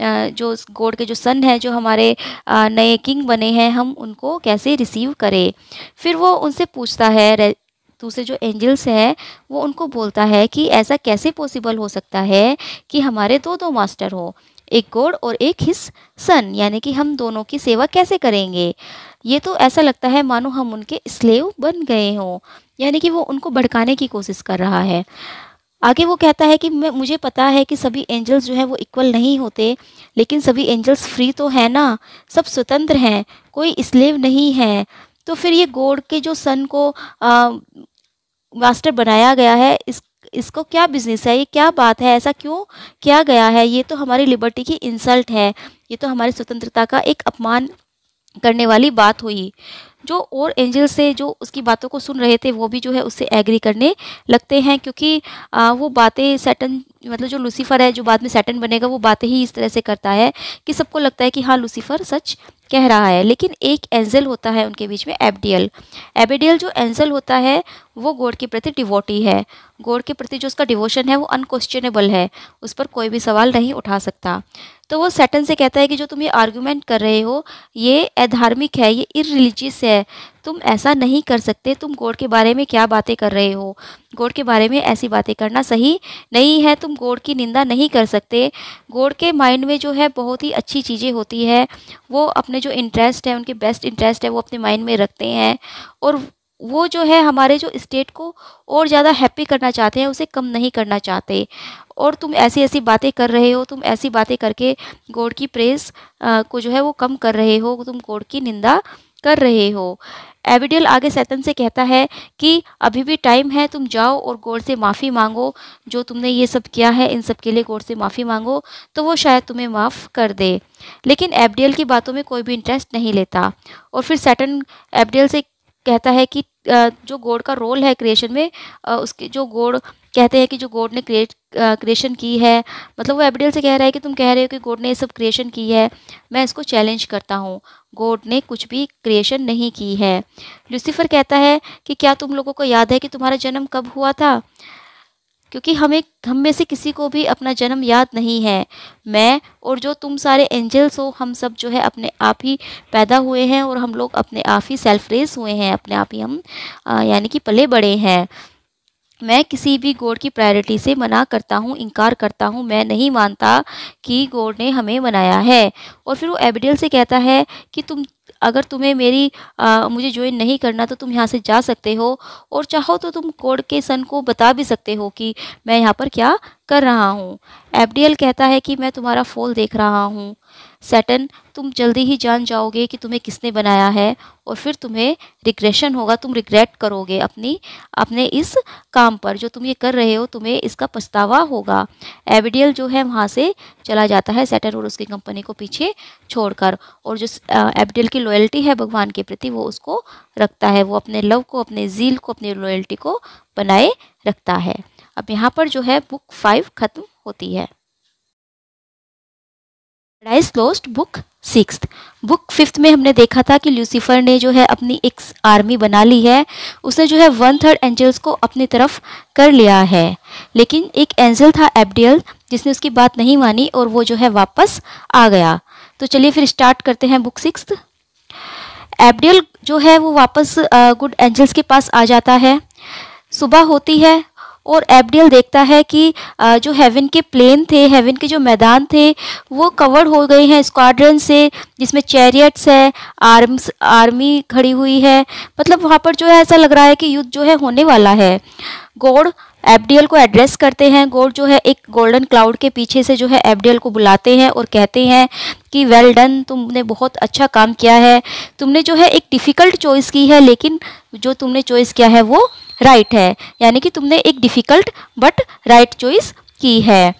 जो गॉड के जो सन है, जो हमारे नए किंग बने हैं, हम उनको कैसे रिसीव करें। फिर वो उनसे पूछता है, दूसरे जो एंजल्स हैं वो उनको बोलता है कि ऐसा कैसे पॉसिबल हो सकता है कि हमारे दो मास्टर हो, एक गॉड और एक हिज सन, यानी कि हम दोनों की सेवा कैसे करेंगे। ये तो ऐसा लगता है मानो हम उनके स्लेव बन गए हों, यानी कि वो उनको भड़काने की कोशिश कर रहा है। आगे वो कहता है कि मुझे पता है कि सभी एंजल्स जो हैं वो इक्वल नहीं होते, लेकिन सभी एंजल्स फ्री तो है ना, सब स्वतंत्र हैं, कोई स्लेव नहीं है। तो फिर ये गॉड के जो सन को मास्टर बनाया गया है, इसको क्या बिजनेस है, ये क्या बात है, ऐसा क्यों किया गया है। ये तो हमारी लिबर्टी की इंसल्ट है, ये तो हमारी स्वतंत्रता का एक अपमान करने वाली बात हुई। जो और एंजल्स से जो उसकी बातों को सुन रहे थे वो भी जो है उससे एग्री करने लगते हैं, क्योंकि वो बातें सैटर्न मतलब जो लूसीफर है, जो बाद में सैटर्न बनेगा, वो बातें ही इस तरह से करता है कि सबको लगता है कि हाँ लूसीफर सच कह रहा है। लेकिन एक एंजल होता है उनके बीच में, एबडियल। एबडियल जो एंजल होता है वो गॉड के प्रति डिवोटी है। गॉड के प्रति जो उसका डिवोशन है वो अनक्वेश्चनेबल है, उस पर कोई भी सवाल नहीं उठा सकता। तो वो सैटर्न से कहता है कि जो तुम ये आर्गुमेंट कर रहे हो ये अधार्मिक है, ये इररिलीजियस है, तुम ऐसा नहीं कर सकते, तुम गॉड के बारे में क्या बातें कर रहे हो, गॉड के बारे में ऐसी बातें करना सही नहीं है, तुम गॉड की निंदा नहीं कर सकते। गॉड के माइंड में जो है बहुत ही अच्छी चीज़ें होती है, वो अपने जो इंटरेस्ट है, उनके बेस्ट इंटरेस्ट है, वो अपने माइंड में रखते हैं, और वो जो है हमारे जो स्टेट को और ज़्यादा हैप्पी करना चाहते हैं, उसे कम नहीं करना चाहते। और तुम ऐसी ऐसी बातें कर रहे हो, तुम ऐसी बातें करके गॉड की प्रेस को जो है वो कम कर रहे हो, तुम गॉड की निंदा कर रहे हो। एबिडियल आगे सैतन से कहता है कि अभी भी टाइम है, तुम जाओ और गॉड से माफ़ी मांगो, जो तुमने ये सब किया है इन सब के लिए गॉड से माफ़ी मांगो, तो वो शायद तुम्हें माफ़ कर दे। लेकिन एबिडियल की बातों में कोई भी इंटरेस्ट नहीं लेता। और फिर सैटन एबिडियल से कहता है कि जो गॉड का रोल है क्रिएशन में, उसके जो गॉड कहते हैं कि जो गॉड ने क्रिएशन की है, मतलब वो एबिडियल से कह रहा है कि तुम कह रहे हो कि गॉड ने ये सब क्रिएशन की है, मैं इसको चैलेंज करता हूँ, गॉड ने कुछ भी क्रिएशन नहीं की है। लूसीफर कहता है कि क्या तुम लोगों को याद है कि तुम्हारा जन्म कब हुआ था, क्योंकि हम में से किसी को भी अपना जन्म याद नहीं है। मैं और जो तुम सारे एंजल्स हो, हम सब जो है अपने आप ही पैदा हुए हैं, और हम लोग अपने आप ही सेल्फ रेस हुए हैं, अपने आप ही हम यानी कि पले बड़े हैं। मैं किसी भी गॉड की प्रायोरिटी से मना करता हूँ, इनकार करता हूँ, मैं नहीं मानता कि गॉड ने हमें बनाया है। और फिर वो एबिडियल से कहता है कि अगर तुम्हें मुझे ज्वाइन नहीं करना तो तुम यहाँ से जा सकते हो, और चाहो तो तुम गॉड के सन को बता भी सकते हो कि मैं यहाँ पर क्या कर रहा हूँ। एबिडियल कहता है कि मैं तुम्हारा फॉल देख रहा हूँ सैटर्न, तुम जल्दी ही जान जाओगे कि तुम्हें किसने बनाया है, और फिर तुम्हें रिग्रेशन होगा, तुम रिग्रेट करोगे अपने इस काम पर, जो तुम ये कर रहे हो तुम्हें इसका पछतावा होगा। एबिडियल जो है वहाँ से चला जाता है सैटर्न और उसकी कंपनी को पीछे छोड़कर, और जो एबिडियल की लॉयल्टी है भगवान के प्रति वो उसको रखता है, वो अपने लव को, अपने ज़ील को, अपनी लॉयल्टी को बनाए रखता है। अब यहाँ पर जो है बुक 5 खत्म होती है। Paradise Lost book 6। बुक 5 में हमने देखा था कि लूसीफर ने जो है अपनी एक आर्मी बना ली है, उसने जो है 1/3 एंजल्स को अपनी तरफ कर लिया है, लेकिन एक एंजल था एबिडियल जिसने उसकी बात नहीं मानी और वो जो है वापस आ गया। तो चलिए फिर स्टार्ट करते हैं बुक 6। एबिडियल जो है वो वापस गुड एंजल्स के पास आ जाता है। सुबह होती है और एबिडियल देखता है कि जो हेवन के प्लेन थे, हेवन के जो मैदान थे वो कवर्ड हो गए हैं स्क्वाड्रन से, जिसमें चैरियट्स है, आर्मी खड़ी हुई है, मतलब वहाँ पर जो है ऐसा लग रहा है कि युद्ध जो है होने वाला है। गॉड एबिडियल को एड्रेस करते हैं। गॉड जो है एक गोल्डन क्लाउड के पीछे से जो है एबिडियल को बुलाते हैं और कहते हैं कि वेल डन, तुमने बहुत अच्छा काम किया है, तुमने जो है एक डिफ़िकल्ट चॉइस की है, लेकिन जो तुमने चॉइस किया है वो राइट है, यानी कि तुमने एक डिफ़िकल्ट बट राइट चॉइस की है।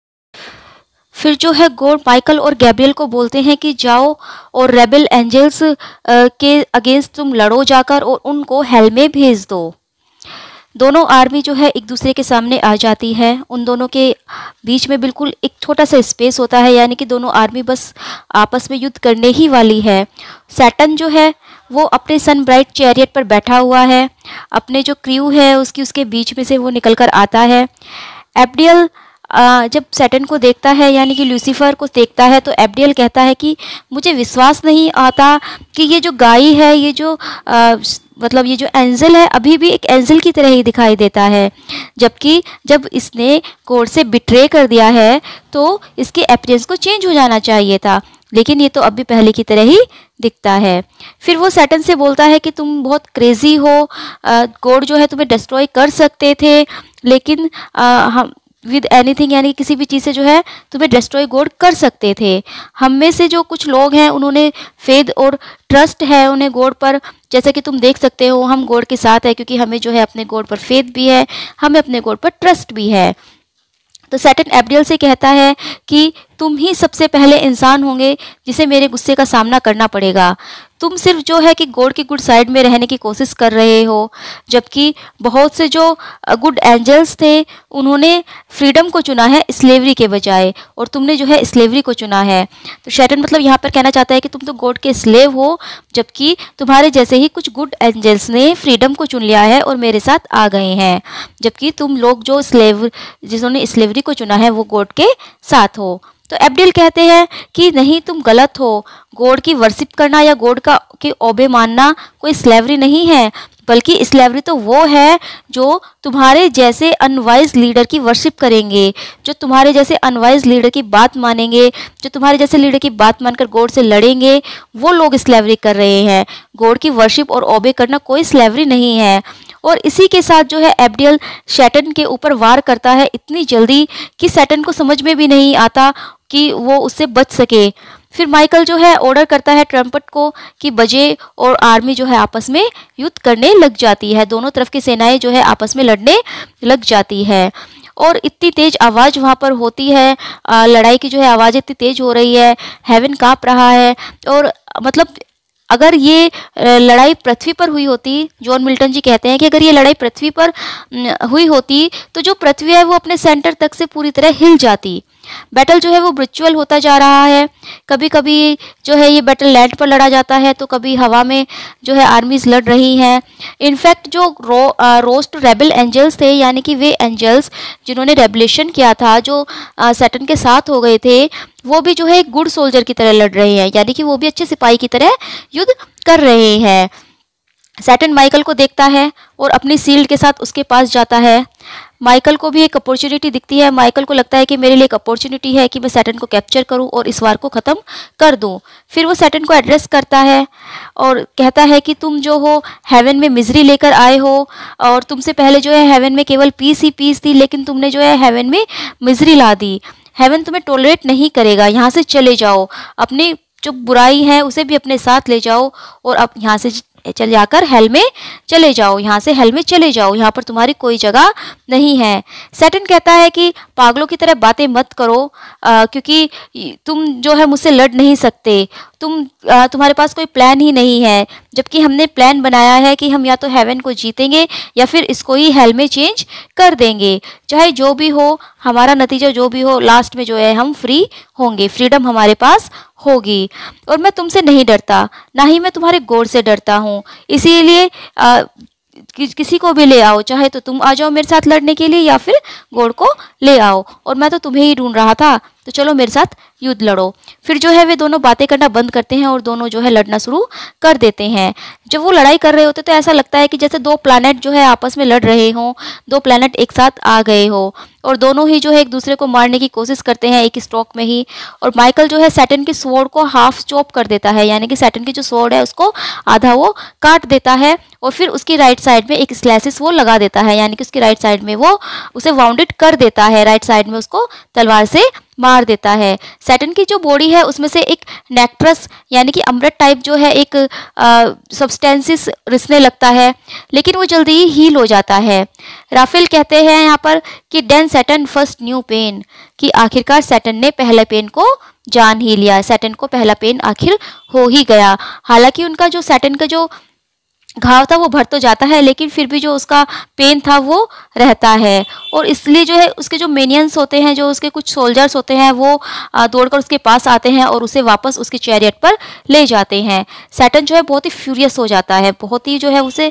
फिर जो है गॉड माइकल और गैब्रियल को बोलते हैं कि जाओ और रेबल एंजल्स के अगेंस्ट तुम लड़ो जाकर और उनको हेल में भेज दो। दोनों आर्मी जो है एक दूसरे के सामने आ जाती है। उन दोनों के बीच में बिल्कुल एक छोटा सा स्पेस होता है, यानी कि दोनों आर्मी बस आपस में युद्ध करने ही वाली है। सैटर्न जो है वो अपने सन ब्राइट चैरियट पर बैठा हुआ है, अपने जो क्रू है उसके बीच में से वो निकलकर आता है। एबिडियल जब सैटर्न को देखता है, यानी कि लूसीफर को देखता है, तो एबिडियल कहता है कि मुझे विश्वास नहीं आता कि ये जो गाय है, ये जो मतलब ये जो एंजल है अभी भी एक एंजल की तरह ही दिखाई देता है, जबकि जब इसने गॉड से बिट्रे कर दिया है तो इसके अपीयरेंस को चेंज हो जाना चाहिए था, लेकिन ये तो अभी पहले की तरह ही दिखता है। फिर वो सैटर्न से बोलता है कि तुम बहुत क्रेजी हो, गॉड जो है तुम्हें डिस्ट्रॉय कर सकते थे, लेकिन हम विद एनीथिंग, यानी किसी भी चीज़ से जो है तुम्हें डिस्ट्रॉय गॉड कर सकते थे। हम में से जो कुछ लोग हैं उन्होंने फेथ और ट्रस्ट है उन्हें गॉड पर, जैसा कि तुम देख सकते हो हम गॉड के साथ है, क्योंकि हमें जो है अपने गॉड पर फेथ भी है, हमें अपने गॉड पर ट्रस्ट भी है। तो सैटर्न एबिडियल से कहता है कि तुम ही सबसे पहले इंसान होंगे जिसे मेरे गुस्से का सामना करना पड़ेगा। तुम सिर्फ जो है कि गॉड की गुड साइड में रहने की कोशिश कर रहे हो, जबकि बहुत से जो गुड एंजल्स थे उन्होंने फ्रीडम को चुना है स्लेवरी के बजाय, और तुमने जो है स्लेवरी को चुना है। तो शैटन मतलब यहाँ पर कहना चाहता है कि तुम तो गॉड के स्लेव हो, जबकि तुम्हारे जैसे ही कुछ गुड एंजल्स ने फ्रीडम को चुन लिया है और मेरे साथ आ गए हैं, जबकि तुम लोग जो स्लेव जिन्होंने स्लेवरी को चुना है वो गॉड के साथ हो। तो एब्डिल कहते हैं कि नहीं, तुम गलत हो, गॉड की वर्शिप करना या गॉड का के ओबे मानना कोई स्लेवरी नहीं है, बल्कि स्लेवरी तो वो है जो तुम्हारे जैसे अनवाइज लीडर की वर्शिप करेंगे, जो तुम्हारे जैसे अनवाइज लीडर की बात मानेंगे, जो तुम्हारे जैसे लीडर की बात मानकर गॉड से लड़ेंगे, वो लोग स्लेवरी कर रहे हैं। गॉड की वर्शिप और ओबे करना कोई स्लेवरी नहीं है। और इसी के साथ जो है एब्डियल शैटन के ऊपर वार करता है इतनी जल्दी कि शैटन को समझ में भी नहीं आता कि वो उससे बच सके। फिर माइकल जो है ऑर्डर करता है ट्रम्पट को कि बजे, और आर्मी जो है आपस में युद्ध करने लग जाती है। दोनों तरफ की सेनाएं जो है आपस में लड़ने लग जाती है और इतनी तेज आवाज़ वहाँ पर होती है, लड़ाई की जो है आवाज़ इतनी तेज हो रही है, हेवन काँप रहा है। और मतलब अगर ये लड़ाई पृथ्वी पर हुई होती, जॉन मिल्टन जी कहते हैं कि अगर ये लड़ाई पृथ्वी पर हुई होती तो जो पृथ्वी है वो अपने सेंटर तक से पूरी तरह हिल जाती। बैटल जो है वो ब्रिचुअल होता जा रहा है। कभी कभी जो है ये बैटल लैंड पर लड़ा जाता है, तो कभी हवा में जो है आर्मीज लड़ रही हैं। इनफैक्ट जो रोस्ट रेबल एंजल्स थे, यानी कि वे एंजल्स जिन्होंने रेबलेशन किया था, जो सैटर्न के साथ हो गए थे, वो भी जो है एक गुड सोल्जर की तरह लड़ रहे हैं, यानी कि वो भी अच्छे सिपाही की तरह युद्ध कर रहे हैं। सैटर्न माइकल को देखता है और अपनी शील्ड के साथ उसके पास जाता है। माइकल को भी एक अपॉर्चुनिटी दिखती है। माइकल को लगता है कि मेरे लिए एक अपॉर्चुनिटी है कि मैं सैटर्न को कैप्चर करूं और इस वार को ख़त्म कर दूं। फिर वो सैटर्न को एड्रेस करता है और कहता है कि तुम जो हो हेवन में मिजरी लेकर आए हो, और तुमसे पहले जो है हेवन में केवल पीस ही पीस थी, लेकिन तुमने जो है हेवन में मिजरी ला दी। हेवन तुम्हें टॉलरेट नहीं करेगा, यहाँ से चले जाओ, अपनी जो बुराई है उसे भी अपने साथ ले जाओ और अब यहाँ से चल जाकर हेल में चले जाओ, यहाँ से हेल में चले जाओ, यहाँ पर तुम्हारी कोई जगह नहीं है। सैटर्न कहता है कि पागलों की तरह बातें मत करो, क्योंकि तुम जो है मुझसे लड़ नहीं सकते, तुम्हारे पास कोई प्लान ही नहीं है, जबकि हमने प्लान बनाया है कि हम या तो हेवन को जीतेंगे या फिर इसको ही हेल में चेंज कर देंगे। चाहे जो भी हो, हमारा नतीजा जो भी हो, लास्ट में जो है हम फ्री होंगे, फ्रीडम हमारे पास होगी। और मैं तुमसे नहीं डरता, ना ही मैं तुम्हारे गॉड से डरता हूँ, इसीलिए किसी को भी ले आओ, चाहे तो तुम आ जाओ मेरे साथ लड़ने के लिए या फिर गॉड को ले आओ, और मैं तो तुम्हें ही ढूंढ रहा था, तो चलो मेरे साथ युद्ध लड़ो। फिर जो है वे दोनों बातें करना बंद करते हैं और दोनों जो है लड़ना शुरू कर देते हैं। जब वो लड़ाई कर रहे होते तो ऐसा लगता है कि जैसे दो प्लैनेट जो है आपस में लड़ रहे हों, दो प्लैनेट एक साथ आ गए हो, और दोनों ही जो है एक दूसरे को मारने की कोशिश करते हैं एक स्ट्रोक में ही। और माइकल जो है सैटर्न की स्वॉर्ड को हाफ चॉप कर देता है, यानी कि सैटर्न की जो स्वॉर्ड है उसको आधा वो काट देता है, और फिर उसकी राइट साइड में एक स्लैसेस वो लगा देता है, यानी कि उसकी राइट साइड में वो उसे वाउंडेड कर देता है, राइट साइड में उसको तलवार से मार देता है। सैटर्न की जो बॉडी है उसमें से एक नेक्ट्रस यानी कि अमृत टाइप जो है एक सब्सटेंसिस रिसने लगता है, लेकिन वो जल्दी ही हील हो जाता है। राफेल कहते हैं यहाँ पर कि then Satan first knew pain, कि आखिरकार सैटर्न ने पहले पेन को जान ही लिया, सैटर्न को पहला पेन आखिर हो ही गया। हालांकि उनका जो सैटर्न का जो घाव था वो भर तो जाता है, लेकिन फिर भी जो उसका पेन था वो रहता है, और इसलिए जो है उसके जो मेनियंस होते हैं, जो उसके कुछ सोल्जर्स होते हैं, वो दौड़कर उसके पास आते हैं और उसे वापस उसके चैरियट पर ले जाते हैं। सैटर्न जो है बहुत ही फ्यूरियस हो जाता है, बहुत ही जो है उसे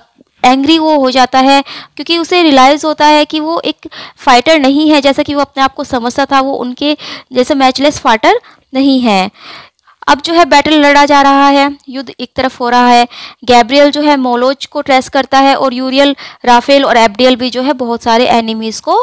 एंग्री वो हो जाता है, क्योंकि उसे रियलाइज़ होता है कि वो एक फाइटर नहीं है जैसा कि वो अपने आप को समझता था, वो उनके जैसे मैचलेस फाइटर नहीं है। अब जो है बैटल लड़ा जा रहा है, युद्ध एक तरफ हो रहा है। गैब्रियल जो है मोलोज को ट्रेस करता है, और यूरियल, राफेल और एब्डियल भी जो है बहुत सारे एनिमीज़ को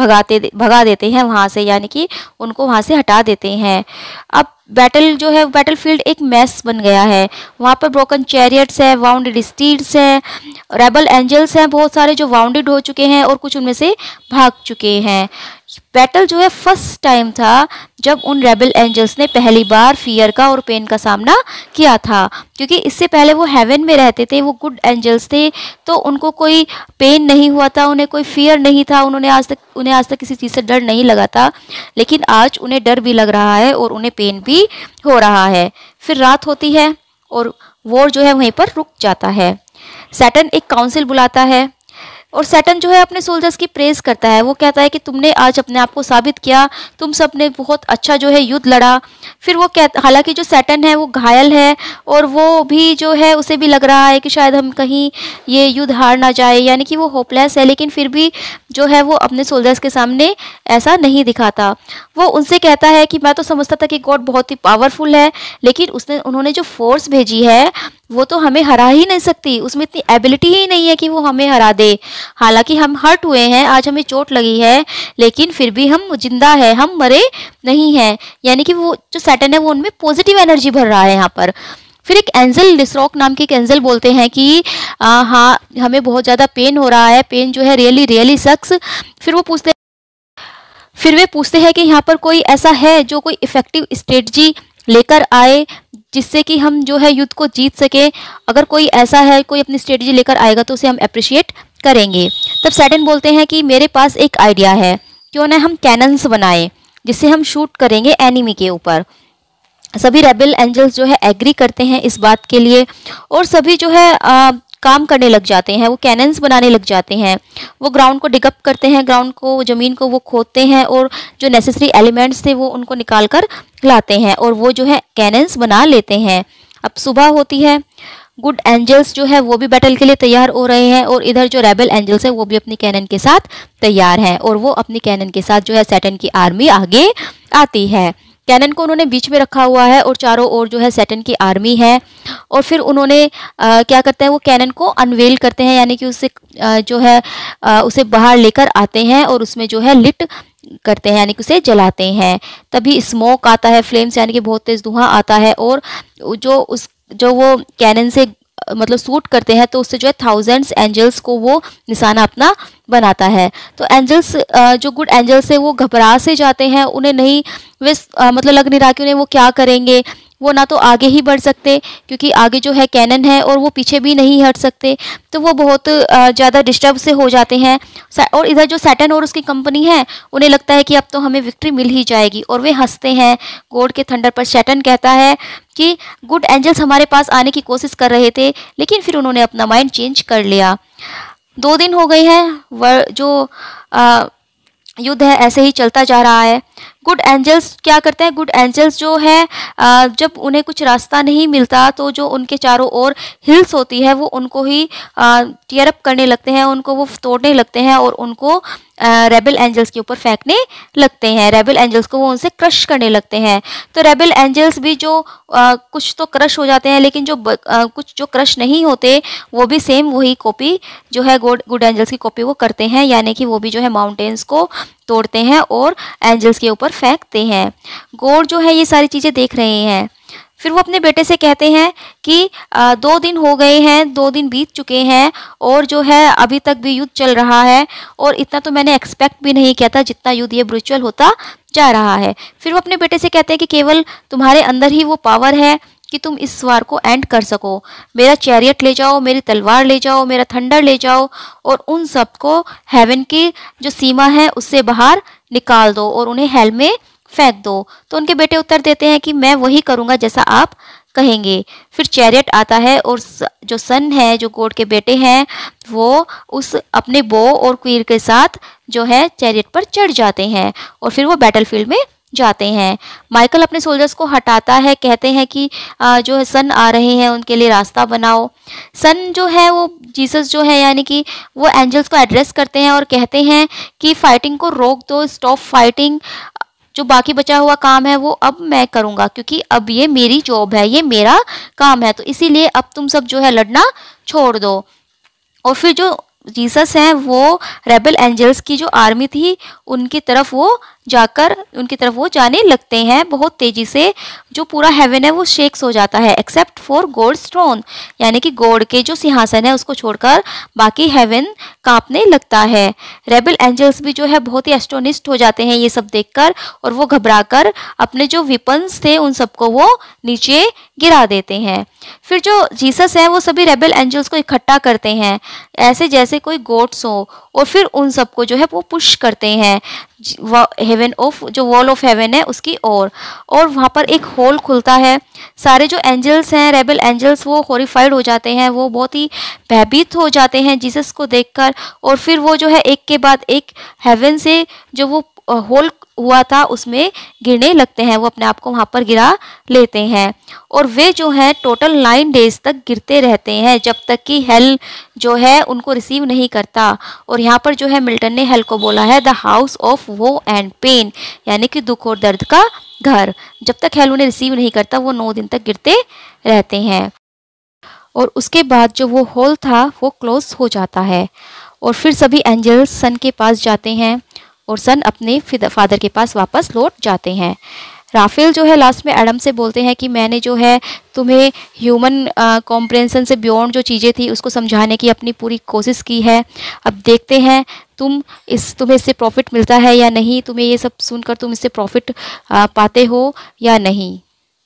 भगा देते हैं वहाँ से, यानी कि उनको वहाँ से हटा देते हैं। अब बैटल जो है बैटल फील्ड एक मैस बन गया है, वहाँ पर ब्रोकन चैरियट्स है, वाउंडेड स्टीड्स हैं, रेबल एंजल्स हैं बहुत सारे जो वाउंडेड हो चुके हैं और कुछ उनमें से भाग चुके हैं। बैटल जो है फर्स्ट टाइम था जब उन रेबल एंजल्स ने पहली बार फियर का और पेन का सामना किया था, क्योंकि इससे पहले वो हेवन में रहते थे, वो गुड एंजल्स थे, तो उनको कोई पेन नहीं हुआ था, उन्हें कोई फियर नहीं था, उन्हें आज तक किसी चीज़ से डर नहीं लगा था। लेकिन आज उन्हें डर भी लग रहा है और उन्हें पेन भी हो रहा है। फिर रात होती है और वॉर जो है वहीं पर रुक जाता है। सैटर्न एक काउंसिल बुलाता है और सैटर्न जो है अपने सोल्जर्स की प्रेज करता है। वो कहता है कि तुमने आज अपने आप को साबित किया, तुम सब ने बहुत अच्छा जो है युद्ध लड़ा। फिर वो हालांकि जो सैटर्न है वो घायल है और वो भी जो है उसे भी लग रहा है कि शायद हम कहीं ये युद्ध हार ना जाए, यानी कि वो होपलेस है, लेकिन फिर भी जो है वो अपने सोल्जर्स के सामने ऐसा नहीं दिखाता। वो उनसे कहता है कि मैं तो समझता था कि गॉड बहुत ही पावरफुल है, लेकिन उन्होंने जो फोर्स भेजी है वो तो हमें हरा ही नहीं सकती, उसमें इतनी एबिलिटी ही नहीं है कि वो हमें हरा दे। हालांकि हम हर्ट हुए हैं, आज हमें चोट लगी है, लेकिन फिर भी हम जिंदा है, हम मरे नहीं हैं। यानी कि वो जो सैटर्न है वो उनमें पॉजिटिव एनर्जी भर रहा है यहाँ पर। फिर एक एंजल, लिसरॉक नाम की एक एंजल बोलते हैं कि हाँ हमें बहुत ज़्यादा पेन हो रहा है, पेन जो है रियली रियली सक्स। फिर वे पूछते हैं कि यहाँ पर कोई ऐसा है जो कोई इफेक्टिव स्ट्रेटजी लेकर आए जिससे कि हम जो है युद्ध को जीत सके। अगर कोई ऐसा है, कोई अपनी स्ट्रेटजी लेकर आएगा तो उसे हम अप्रिशिएट करेंगे। तब सैटर्न बोलते हैं कि मेरे पास एक आइडिया है, क्यों ना हम कैनन्स बनाए जिससे हम शूट करेंगे एनिमी के ऊपर। सभी रेबल एंजल्स जो है एग्री करते हैं इस बात के लिए और सभी जो है काम करने लग जाते हैं, वो कैनन्स बनाने लग जाते हैं। वो ग्राउंड को डिगअप करते हैं, ग्राउंड को, ज़मीन को वो खोदते हैं और जो नेसेसरी एलिमेंट्स थे वो उनको निकाल कर लाते हैं और वो जो है कैनन्स बना लेते हैं। अब सुबह होती है, गुड एंजल्स जो है वो भी बैटल के लिए तैयार हो रहे हैं और इधर जो रेबल एंजल्स है वो भी अपनी कैनन के साथ तैयार हैं और वो अपनी कैनन के साथ जो है सैटर्न की आर्मी आगे आती है। कैनन को उन्होंने बीच में रखा हुआ है और चारों ओर जो है सैटर्न की आर्मी है। और फिर उन्होंने क्या करते हैं, वो कैनन को अनवेल करते हैं, यानी कि उससे जो है उसे बाहर लेकर आते हैं और उसमें जो है लिट करते हैं, यानी कि उसे जलाते हैं। तभी स्मोक आता है, फ्लेम्स, यानी कि बहुत तेज धुआं आता है और जो वो कैनन से मतलब शूट करते हैं तो उससे जो है थाउजेंड्स एंजल्स को वो निशाना अपना बनाता है। तो एंजल्स जो गुड एंजल्स है वो घबरा से जाते हैं, उन्हें नहीं वे मतलब लग नहीं रहा कि उन्हें वो क्या करेंगे। वो ना तो आगे ही बढ़ सकते क्योंकि आगे जो है कैनन है और वो पीछे भी नहीं हट सकते, तो वो बहुत ज़्यादा डिस्टर्ब से हो जाते हैं। और इधर जो सैटर्न और उसकी कंपनी है उन्हें लगता है कि अब तो हमें विक्ट्री मिल ही जाएगी और वे हंसते हैं गॉड के थंडर पर। सैटर्न कहता है कि गुड एंजल्स हमारे पास आने की कोशिश कर रहे थे लेकिन फिर उन्होंने अपना माइंड चेंज कर लिया। 2 दिन हो गए हैं, जो युद्ध है ऐसे ही चलता जा रहा है। गुड एंजल्स क्या करते हैं, गुड एंजल्स जो है जब उन्हें कुछ रास्ता नहीं मिलता तो जो उनके चारों ओर हिल्स होती है वो उनको ही टीयर अप करने लगते हैं, उनको वो तोड़ने लगते हैं और उनको रेबल एंजल्स के ऊपर फेंकने लगते हैं। रेबल एंजल्स को वो उनसे क्रश करने लगते हैं। तो रेबल एंजल्स भी जो कुछ तो क्रश हो जाते हैं, लेकिन जो कुछ जो क्रश नहीं होते वो भी सेम वही कॉपी जो है गुड एंजल्स की कॉपी वो करते हैं, यानी कि वो भी जो है माउंटेन्स को तोड़ते हैं और एंजल्स के ऊपर फेंकते हैं। गॉड जो है ये सारी चीज़ें देख रहे हैं। फिर वो अपने बेटे से कहते हैं कि 2 दिन हो गए हैं, 2 दिन बीत चुके हैं और जो है अभी तक भी युद्ध चल रहा है और इतना तो मैंने एक्सपेक्ट भी नहीं किया था जितना युद्ध ये ब्रूचुअल होता जा रहा है। फिर वो अपने बेटे से कहते हैं कि केवल तुम्हारे अंदर ही वो पावर है कि तुम इस वार को एंड कर सको। मेरा चैरियट ले जाओ, मेरी तलवार ले जाओ, मेरा थंडर ले जाओ और उन सबको हेवन की जो सीमा है उससे बाहर निकाल दो और उन्हें हेल में फेंक दो। तो उनके बेटे उत्तर देते हैं कि मैं वही करूँगा जैसा आप कहेंगे। फिर चैरियट आता है और जो सन है, जो गॉड के बेटे हैं, वो उस अपने बो और क्वीर के साथ जो है चैरियट पर चढ़ जाते हैं और फिर वो बैटलफील्ड में जाते हैं। माइकल अपने सोल्जर्स को हटाता है, कहते हैं कि जो है सन आ रहे हैं उनके लिए रास्ता बनाओ। सन जो है वो जीसस जो है, यानी कि वो एंजल्स को एड्रेस करते हैं और कहते हैं कि फाइटिंग को रोक दो, स्टॉप फाइटिंग, जो बाकी बचा हुआ काम है वो अब मैं करूँगा क्योंकि अब ये मेरी जॉब है, ये मेरा काम है, तो इसीलिए अब तुम सब जो है लड़ना छोड़ दो। और फिर जो जीसस हैं वो रेबल एंजल्स की जो आर्मी थी उनकी तरफ वो जाने लगते हैं बहुत तेजी से। जो पूरा हेवन है वो शेक्स हो जाता है एक्सेप्ट फॉर गॉड्स थ्रोन, यानी कि गॉड के जो सिंहासन है उसको छोड़कर बाकी हेवन कांपने लगता है। रेबल एंजल्स भी जो है बहुत ही एस्टोनिस्ड हो जाते हैं ये सब देखकर और वो घबराकर अपने जो वेपन्स थे उन सबको वो नीचे गिरा देते हैं। फिर जो जीसस है वो सभी रेबल एंजल्स को इकट्ठा करते हैं, ऐसे जैसे कोई गोट्स हो, और फिर उन सबको जो है वो पुश करते हैं हेवन ऑफ, जो वॉल ऑफ हेवन है उसकी ओर, और वहाँ पर एक होल खुलता है। सारे जो एंजल्स हैं, रेबल एंजल्स, वो हॉरिफाइड हो जाते हैं, वो बहुत ही भयभीत हो जाते हैं जीसस को देखकर, और फिर वो जो है एक के बाद एक हेवन से जो वो होल हुआ था उसमें गिरने लगते हैं, वो अपने आप को वहाँ पर गिरा लेते हैं, और वे जो है टोटल 9 डेज तक गिरते रहते हैं जब तक कि हेल जो है उनको रिसीव नहीं करता। और यहाँ पर जो है मिल्टन ने हेल को बोला है the house of woe and pain, यानी कि दुख और दर्द का घर। जब तक हेल उन्हें रिसीव नहीं करता वो 9 दिन तक गिरते रहते हैं, और उसके बाद जो वो होल था वो क्लोज हो जाता है, और फिर सभी एंजल्स सन के पास जाते हैं, और सन अपने फादर के पास वापस लौट जाते हैं। राफेल जो है लास्ट में एडम से बोलते हैं कि मैंने जो है तुम्हें ह्यूमन कॉम्प्रेंशन से बियॉन्ड जो चीज़ें थी उसको समझाने की अपनी पूरी कोशिश की है, अब देखते हैं तुम्हें इससे प्रॉफिट मिलता है या नहीं, तुम्हें ये सब सुनकर तुम इससे प्रॉफिट पाते हो या नहीं।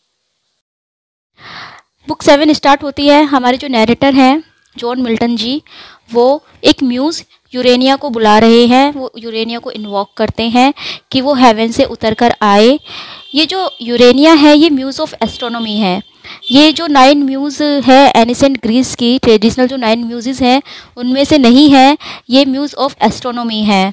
बुक 7 स्टार्ट होती है। हमारे जो नैरेटर हैं जॉन मिल्टन जी, वो एक म्यूज़ यूरेनिया को बुला रहे हैं, वो यूरेनिया को इन्वॉक करते हैं कि वो हेवन से उतर कर आए। ये जो यूरेनिया है ये म्यूज़ ऑफ एस्ट्रोनॉमी है। ये जो 9 म्यूज़ है एनिसेंट ग्रीस की ट्रेडिशनल जो 9 म्यूज़ हैं उनमें से नहीं है, ये म्यूज़ ऑफ एस्ट्रोनॉमी है।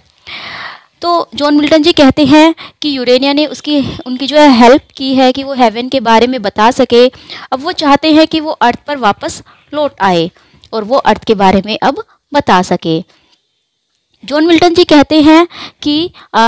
तो जॉन मिल्टन जी कहते हैं कि यूरेनिया ने उनकी जो है हेल्प की है कि वो हेवन के बारे में बता सके। अब वो चाहते हैं कि वो अर्थ पर वापस लौट आए और वो अर्थ के बारे में अब बता सके। जॉन मिल्टन जी कहते हैं कि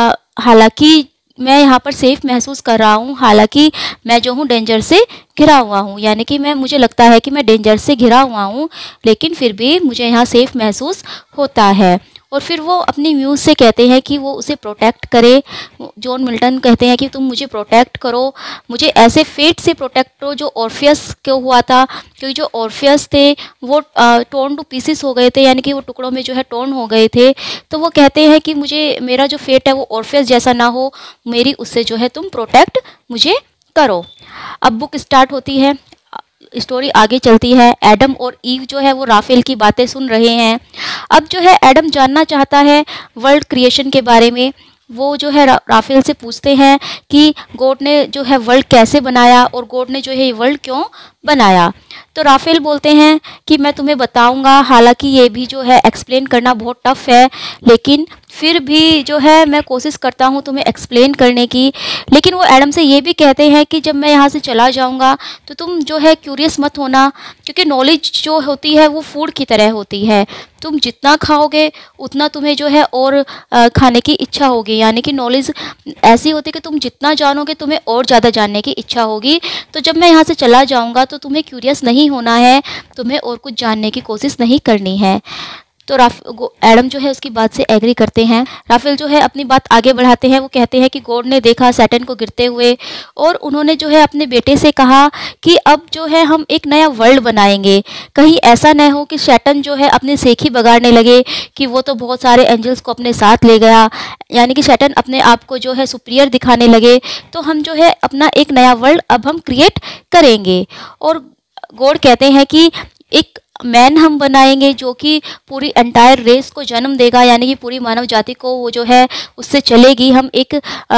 हालांकि मैं यहाँ पर सेफ महसूस कर रहा हूँ, हालांकि मैं जो हूँ डेंजर से घिरा हुआ हूँ, यानी कि मुझे लगता है कि मैं डेंजर से घिरा हुआ हूँ, लेकिन फिर भी मुझे यहाँ सेफ महसूस होता है। और फिर वो अपनी म्यूज़ से कहते हैं कि वो उसे प्रोटेक्ट करे। जॉन मिल्टन कहते हैं कि तुम मुझे प्रोटेक्ट करो, मुझे ऐसे फेट से प्रोटेक्ट करो जो ऑर्फियस को हुआ था, क्योंकि जो ऑर्फियस थे वो टोर्न टू पीसेस हो गए थे, यानी कि वो टुकड़ों में जो है टोर्न हो गए थे। तो वो कहते हैं कि मेरा जो फेट है वो ऑर्फियस जैसा ना हो, मेरी उससे जो है तुम प्रोटेक्ट मुझे करो। अब बुक स्टार्ट होती है, स्टोरी आगे चलती है। एडम और ईव जो है वो राफेल की बातें सुन रहे हैं। अब जो है एडम जानना चाहता है वर्ल्ड क्रिएशन के बारे में। वो जो है राफेल से पूछते हैं कि गॉड ने जो है वर्ल्ड कैसे बनाया और गॉड ने जो है ये वर्ल्ड क्यों बनाया। तो राफेल बोलते हैं कि मैं तुम्हें बताऊंगा, हालांकि ये भी जो है एक्सप्लेन करना बहुत टफ है, लेकिन फिर भी जो है मैं कोशिश करता हूँ तुम्हें एक्सप्लेन करने की। लेकिन वो एडम से ये भी कहते हैं कि जब मैं यहाँ से चला जाऊँगा तो तुम जो है क्यूरियस मत होना, क्योंकि नॉलेज जो होती है वो फूड की तरह होती है, तुम जितना खाओगे उतना तुम्हें जो है और खाने की इच्छा होगी, यानी कि नॉलेज ऐसी होती है कि तुम जितना जानोगे तुम्हें और ज़्यादा जानने की इच्छा होगी। तो जब मैं यहाँ से चला जाऊँगा तो तुम्हें क्यूरियस नहीं होना है, तुम्हें और कुछ जानने की कोशिश नहीं करनी है। तो एडम जो है उसकी बात से एग्री करते हैं। राफेल जो है अपनी बात आगे बढ़ाते हैं। वो कहते हैं कि गॉड ने देखा सैटर्न को गिरते हुए और उन्होंने जो है अपने बेटे से कहा कि अब जो है हम एक नया वर्ल्ड बनाएंगे, कहीं ऐसा न हो कि सैटर्न जो है अपने सेखी बगाड़ने लगे कि वो तो बहुत सारे एंजल्स को अपने साथ ले गया, यानी कि सैटर्न अपने आप को जो है सुपीरियर दिखाने लगे। तो हम जो है अपना एक नया वर्ल्ड अब हम क्रिएट करेंगे। और गॉड कहते हैं कि एक मैन हम बनाएंगे जो कि पूरी एंटायर रेस को जन्म देगा, यानी कि पूरी मानव जाति को वो जो है उससे चलेगी। हम एक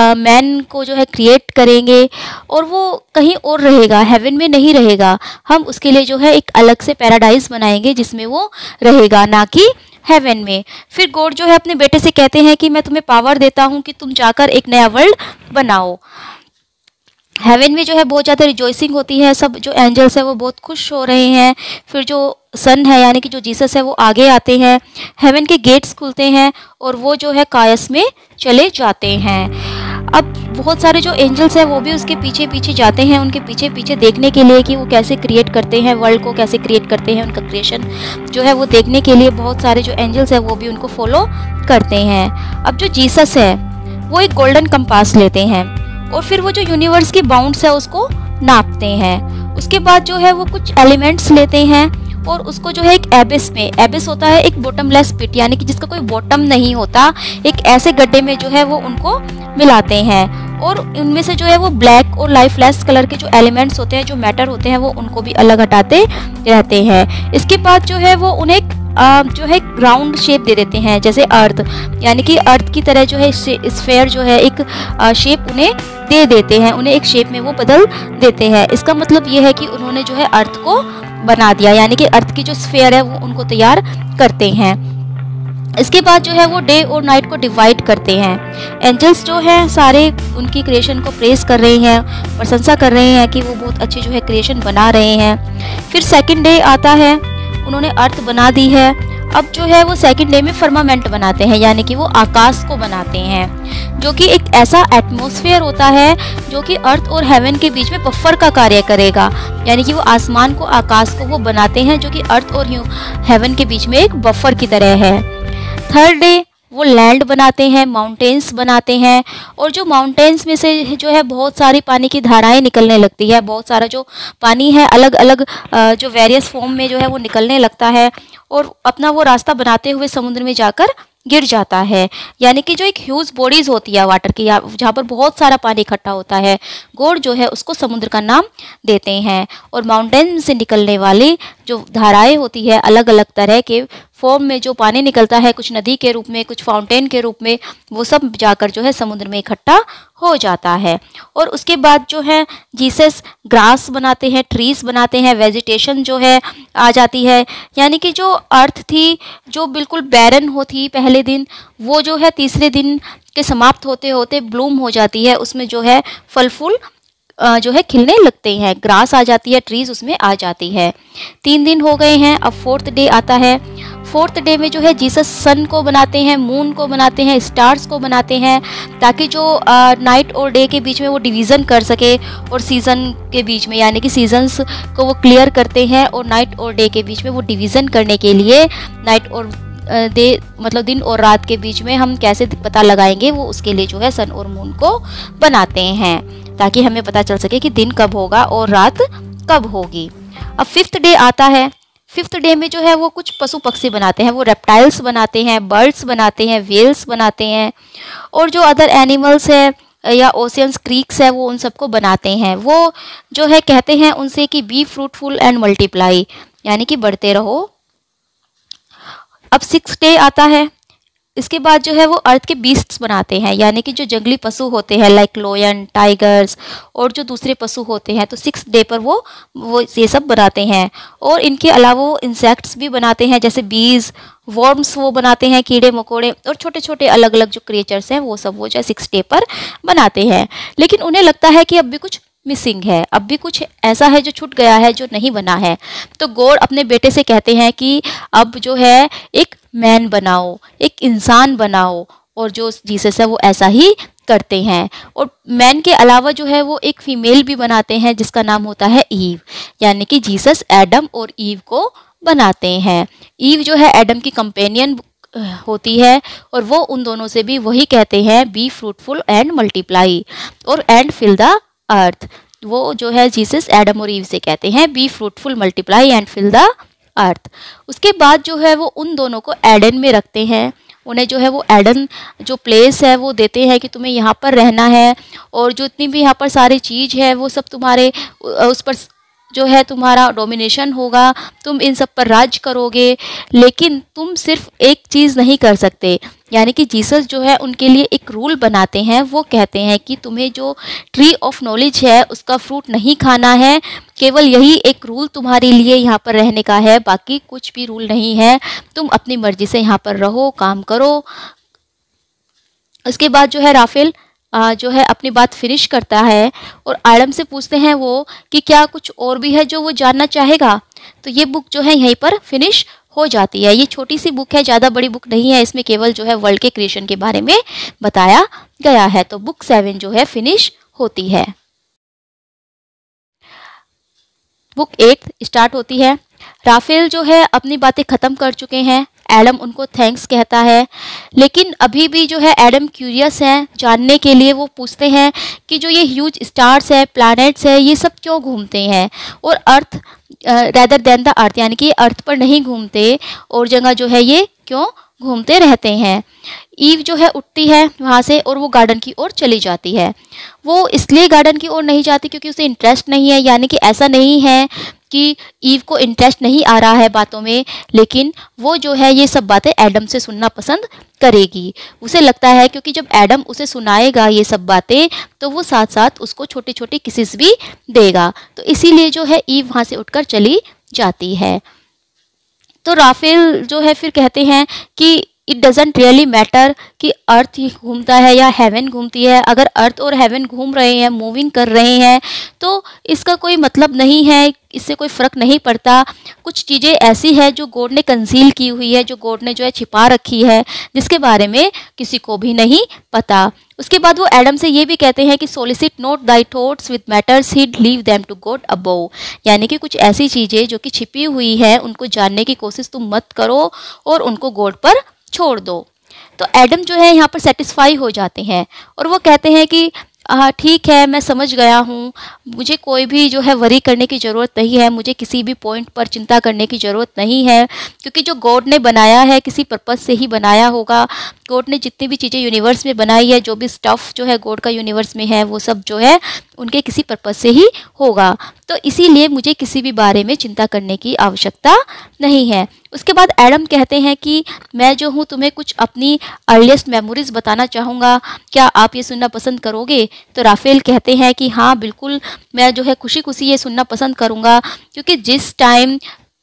मैन को जो है क्रिएट करेंगे और वो कहीं और रहेगा, हेवन में नहीं रहेगा। हम उसके लिए जो है एक अलग से पैराडाइज बनाएंगे जिसमें वो रहेगा, ना कि हेवन में। फिर गॉड जो है अपने बेटे से कहते हैं कि मैं तुम्हें पावर देता हूँ कि तुम जाकर एक नया वर्ल्ड बनाओ। हेवन में जो है बहुत ज़्यादा रिजॉइसिंग होती है, सब जो एंजल्स है वो बहुत खुश हो रहे हैं। फिर जो सन है यानी कि जो जीसस है वो आगे आते हैं, हेवन के गेट्स खुलते हैं और वो जो है कायस में चले जाते हैं। अब बहुत सारे जो एंजल्स हैं वो भी उसके पीछे पीछे जाते हैं, उनके पीछे पीछे देखने के लिए कि वो कैसे क्रिएट करते हैं, वर्ल्ड को कैसे क्रिएट करते हैं, उनका क्रिएशन जो है वो देखने के लिए बहुत सारे जो एंजल्स हैं वो भी उनको फॉलो करते हैं। अब जो जीसस है वो एक गोल्डन कंपास लेते हैं और फिर वो जो यूनिवर्स की बाउंड्स है उसको नापते हैं। उसके बाद जो है वो कुछ एलिमेंट्स लेते हैं और उसको जो है एक एबिस में, एबिस होता है एक बॉटमलेस पिट, यानी कि जिसका कोई बॉटम नहीं होता, एक ऐसे गड्ढे में जो है वो उनको मिलाते हैं और उनमें से जो है वो ब्लैक और लाइफलेस कलर के जो एलिमेंट्स होते हैं, जो मैटर होते हैं, वो उनको भी अलग हटाते रहते हैं। इसके बाद जो है वो उन्हें जो है राउंड शेप दे देते हैं, जैसे अर्थ, यानी कि अर्थ की तरह जो है स्फेयर जो है एक शेप उन्हें दे देते हैं, उन्हें एक शेप में वो बदल देते हैं। इसका मतलब ये है कि उन्होंने जो है अर्थ को बना दिया, यानी कि अर्थ की जो स्फेयर है वो उनको तैयार करते हैं। इसके बाद जो है वो डे और नाइट को डिवाइड करते हैं। एंजल्स जो हैं सारे उनकी क्रिएशन को प्रेज कर रहे हैं, प्रशंसा कर रहे हैं कि वो बहुत अच्छी जो है क्रिएशन बना रहे हैं। फिर सेकंड डे आता है, उन्होंने अर्थ बना दी है। अब जो है वो सेकंड डे में फर्मामेंट बनाते हैं, यानी कि वो आकाश को बनाते हैं, जो कि एक ऐसा एटमॉस्फेयर होता है जो कि अर्थ और हेवन के बीच में बफर का कार्य करेगा, यानी कि वो आसमान को, आकाश को वो बनाते हैं जो कि अर्थ और हेवन के बीच में एक बफर की तरह है। थर्ड डे वो लैंड बनाते हैं, माउंटेन्स बनाते हैं, और जो माउंटेन्स में से जो है बहुत सारी पानी की धाराएं निकलने लगती है, बहुत सारा जो पानी है अलग अलग जो वेरियस फॉर्म में जो है वो निकलने लगता है और अपना वो रास्ता बनाते हुए समुद्र में जाकर गिर जाता है। यानी कि जो एक ह्यूज बॉडीज होती है वाटर की, जहाँ पर बहुत सारा पानी इकट्ठा होता है, गॉड जो है उसको समुद्र का नाम देते हैं। और माउंटेन से निकलने वाली जो धाराएं होती है अलग अलग तरह के फॉर्म में जो पानी निकलता है, कुछ नदी के रूप में, कुछ फाउंटेन के रूप में, वो सब जाकर जो है समुद्र में इकट्ठा हो जाता है। और उसके बाद जो है जीसस ग्रास बनाते हैं, ट्रीज बनाते हैं, वेजिटेशन जो है आ जाती है, यानी कि जो अर्थ थी जो बिल्कुल बैरन होती पहले दिन, वो जो है तीसरे दिन के समाप्त होते होते ब्लूम हो जाती है, उसमें जो है फल फूल जो है खिलने लगते हैं, ग्रास आ जाती है, ट्रीज उसमें आ जाती है। 3 दिन हो गए हैं, अब फोर्थ डे आता है। फोर्थ डे में जो है जीसस सन को बनाते हैं, मून को बनाते हैं, स्टार्स को बनाते हैं, ताकि जो नाइट और डे के बीच में वो डिवीज़न कर सके, और सीज़न के बीच में, यानी कि सीजन्स को वो क्लियर करते हैं, और नाइट और डे के बीच में वो डिवीज़न करने के लिए नाइट और डे मतलब दिन और रात के बीच में हम कैसे पता लगाएंगे, वो उसके लिए जो है सन और मून को बनाते हैं, ताकि हमें पता चल सके कि दिन कब होगा और रात कब होगी। अब फिफ्थ डे आता है। फिफ्थ डे में जो है वो कुछ पशु पक्षी बनाते हैं, वो रेप्टाइल्स बनाते हैं, बर्ड्स बनाते हैं, व्हेल्स बनाते हैं, और जो अदर एनिमल्स है या ओशियंस, क्रीक्स है, वो उन सबको बनाते हैं। वो जो है कहते हैं उनसे कि बी फ्रूटफुल एंड मल्टीप्लाई, यानी कि बढ़ते रहो। अब 6th डे आता है। इसके बाद जो है वो अर्थ के बीस्ट्स बनाते हैं, यानी कि जो जंगली पशु होते हैं लाइक लोयन, टाइगर्स और जो दूसरे पशु होते हैं, तो 6th डे पर वो ये सब बनाते हैं। और इनके अलावा वो इंसेक्ट्स भी बनाते हैं, जैसे बीज, वर्म्स वो बनाते हैं, कीड़े मकोड़े, और छोटे छोटे अलग अलग जो क्रिएचर्स हैं वो सब वो जो 6th डे पर बनाते हैं। लेकिन उन्हें लगता है कि अब भी कुछ मिसिंग है, अब भी कुछ ऐसा है जो छूट गया है, जो नहीं बना है। तो गॉड अपने बेटे से कहते हैं कि अब जो है एक मैन बनाओ, एक इंसान बनाओ, और जो जीसस है वो ऐसा ही करते हैं। और मैन के अलावा जो है वो एक फीमेल भी बनाते हैं जिसका नाम होता है ईव, यानी कि जीसस एडम और ईव को बनाते हैं। ईव जो है एडम की कंपेनियन होती है, और वो उन दोनों से भी वही कहते हैं बी फ्रूटफुल एंड मल्टीप्लाई और एंड फिल द अर्थ। वो जो है जीसस एडम और ईव से कहते हैं be fruitful, multiply and fill the earth. उसके बाद जो है वो उन दोनों को एडन में रखते हैं, उन्हें जो है वो एडन जो प्लेस है वो देते हैं कि तुम्हें यहाँ पर रहना है, और जो इतनी भी यहाँ पर सारी चीज़ है वो सब तुम्हारे उस पर जो है तुम्हारा डोमिनेशन होगा, तुम इन सब पर राज करोगे। लेकिन तुम सिर्फ एक चीज़ नहीं कर सकते, यानी कि जीसस जो है उनके लिए एक रूल बनाते हैं। वो कहते हैं कि तुम्हें जो ट्री ऑफ नॉलेज है उसका फ्रूट नहीं खाना है, केवल यही एक रूल तुम्हारे लिए यहाँ पर रहने का है, बाकी कुछ भी रूल नहीं है। तुम अपनी मर्जी से यहाँ पर रहो, काम करो। उसके बाद जो है राफेल जो है अपनी बात फिनिश करता है, और एडम से पूछते हैं वो कि क्या कुछ और भी है जो वो जानना चाहेगा। तो ये बुक जो है यहीं पर फिनिश हो जाती है। ये छोटी सी बुक है, ज़्यादा बड़ी बुक नहीं है, इसमें केवल जो है वर्ल्ड के क्रिएशन के बारे में बताया गया है। तो बुक 7 जो है फिनिश होती है। बुक 8 स्टार्ट होती है। राफेल जो है अपनी बातें ख़त्म कर चुके हैं, एडम उनको थैंक्स कहता है, लेकिन अभी भी जो है एडम क्यूरियस हैं जानने के लिए। वो पूछते हैं कि जो ये ह्यूज स्टार्स है, प्लैनेट्स है, ये सब क्यों घूमते हैं, और earth rather than the earth, यानी कि ये अर्थ पर नहीं घूमते और जगह जो है ये क्यों घूमते रहते हैं। ईव जो है उठती है वहाँ से और वो गार्डन की ओर चली जाती है। वो इसलिए गार्डन की ओर नहीं जाती क्योंकि उसे इंटरेस्ट नहीं है, यानी कि ऐसा नहीं है कि ईव को इंटरेस्ट नहीं आ रहा है बातों में, लेकिन वो जो है ये सब बातें एडम से सुनना पसंद करेगी। उसे लगता है क्योंकि जब एडम उसे सुनाएगा ये सब बातें तो वो साथ साथ उसको छोटे छोटे किसेस भी देगा, तो इसीलिए जो है ईव वहाँ से उठकर चली जाती है। तो राफेल जो है फिर कहते हैं कि इट डजेंट रियली मैटर कि अर्थ ही घूमता है या हेवन घूमती है। अगर अर्थ और हेवन घूम रहे हैं, मूविंग कर रहे हैं, तो इसका कोई मतलब नहीं है, इससे कोई फ़र्क नहीं पड़ता। कुछ चीज़ें ऐसी है जो गॉड ने कंसील की हुई है, जो गॉड ने जो है छिपा रखी है, जिसके बारे में किसी को भी नहीं पता। उसके बाद वो एडम से ये भी कहते हैं कि solicit not thy thoughts with matters hid leave them to God above, यानी कि कुछ ऐसी चीज़ें जो कि छिपी हुई है उनको जानने की कोशिश तुम मत करो और उनको गॉड पर छोड़ दो। तो एडम जो है यहाँ पर सेटिस्फाई हो जाते हैं और वो कहते हैं कि ठीक है, मैं समझ गया हूँ, मुझे कोई भी जो है वरी करने की ज़रूरत नहीं है, मुझे किसी भी पॉइंट पर चिंता करने की ज़रूरत नहीं है, क्योंकि जो गॉड ने बनाया है किसी पर्पज़ से ही बनाया होगा। गॉड ने जितनी भी चीज़ें यूनिवर्स में बनाई है, जो भी स्टफ़ जो है गॉड का यूनिवर्स में है, वो सब जो है उनके किसी पर्पज़ से ही होगा। तो इसीलिए मुझे किसी भी बारे में चिंता करने की आवश्यकता नहीं है। उसके बाद एडम कहते हैं कि मैं जो हूँ तुम्हें कुछ अपनी अर्लीस्ट मेमोरीज बताना चाहूँगा, क्या आप ये सुनना पसंद करोगे? तो राफेल कहते हैं कि हाँ बिल्कुल, मैं जो है खुशी खुशी ये सुनना पसंद करूँगा, क्योंकि जिस टाइम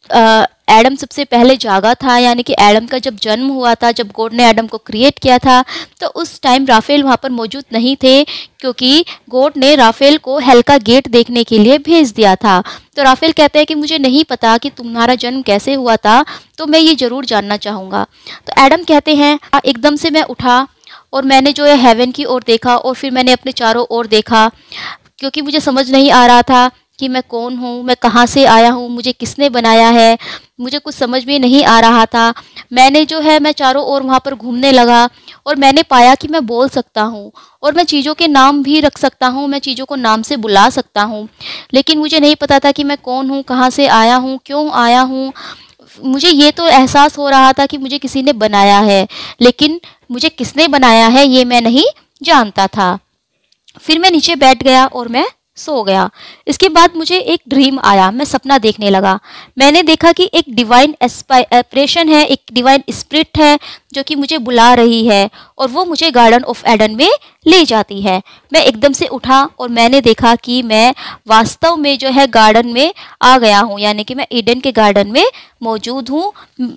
एडम सबसे पहले जागा था, यानी कि एडम का जब जन्म हुआ था, जब गॉड ने एडम को क्रिएट किया था, तो उस टाइम राफेल वहाँ पर मौजूद नहीं थे, क्योंकि गॉड ने राफेल को हेल का गेट देखने के लिए भेज दिया था। तो राफेल कहते हैं कि मुझे नहीं पता कि तुम्हारा जन्म कैसे हुआ था, तो मैं ये ज़रूर जानना चाहूँगा। तो एडम कहते हैं एकदम से मैं उठा और मैंने जो है हेवन की ओर देखा और फिर मैंने अपने चारों ओर देखा, क्योंकि मुझे समझ नहीं आ रहा था कि मैं कौन हूँ, मैं कहाँ से आया हूँ, मुझे किसने बनाया है, मुझे कुछ समझ में नहीं आ रहा था। मैंने जो है मैं चारों ओर वहाँ पर घूमने लगा और मैंने पाया कि मैं बोल सकता हूँ और मैं चीज़ों के नाम भी रख सकता हूँ, मैं चीज़ों को नाम से बुला सकता हूँ, लेकिन मुझे नहीं पता था कि मैं कौन हूँ, कहाँ से आया हूँ, क्यों आया हूँ। मुझे ये तो एहसास हो रहा था कि मुझे किसी ने बनाया है, लेकिन मुझे किसने बनाया है ये मैं नहीं जानता था। फिर मैं नीचे बैठ गया और मैं सो गया। इसके बाद मुझे एक ड्रीम आया, मैं सपना देखने लगा। मैंने देखा कि एक डिवाइन एस्पिरेशन है, एक डिवाइन स्पिरिट है जो कि मुझे बुला रही है और वो मुझे गार्डन ऑफ एडन में ले जाती है। मैं एकदम से उठा और मैंने देखा कि मैं वास्तव में जो है गार्डन में आ गया हूँ, यानी कि मैं ईडन के गार्डन में मौजूद हूँ,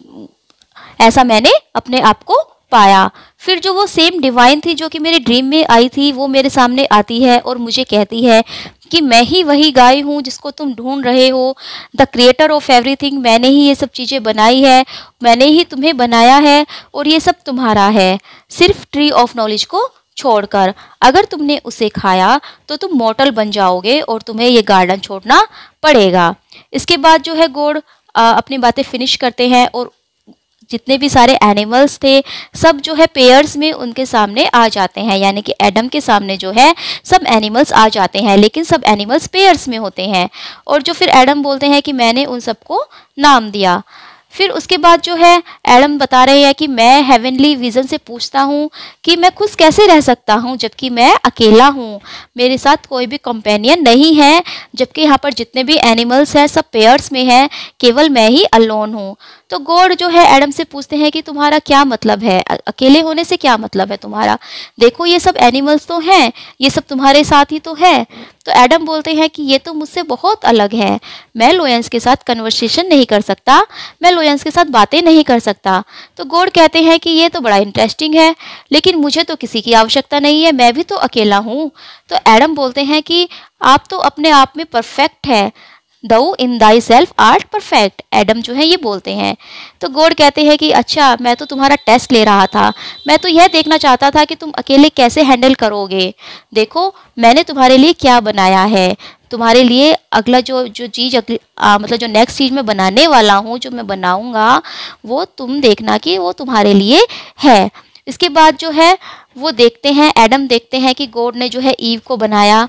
ऐसा मैंने अपने आप को पाया। फिर जो वो सेम डिवाइन थी जो कि मेरे ड्रीम में आई थी, वो मेरे सामने आती है और मुझे कहती है कि मैं ही वही गाय हूँ जिसको तुम ढूंढ रहे हो, द क्रिएटर ऑफ एवरीथिंग, मैंने ही ये सब चीज़ें बनाई है, मैंने ही तुम्हें बनाया है और ये सब तुम्हारा है, सिर्फ ट्री ऑफ नॉलेज को छोड़कर। अगर तुमने उसे खाया तो तुम मॉर्टल बन जाओगे और तुम्हें ये गार्डन छोड़ना पड़ेगा। इसके बाद जो है गॉड अपनी बातें फिनिश करते हैं और जितने भी सारे एनिमल्स थे सब जो है पेयर्स में उनके सामने आ जाते हैं, यानी कि एडम के सामने जो है सब एनिमल्स आ जाते हैं, लेकिन सब एनिमल्स पेयर्स में होते हैं। और जो फिर एडम बोलते हैं कि मैंने उन सबको नाम दिया। फिर उसके बाद जो है एडम बता रहे हैं कि मैं हेवनली विजन से पूछता हूँ कि मैं खुश कैसे रह सकता हूँ जबकि मैं अकेला हूँ, मेरे साथ कोई भी कंपेनियन नहीं है, जबकि यहाँ पर जितने भी एनिमल्स हैं सब पेयर्स में हैं, केवल मैं ही अलोन हूँ। तो गॉड जो है एडम से पूछते हैं कि तुम्हारा क्या मतलब है, अकेले होने से क्या मतलब है तुम्हारा, देखो ये सब एनिमल्स तो हैं, ये सब तुम्हारे साथ ही तो है। तो एडम बोलते हैं कि ये तो मुझसे बहुत अलग है, मैं लोयंस के साथ कन्वर्सेशन नहीं कर सकता, मैं लोयंस के साथ बातें नहीं कर सकता। तो गॉड कहते हैं कि ये तो बड़ा इंटरेस्टिंग है, लेकिन मुझे तो किसी की आवश्यकता नहीं है, मैं भी तो अकेला हूँ। तो एडम बोलते हैं कि आप तो अपने आप में परफेक्ट है, thou in thyself art perfect, Adam जो है ये बोलते हैं। तो गॉड कहते हैं कि अच्छा मैं तो तुम्हारा टेस्ट ले रहा था, मैं तो यह देखना चाहता था कि तुम अकेले कैसे हैंडल करोगे, देखो मैंने तुम्हारे लिए क्या बनाया है, तुम्हारे लिए अगला जो चीज़ मतलब जो नेक्स्ट चीज़ मैं बनाने वाला हूँ, जो मैं बनाऊँगा वो तुम देखना कि वो तुम्हारे लिए है। इसके बाद जो है वो देखते हैं, एडम देखते हैं कि गॉड ने जो है ईव को बनाया,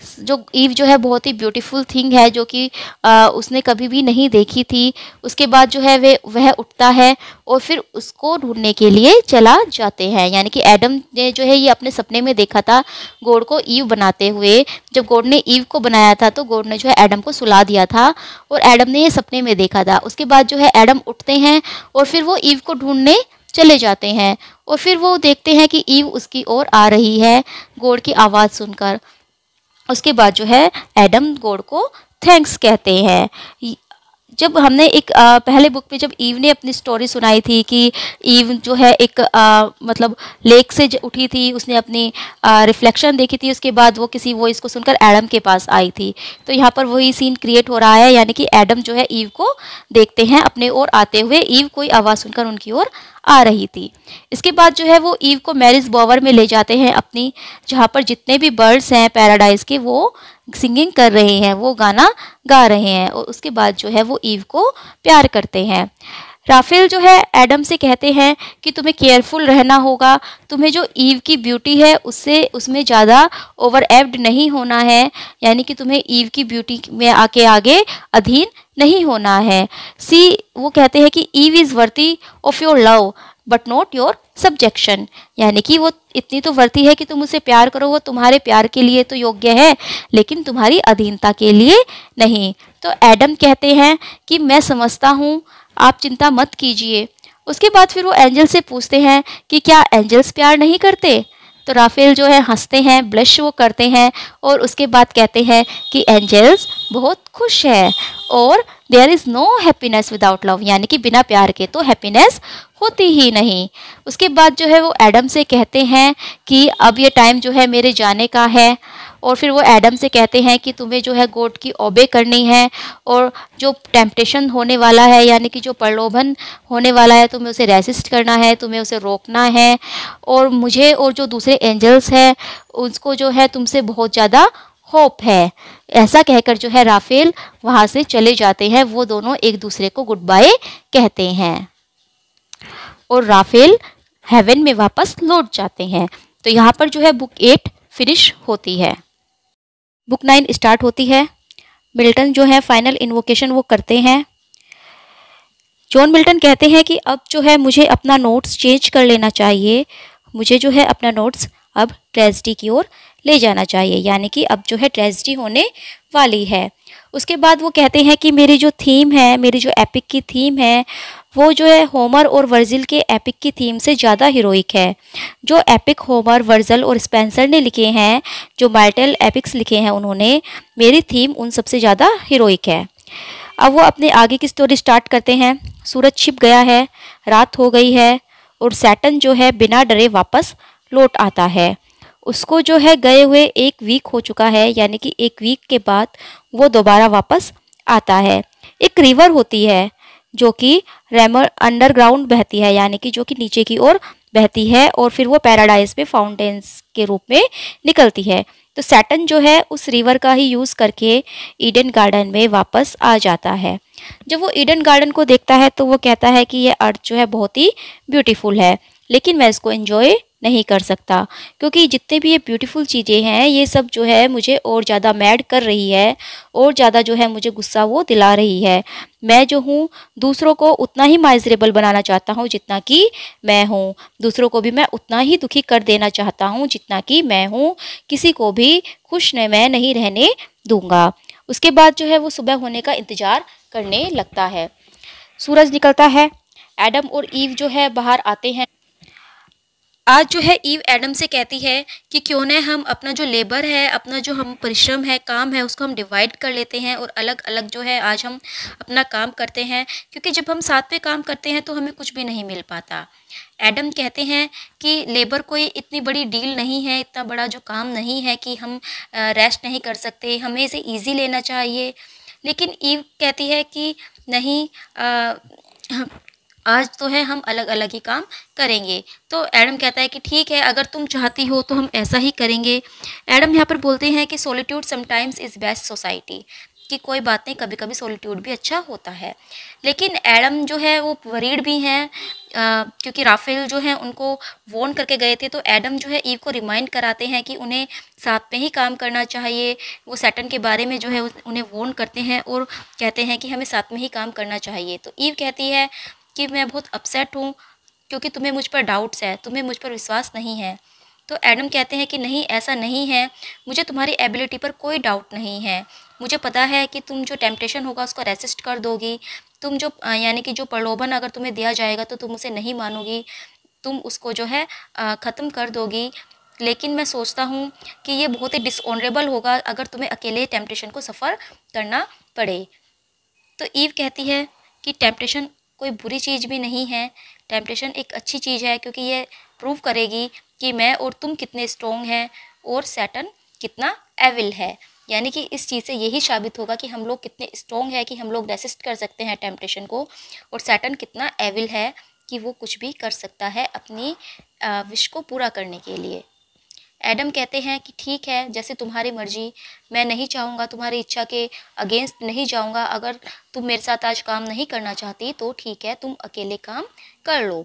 जो ईव जो है बहुत ही ब्यूटीफुल थिंग है जो कि उसने कभी भी नहीं देखी थी। उसके बाद जो है वह उठता है और फिर उसको ढूंढने के लिए चला जाते हैं। यानी कि एडम ने जो है ये अपने सपने में देखा था गॉड को ईव बनाते हुए। जब गॉड ने ईव को बनाया था तो गॉड ने जो है एडम को सुला दिया था और एडम ने ये सपने में देखा था। उसके बाद जो है एडम उठते हैं और फिर वो ईव को ढूंढने चले जाते हैं और फिर वो देखते हैं कि ईव उसकी ओर आ रही है गॉड की आवाज़ सुनकर। उसके बाद जो है एडम गॉड को थैंक्स कहते हैं। जब हमने एक पहले बुक में जब ईव ने अपनी स्टोरी सुनाई थी कि ईव जो है एक मतलब लेक से उठी थी, उसने अपनी रिफ्लेक्शन देखी थी, उसके बाद वो किसी वॉइस को सुनकर एडम के पास आई थी। तो यहाँ पर वही सीन क्रिएट हो रहा है, यानी कि एडम जो है ईव को देखते हैं अपने ओर आते हुए। ईव कोई आवाज़ सुनकर उनकी ओर आ रही थी। इसके बाद जो है वो ईव को मैरिज बॉवर में ले जाते हैं अपनी, जहाँ पर जितने भी बर्ड्स हैं पैराडाइज के वो सिंगिंग कर रहे हैं, वो गाना गा रहे हैं और उसके बाद जो है वो ईव को प्यार करते हैं। राफेल जो है एडम से कहते हैं कि तुम्हें केयरफुल रहना होगा, तुम्हें जो ईव की ब्यूटी है उससे उसमें ज़्यादा ओवर एव्ड नहीं होना है, यानी कि तुम्हें ईव की ब्यूटी में आगे अधीन नहीं होना है। वो कहते हैं कि Eve is worthy of your love but not your subjection, यानी कि वो इतनी तो वर्ती है कि तुम उसे प्यार करो, वो तुम्हारे प्यार के लिए तो योग्य है लेकिन तुम्हारी अधीनता के लिए नहीं। तो एडम कहते हैं कि मैं समझता हूँ, आप चिंता मत कीजिए। उसके बाद फिर वो एंजल से पूछते हैं कि क्या एंजल्स प्यार नहीं करते? तो राफेल जो है हंसते हैं, ब्लश वो करते हैं और उसके बाद कहते हैं कि एंजल्स बहुत खुश है और there is no happiness without love, यानी कि बिना प्यार के तो हैप्पीनेस होती ही नहीं। उसके बाद जो है वो एडम से कहते हैं कि अब ये टाइम जो है मेरे जाने का है और फिर वो एडम से कहते हैं कि तुम्हें जो है गॉड की ओबे करनी है और जो टेम्पटेशन होने वाला है, यानी कि जो प्रलोभन होने वाला है, तुम्हें उसे रेसिस्ट करना है, तुम्हें उसे रोकना है और मुझे और जो दूसरे एंजल्स हैं उसको जो है तुमसे बहुत ज़्यादा होप है। ऐसा कहकर जो है राफेल वहाँ से चले जाते हैं। वो दोनों एक दूसरे को गुड बाय कहते हैं और राफेल हेवन में वापस लौट जाते हैं। तो यहाँ पर जो है बुक 8 फिनिश होती है। बुक 9 स्टार्ट होती है। मिल्टन जो है फाइनल इन्वोकेशन वो करते हैं। जॉन मिल्टन कहते हैं कि अब जो है मुझे अपना नोट्स चेंज कर लेना चाहिए, मुझे जो है अपना नोट्स अब ट्रेजेडी की ओर ले जाना चाहिए, यानी कि अब जो है ट्रेजेडी होने वाली है। उसके बाद वो कहते हैं कि मेरी जो थीम है, मेरी जो एपिक की थीम है वो जो है होमर और वर्जिल के एपिक की थीम से ज़्यादा हीरोइक है। जो एपिक होमर, वर्जिल और स्पेंसर ने लिखे हैं, जो मार्टेल एपिक्स लिखे हैं उन्होंने, मेरी थीम उन सबसे ज़्यादा हीरोइक है। अब वो अपने आगे की स्टोरी स्टार्ट करते हैं। सूरज छिप गया है, रात हो गई है और सैटर्न जो है बिना डरे वापस लौट आता है। उसको जो है गए हुए 1 वीक हो चुका है, यानी कि 1 वीक के बाद वो दोबारा वापस आता है। एक रिवर होती है जो कि रेमर अंडरग्राउंड बहती है, यानी कि जो कि नीचे की ओर बहती है और फिर वो पैराडाइज में फाउंटेन्स के रूप में निकलती है। तो सैटर्न जो है उस रिवर का ही यूज़ करके ईडन गार्डन में वापस आ जाता है। जब वो ईडन गार्डन को देखता है तो वो कहता है कि ये अर्थ जो है बहुत ही ब्यूटीफुल है, लेकिन मैं इसको एंजॉय नहीं कर सकता क्योंकि जितने भी ये ब्यूटीफुल चीज़ें हैं ये सब जो है मुझे और ज़्यादा मैड कर रही है और ज़्यादा जो है मुझे गुस्सा वो दिला रही है। मैं जो हूँ दूसरों को उतना ही माइजरेबल बनाना चाहता हूँ जितना कि मैं हूँ, दूसरों को भी मैं उतना ही दुखी कर देना चाहता हूँ जितना कि मैं हूँ, किसी को भी खुश मैं नहीं रहने दूंगा। उसके बाद जो है वो सुबह होने का इंतज़ार करने लगता है। सूरज निकलता है, एडम और ईव जो है बाहर आते हैं। आज जो है ईव एडम से कहती है कि क्यों न हम अपना जो लेबर है, अपना जो हम परिश्रम है, काम है, उसको हम डिवाइड कर लेते हैं और अलग अलग जो है आज हम अपना काम करते हैं, क्योंकि जब हम साथ में काम करते हैं तो हमें कुछ भी नहीं मिल पाता। एडम कहते हैं कि लेबर कोई इतनी बड़ी डील नहीं है, इतना बड़ा जो काम नहीं है कि हम रेस्ट नहीं कर सकते, हमें इसे ईजी लेना चाहिए। लेकिन ईव कहती है कि नहीं, आज तो है हम अलग अलग ही काम करेंगे। तो एडम कहता है कि ठीक है, अगर तुम चाहती हो तो हम ऐसा ही करेंगे। एडम यहाँ पर बोलते हैं कि solitude sometimes is best society, कि कोई बात नहीं, कभी कभी सॉलिट्यूड भी अच्छा होता है। लेकिन एडम जो है वो वरीड भी हैं, क्योंकि राफेल जो है उनको वॉर्न करके गए थे। तो एडम जो है ईव को रिमाइंड कराते हैं कि उन्हें साथ में ही काम करना चाहिए। वो सैटर्न के बारे में जो है उन्हें वॉर्न करते हैं और कहते हैं कि हमें साथ में ही काम करना चाहिए। तो ईव कहती है कि मैं बहुत अपसेट हूँ क्योंकि तुम्हें मुझ पर डाउट्स है, तुम्हें मुझ पर विश्वास नहीं है। तो एडम कहते हैं कि नहीं, ऐसा नहीं है, मुझे तुम्हारी एबिलिटी पर कोई डाउट नहीं है। मुझे पता है कि तुम जो टेम्पटेशन होगा उसको रेसिस्ट कर दोगी। तुम जो यानी कि जो प्रलोभन अगर तुम्हें दिया जाएगा तो तुम उसे नहीं मानोगी, तुम उसको जो है ख़त्म कर दोगी। लेकिन मैं सोचता हूँ कि ये बहुत ही डिसऑनरेबल होगा अगर तुम्हें अकेले टेम्पटेशन को सफ़र करना पड़े। तो ईव कहती है कि टेम्पटेशन कोई बुरी चीज़ भी नहीं है, टेम्पटेशन एक अच्छी चीज़ है, क्योंकि ये प्रूव करेगी कि मैं और तुम कितने स्ट्रॉन्ग हैं और सैटर्न कितना एविल है। यानी कि इस चीज़ से यही साबित होगा कि हम लोग कितने स्ट्रॉन्ग है कि हम लोग रेसिस्ट कर सकते हैं टेम्पटेशन को, और सैटर्न कितना एविल है कि वो कुछ भी कर सकता है अपनी विश को पूरा करने के लिए। एडम कहते हैं कि ठीक है, जैसे तुम्हारी मर्जी, मैं नहीं चाहूँगा, तुम्हारी इच्छा के अगेंस्ट नहीं जाऊँगा। अगर तुम मेरे साथ आज काम नहीं करना चाहती तो ठीक है, तुम अकेले काम कर लो।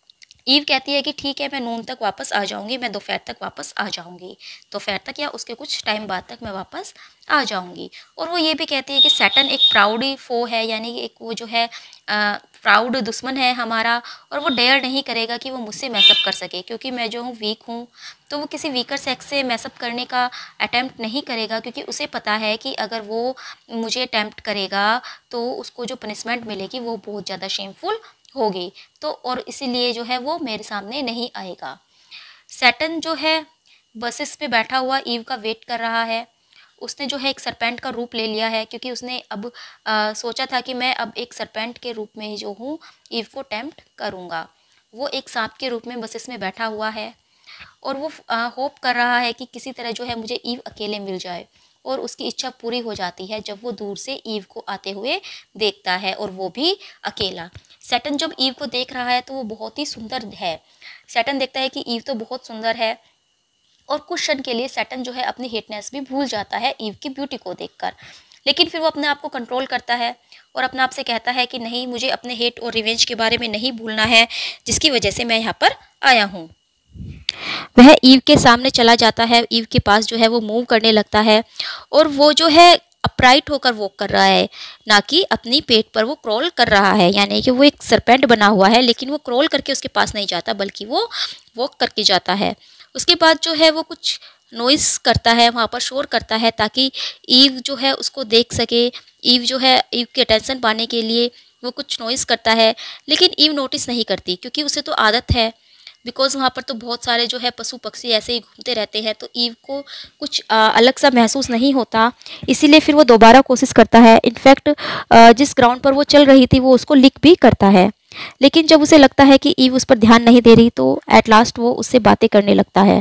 ईव कहती है कि ठीक है, मैं नून तक वापस आ जाऊंगी, मैं दोपहर तक वापस आ जाऊंगी, दोपहर तक या उसके कुछ टाइम बाद तक मैं वापस आ जाऊंगी। और वो ये भी कहती है कि सैटर्न एक प्राउड फो है, यानी कि एक वो जो है प्राउड दुश्मन है हमारा, और वो डेयर नहीं करेगा कि वो मुझसे मैसअप कर सके, क्योंकि मैं जो हूँ वीक हूँ। तो वो किसी वीकर सेक्स से मैसअप करने का अटैम्प्ट नहीं करेगा, क्योंकि उसे पता है कि अगर वो मुझे अटैम्प्ट करेगा तो उसको जो पनिशमेंट मिलेगी वो बहुत ज़्यादा शेमफुल होगी। तो और इसीलिए जो है वो मेरे सामने नहीं आएगा। सैटर्न जो है बसेस पे बैठा हुआ ईव का वेट कर रहा है। उसने जो है एक सरपेंट का रूप ले लिया है, क्योंकि उसने अब सोचा था कि मैं अब एक सरपेंट के रूप में जो हूँ ईव को टेम्प्ट करूँगा। वो एक सांप के रूप में बसेस में बैठा हुआ है और वो होप कर रहा है कि किसी तरह जो है मुझे ईव अकेले मिल जाए, और उसकी इच्छा पूरी हो जाती है जब वो दूर से ईव को आते हुए देखता है, और वो भी अकेला। सैटर्न जब ईव को देख रहा है तो वो बहुत ही सुंदर है। सैटर्न देखता है कि ईव तो बहुत सुंदर है, और कुछ क्षण के लिए सैटर्न जो है अपनी हेटनेस भी भूल जाता है ईव की ब्यूटी को देखकर। लेकिन फिर वो अपने आप को कंट्रोल करता है और अपने आप से कहता है कि नहीं, मुझे अपने हेट और रिवेंज के बारे में नहीं भूलना है, जिसकी वजह से मैं यहाँ पर आया हूँ। वह ईव के सामने चला जाता है, ईव के पास जो है वो मूव करने लगता है, और वो जो है अपराइट होकर वॉक कर रहा है, ना कि अपनी पेट पर वो क्रॉल कर रहा है। यानी कि वो एक सरपेंट बना हुआ है, लेकिन वो क्रॉल करके उसके पास नहीं जाता, बल्कि वो वॉक करके जाता है। उसके बाद जो है वो कुछ नॉइस करता है, वहाँ पर शोर करता है, ताकि ईव जो है उसको देख सके। ईव जो है ईव की अटेंशन पाने के लिए वो कुछ नॉइस करता है, लेकिन ईव नोटिस नहीं करती, क्योंकि उसे तो आदत है, बिकॉज वहाँ पर तो बहुत सारे जो है पशु पक्षी ऐसे ही घूमते रहते हैं। तो ईव को कुछ अलग सा महसूस नहीं होता, इसीलिए फिर वो दोबारा कोशिश करता है। इनफैक्ट जिस ग्राउंड पर वो चल रही थी वो उसको लिक भी करता है, लेकिन जब उसे लगता है कि ईव उस पर ध्यान नहीं दे रही तो एट लास्ट वो उससे बातें करने लगता है।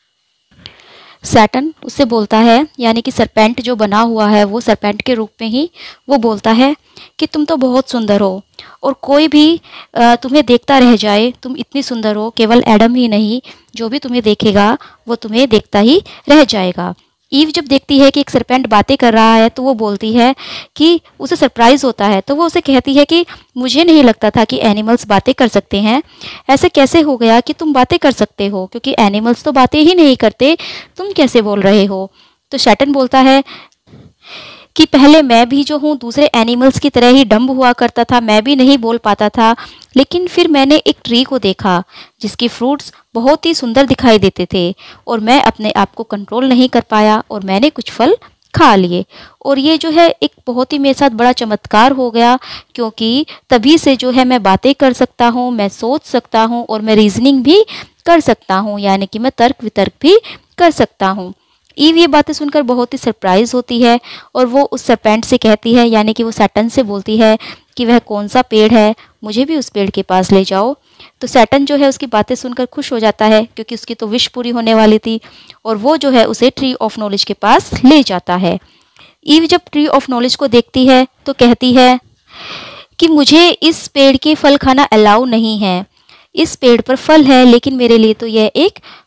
सैटर्न उससे बोलता है, यानी कि सरपेंट जो बना हुआ है वो सरपेंट के रूप में ही वो बोलता है कि तुम तो बहुत सुंदर हो, और कोई भी तुम्हें देखता रह जाए, तुम इतनी सुंदर हो, केवल एडम ही नहीं, जो भी तुम्हें देखेगा वो तुम्हें देखता ही रह जाएगा। ईव जब देखती है कि एक सरपेंट बातें कर रहा है तो वो बोलती है कि उसे सरप्राइज होता है। तो वो उसे कहती है कि मुझे नहीं लगता था कि एनिमल्स बातें कर सकते हैं, ऐसे कैसे हो गया कि तुम बातें कर सकते हो, क्योंकि एनिमल्स तो बातें ही नहीं करते, तुम कैसे बोल रहे हो। तो सैटर्न बोलता है कि पहले मैं भी जो हूँ दूसरे एनिमल्स की तरह ही डम्ब हुआ करता था, मैं भी नहीं बोल पाता था, लेकिन फिर मैंने एक ट्री को देखा जिसकी फ्रूट्स बहुत ही सुंदर दिखाई देते थे, और मैं अपने आप को कंट्रोल नहीं कर पाया और मैंने कुछ फल खा लिए। और ये जो है एक बहुत ही मेरे साथ बड़ा चमत्कार हो गया, क्योंकि तभी से जो है मैं बातें कर सकता हूँ, मैं सोच सकता हूँ, और मैं रीजनिंग भी कर सकता हूँ, यानी कि मैं तर्क वितर्क भी कर सकता हूँ। ईव ये बातें सुनकर बहुत ही सरप्राइज होती है, और वो उस सरपेंट से कहती है, यानी कि वो सैटर्न से बोलती है कि वह कौन सा पेड़ है, मुझे भी उस पेड़ के पास ले जाओ। तो सैटर्न जो है उसकी बातें सुनकर खुश हो जाता है, क्योंकि उसकी तो विश पूरी होने वाली थी, और वो जो है उसे ट्री ऑफ नॉलेज के पास ले जाता है। ईव जब ट्री ऑफ नॉलेज को देखती है तो कहती है कि मुझे इस पेड़ के फल खाना अलाउ नहीं है, इस पेड़ पर फल है लेकिन मेरे लिए तो यह एक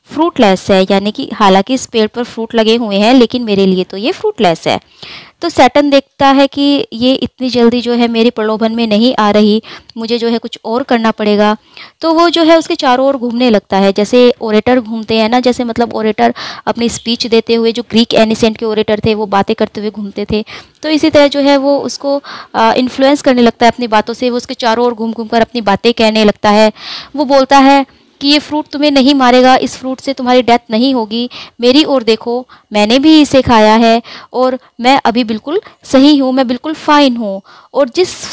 फ्रूटलेस है, यानी कि हालांकि इस पेड़ पर फ्रूट लगे हुए हैं लेकिन मेरे लिए तो ये फ्रूटलेस है। तो सैटर्न देखता है कि ये इतनी जल्दी जो है मेरे प्रलोभन में नहीं आ रही, मुझे जो है कुछ और करना पड़ेगा। तो वो जो है उसके चारों ओर घूमने लगता है, जैसे ओरेटर घूमते हैं ना, जैसे मतलब ओरेटर अपनी स्पीच देते हुए, जो ग्रीक एनिसेंट के ओरेटर थे वो बातें करते हुए घूमते थे, तो इसी तरह जो है वो उसको इन्फ्लुएंस करने लगता है अपनी बातों से। वो उसके चारों ओर घूम घूम कर अपनी बातें कहने लगता है। वो बोलता है कि ये फ्रूट तुम्हें नहीं मारेगा, इस फ्रूट से तुम्हारी डेथ नहीं होगी, मेरी ओर देखो, मैंने भी इसे खाया है और मैं अभी बिल्कुल सही हूँ, मैं बिल्कुल फाइन हूँ। और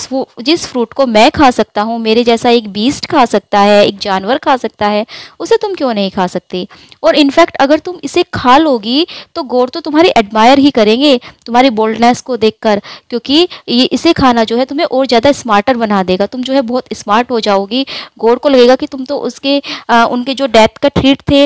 जिस फ्रूट को मैं खा सकता हूँ, मेरे जैसा एक बीस्ट खा सकता है, एक जानवर खा सकता है, उसे तुम क्यों नहीं खा सकती। और इनफैक्ट अगर तुम इसे खा लोगी तो गौर तो तुम्हारी एडमायर ही करेंगे तुम्हारी बोल्डनेस को देखकर, क्योंकि ये इसे खाना जो है तुम्हें और ज़्यादा स्मार्टर बना देगा, तुम जो है बहुत स्मार्ट हो जाओगी। गौर को लगेगा कि तुम तो उनके जो डेथ का थ्रेट थे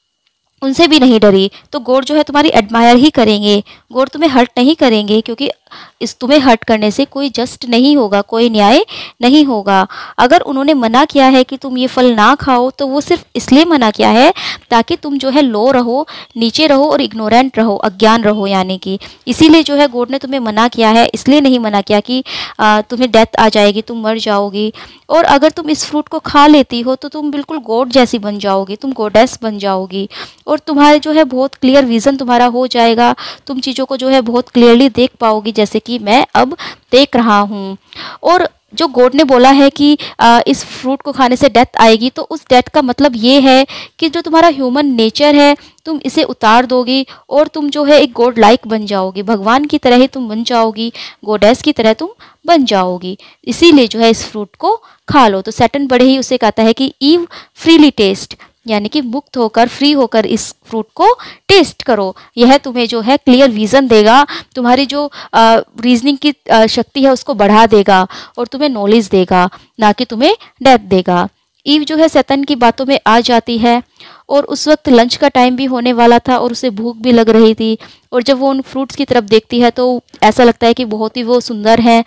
उनसे भी नहीं डरी, तो गौर जो है तुम्हारी एडमायर ही करेंगे, गौर तुम्हें हर्ट नहीं करेंगे, क्योंकि इस तुम्हें हर्ट करने से कोई जस्ट नहीं होगा, कोई न्याय नहीं होगा। अगर उन्होंने मना किया है कि तुम ये फल ना खाओ तो वो सिर्फ इसलिए मना किया है ताकि तुम जो है लो रहो, नीचे रहो और इग्नोरेंट रहो, अज्ञान रहो, यानी कि इसीलिए जो है गॉड ने तुम्हें मना किया है, इसलिए नहीं मना किया कि तुम्हें डेथ आ जाएगी, तुम मर जाओगी। और अगर तुम इस फ्रूट को खा लेती हो तो तुम बिल्कुल गॉड जैसी बन जाओगी, तुम गॉडेस बन जाओगी और तुम्हारे जो है बहुत क्लियर विजन तुम्हारा हो जाएगा, तुम चीज़ों को जो है बहुत क्लियरली देख पाओगी जैसे कि मैं अब देख रहा हूँ। और जो गॉड ने बोला है कि इस फ्रूट को खाने से डेथ आएगी, तो उस डेथ का मतलब ये है कि जो तुम्हारा ह्यूमन नेचर है तुम इसे उतार दोगी और तुम जो है एक गॉड लाइक बन जाओगी, भगवान की तरह ही तुम बन जाओगी, गॉडेस की तरह तुम बन जाओगी। इसीलिए जो है इस फ्रूट को खा लो। तो सैटर्न बड़े ही उसे कहता है कि ईव फ्रीली टेस्ट, यानी कि मुक्त होकर, फ्री होकर इस फ्रूट को टेस्ट करो, यह तुम्हें जो है क्लियर विजन देगा, तुम्हारी जो रीजनिंग की शक्ति है उसको बढ़ा देगा और तुम्हें नॉलेज देगा, ना कि तुम्हें डेथ देगा। ईव जो है शैतान की बातों में आ जाती है और उस वक्त लंच का टाइम भी होने वाला था और उसे भूख भी लग रही थी, और जब वो उन फ्रूट्स की तरफ देखती है तो ऐसा लगता है कि बहुत ही वो सुंदर है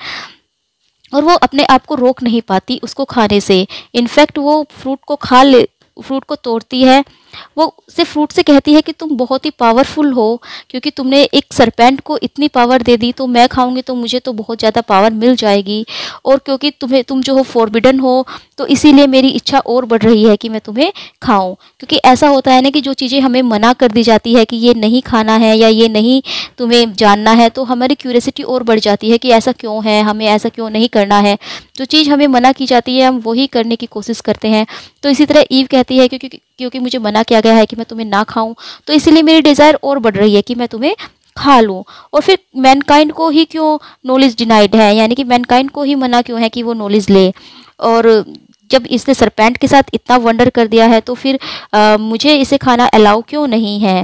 और वो अपने आप को रोक नहीं पाती उसको खाने से। इनफैक्ट वो फ्रूट को तोड़ती है, वो सिर्फ फ्रूट से कहती है कि तुम बहुत ही पावरफुल हो, क्योंकि तुमने एक सरपेंट को इतनी पावर दे दी, तो मैं खाऊंगी तो मुझे तो बहुत ज़्यादा पावर मिल जाएगी, और क्योंकि तुम जो हो फॉरबिडन हो, तो इसीलिए मेरी इच्छा और बढ़ रही है कि मैं तुम्हें खाऊं। क्योंकि ऐसा होता है ना कि जो चीज़ें हमें मना कर दी जाती है कि ये नहीं खाना है या ये नहीं तुम्हें जानना है, तो हमारी क्यूरियोसिटी और बढ़ जाती है कि ऐसा क्यों है, हमें ऐसा क्यों नहीं करना है। जो चीज़ हमें मना की जाती है हम वही करने की कोशिश करते हैं। तो इसी तरह ईव कहती है क्योंकि मुझे मना किया गया है कि मैं तुम्हें ना खाऊं, तो इसीलिए मेरी डिज़ायर और बढ़ रही है कि मैं तुम्हें खा लूं। और फिर मैनकाइंड को ही क्यों नॉलेज डिनाइड है, यानी कि मैनकाइंड को ही मना क्यों है कि वो नॉलेज ले। और जब इसने सरपेंट के साथ इतना वंडर कर दिया है तो फिर मुझे इसे खाना अलाउ क्यों नहीं है,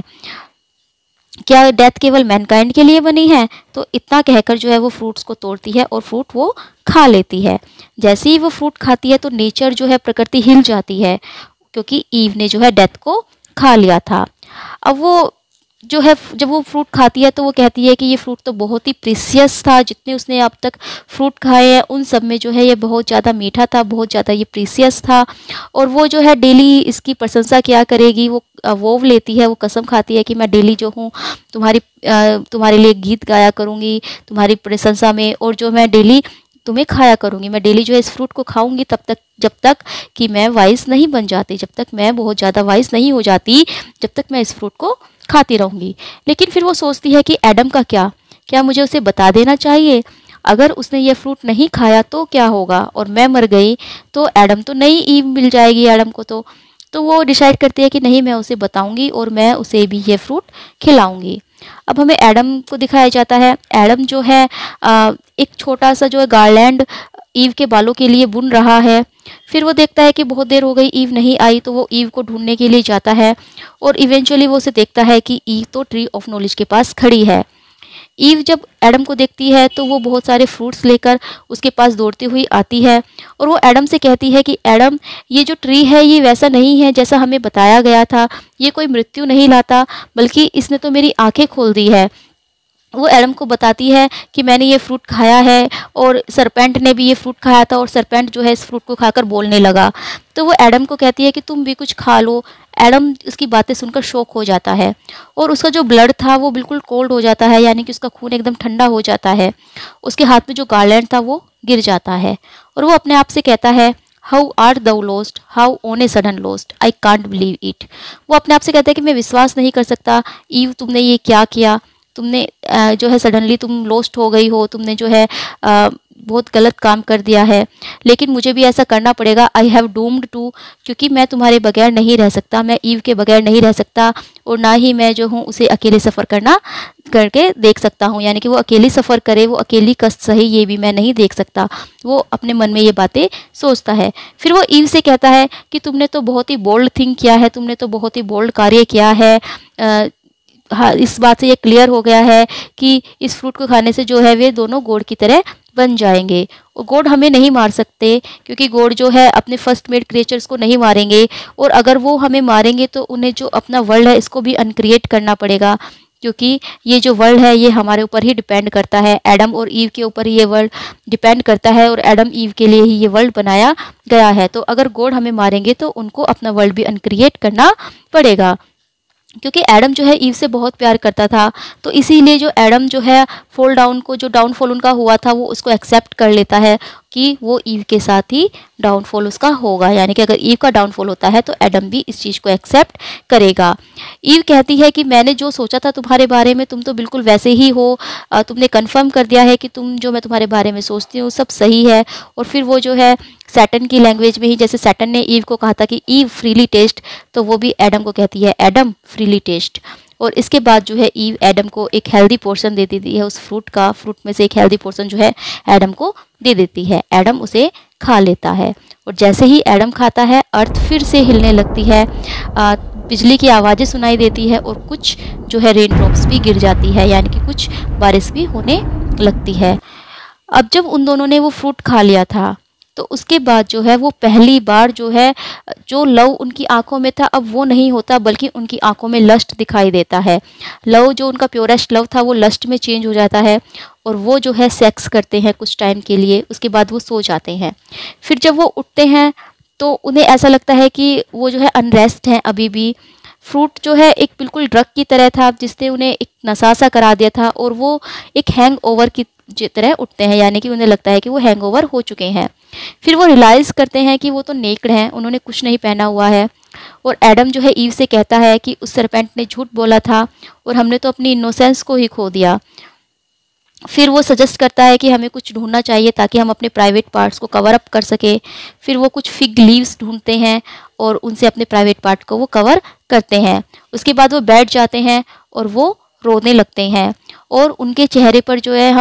क्या डेथ केवल मैनकाइंड के लिए बनी है। तो इतना कहकर जो है वो फ्रूट्स को तोड़ती है और फ्रूट वो खा लेती है। जैसे ही वो फ्रूट खाती है तो नेचर जो है, प्रकृति हिल जाती है, क्योंकि ईव ने जो है डेथ को खा लिया था। अब वो जो है जब वो फ्रूट खाती है तो वो कहती है कि ये फ्रूट तो बहुत ही प्रीसियस था, जितने उसने अब तक फ्रूट खाए हैं उन सब में जो है ये बहुत ज़्यादा मीठा था, बहुत ज़्यादा ये प्रीसियस था। और वो जो है डेली इसकी प्रशंसा क्या करेगी, वो लेती है, वो कसम खाती है कि मैं डेली जो हूँ तुम्हारे लिए गीत गाया करूँगी तुम्हारी प्रशंसा में, और जो मैं डेली तुम्हें खाया करूँगी, मैं डेली जो है इस फ्रूट को खाऊंगी जब तक कि मैं वाइस नहीं बन जाती, जब तक मैं बहुत ज़्यादा वाइस नहीं हो जाती, जब तक मैं इस फ्रूट को खाती रहूँगी। लेकिन फिर वो सोचती है कि एडम का क्या मुझे उसे बता देना चाहिए, अगर उसने ये फ्रूट नहीं खाया तो क्या होगा और मैं मर गई तो एडम तो नई ईव मिल जाएगी एडम को। तो वो डिसाइड करती है कि नहीं, मैं उसे बताऊंगी और मैं उसे भी ये फ्रूट खिलाऊंगी। अब हमें एडम को दिखाया जाता है। एडम जो है एक छोटा सा जो है गार्लैंड ईव के बालों के लिए बुन रहा है। फिर वो देखता है कि बहुत देर हो गई ईव नहीं आई, तो वो ईव को ढूंढने के लिए जाता है और इवेंचुअली वो उसे देखता है कि ईव तो ट्री ऑफ नॉलेज के पास खड़ी है। ईव जब एडम को देखती है तो वो बहुत सारे फ्रूट्स लेकर उसके पास दौड़ती हुई आती है और वो एडम से कहती है कि एडम, ये जो ट्री है ये वैसा नहीं है जैसा हमें बताया गया था, ये कोई मृत्यु नहीं लाता, बल्कि इसने तो मेरी आंखें खोल दी है। वो एडम को बताती है कि मैंने ये फ्रूट खाया है और सरपेंट ने भी ये फ्रूट खाया था और सरपेंट जो है इस फ्रूट को खाकर बोलने लगा। तो वो एडम को कहती है कि तुम भी कुछ खा लो। एडम उसकी बातें सुनकर शॉक हो जाता है और उसका जो ब्लड था वो बिल्कुल कोल्ड हो जाता है, यानी कि उसका खून एकदम ठंडा हो जाता है। उसके हाथ में जो गार्लैंड था वो गिर जाता है और वो अपने आप से कहता है, how art thou lost, how on a sudden lost, I can't believe it. वो अपने आप से कहता है कि मैं विश्वास नहीं कर सकता, ईव तुमने ये क्या किया, तुमने जो है सडनली तुम लॉस्ट हो गई हो, तुमने जो है बहुत गलत काम कर दिया है, लेकिन मुझे भी ऐसा करना पड़ेगा। आई हैव डूम्ड टू, क्योंकि मैं तुम्हारे बगैर नहीं रह सकता, मैं ईव के बगैर नहीं रह सकता और ना ही मैं जो हूँ उसे अकेले सफ़र करके देख सकता हूँ, यानी कि वो अकेली सफ़र करे, वो अकेली कष्ट सही, ये भी मैं नहीं देख सकता। वो अपने मन में ये बातें सोचता है। फिर वो ईव से कहता है कि तुमने तो बहुत ही बोल्ड थिंग किया है, तुमने तो बहुत ही बोल्ड कार्य किया है। हाँ, इस बात से ये क्लियर हो गया है कि इस फ्रूट को खाने से जो है वे दोनों गॉड की तरह बन जाएंगे और गॉड हमें नहीं मार सकते, क्योंकि गॉड जो है अपने फर्स्ट मेड क्रिएचर्स को नहीं मारेंगे और अगर वो हमें मारेंगे तो उन्हें जो अपना वर्ल्ड है इसको भी अनक्रिएट करना पड़ेगा, क्योंकि ये जो वर्ल्ड है ये हमारे ऊपर ही डिपेंड करता है, एडम और ईव के ऊपर ही ये वर्ल्ड डिपेंड करता है और एडम ईव के लिए ही ये वर्ल्ड बनाया गया है। तो अगर गॉड हमें मारेंगे तो उनको अपना वर्ल्ड भी अनक्रिएट करना पड़ेगा, क्योंकि एडम जो है ईव से बहुत प्यार करता था। तो इसीलिए जो एडम जो है फॉल डाउन को, जो डाउनफॉल उनका हुआ था, वो उसको एक्सेप्ट कर लेता है कि वो ईव के साथ ही डाउनफॉल उसका होगा, यानी कि अगर ईव का डाउनफॉल होता है तो एडम भी इस चीज़ को एक्सेप्ट करेगा। ईव कहती है कि मैंने जो सोचा था तुम्हारे बारे में तुम तो बिल्कुल वैसे ही हो, तुमने कन्फर्म कर दिया है कि तुम जो मैं तुम्हारे बारे में सोचती हूँ सब सही है। और फिर वो जो है सैटन की लैंग्वेज में ही, जैसे सैटन ने ईव को कहा था कि ईव फ्रीली टेस्ट, तो वो भी एडम को कहती है एडम फ्रीली टेस्ट। और इसके बाद जो है ईव एडम को एक हेल्दी पोर्शन दे देती है उस फ्रूट में से एक हेल्दी पोर्शन जो है एडम को दे देती है। एडम उसे खा लेता है और जैसे ही एडम खाता है अर्थ फिर से हिलने लगती है, बिजली की आवाज़ें सुनाई देती है और कुछ जो है रेन ड्रॉप्स भी गिर जाती है, यानी कि कुछ बारिश भी होने लगती है। अब जब उन दोनों ने वो फ्रूट खा लिया था तो उसके बाद जो है वो पहली बार जो है जो लव उनकी आंखों में था अब वो नहीं होता, बल्कि उनकी आंखों में लस्ट दिखाई देता है। लव जो उनका प्योरेस्ट लव था वो लस्ट में चेंज हो जाता है और वो जो है सेक्स करते हैं कुछ टाइम के लिए, उसके बाद वो सो जाते हैं। फिर जब वो उठते हैं तो उन्हें ऐसा लगता है कि वो जो है अनरेस्ट हैं अभी भी। फ्रूट जो है एक बिल्कुल ड्रग की तरह था जिसने उन्हें एक नशा सा करा दिया था और वो एक हैंग ओवर की तरह उठते हैं, यानी कि उन्हें लगता है कि वो हैंग ओवर हो चुके हैं। फिर वो रियलाइज़ करते हैं कि वो तो नेक्ड हैं, उन्होंने कुछ नहीं पहना हुआ है। और एडम जो है ईव से कहता है कि उस सरपेंट ने झूठ बोला था और हमने तो अपनी इनोसेंस को ही खो दिया। फिर वो सजेस्ट करता है कि हमें कुछ ढूंढना चाहिए ताकि हम अपने प्राइवेट पार्ट्स को कवर अप कर सके। फिर वो कुछ फिग लीव्स ढूंढते हैं और उनसे अपने प्राइवेट पार्ट को वो कवर करते हैं। उसके बाद वो बैठ जाते हैं और वो रोने लगते हैं और उनके चेहरे पर जो है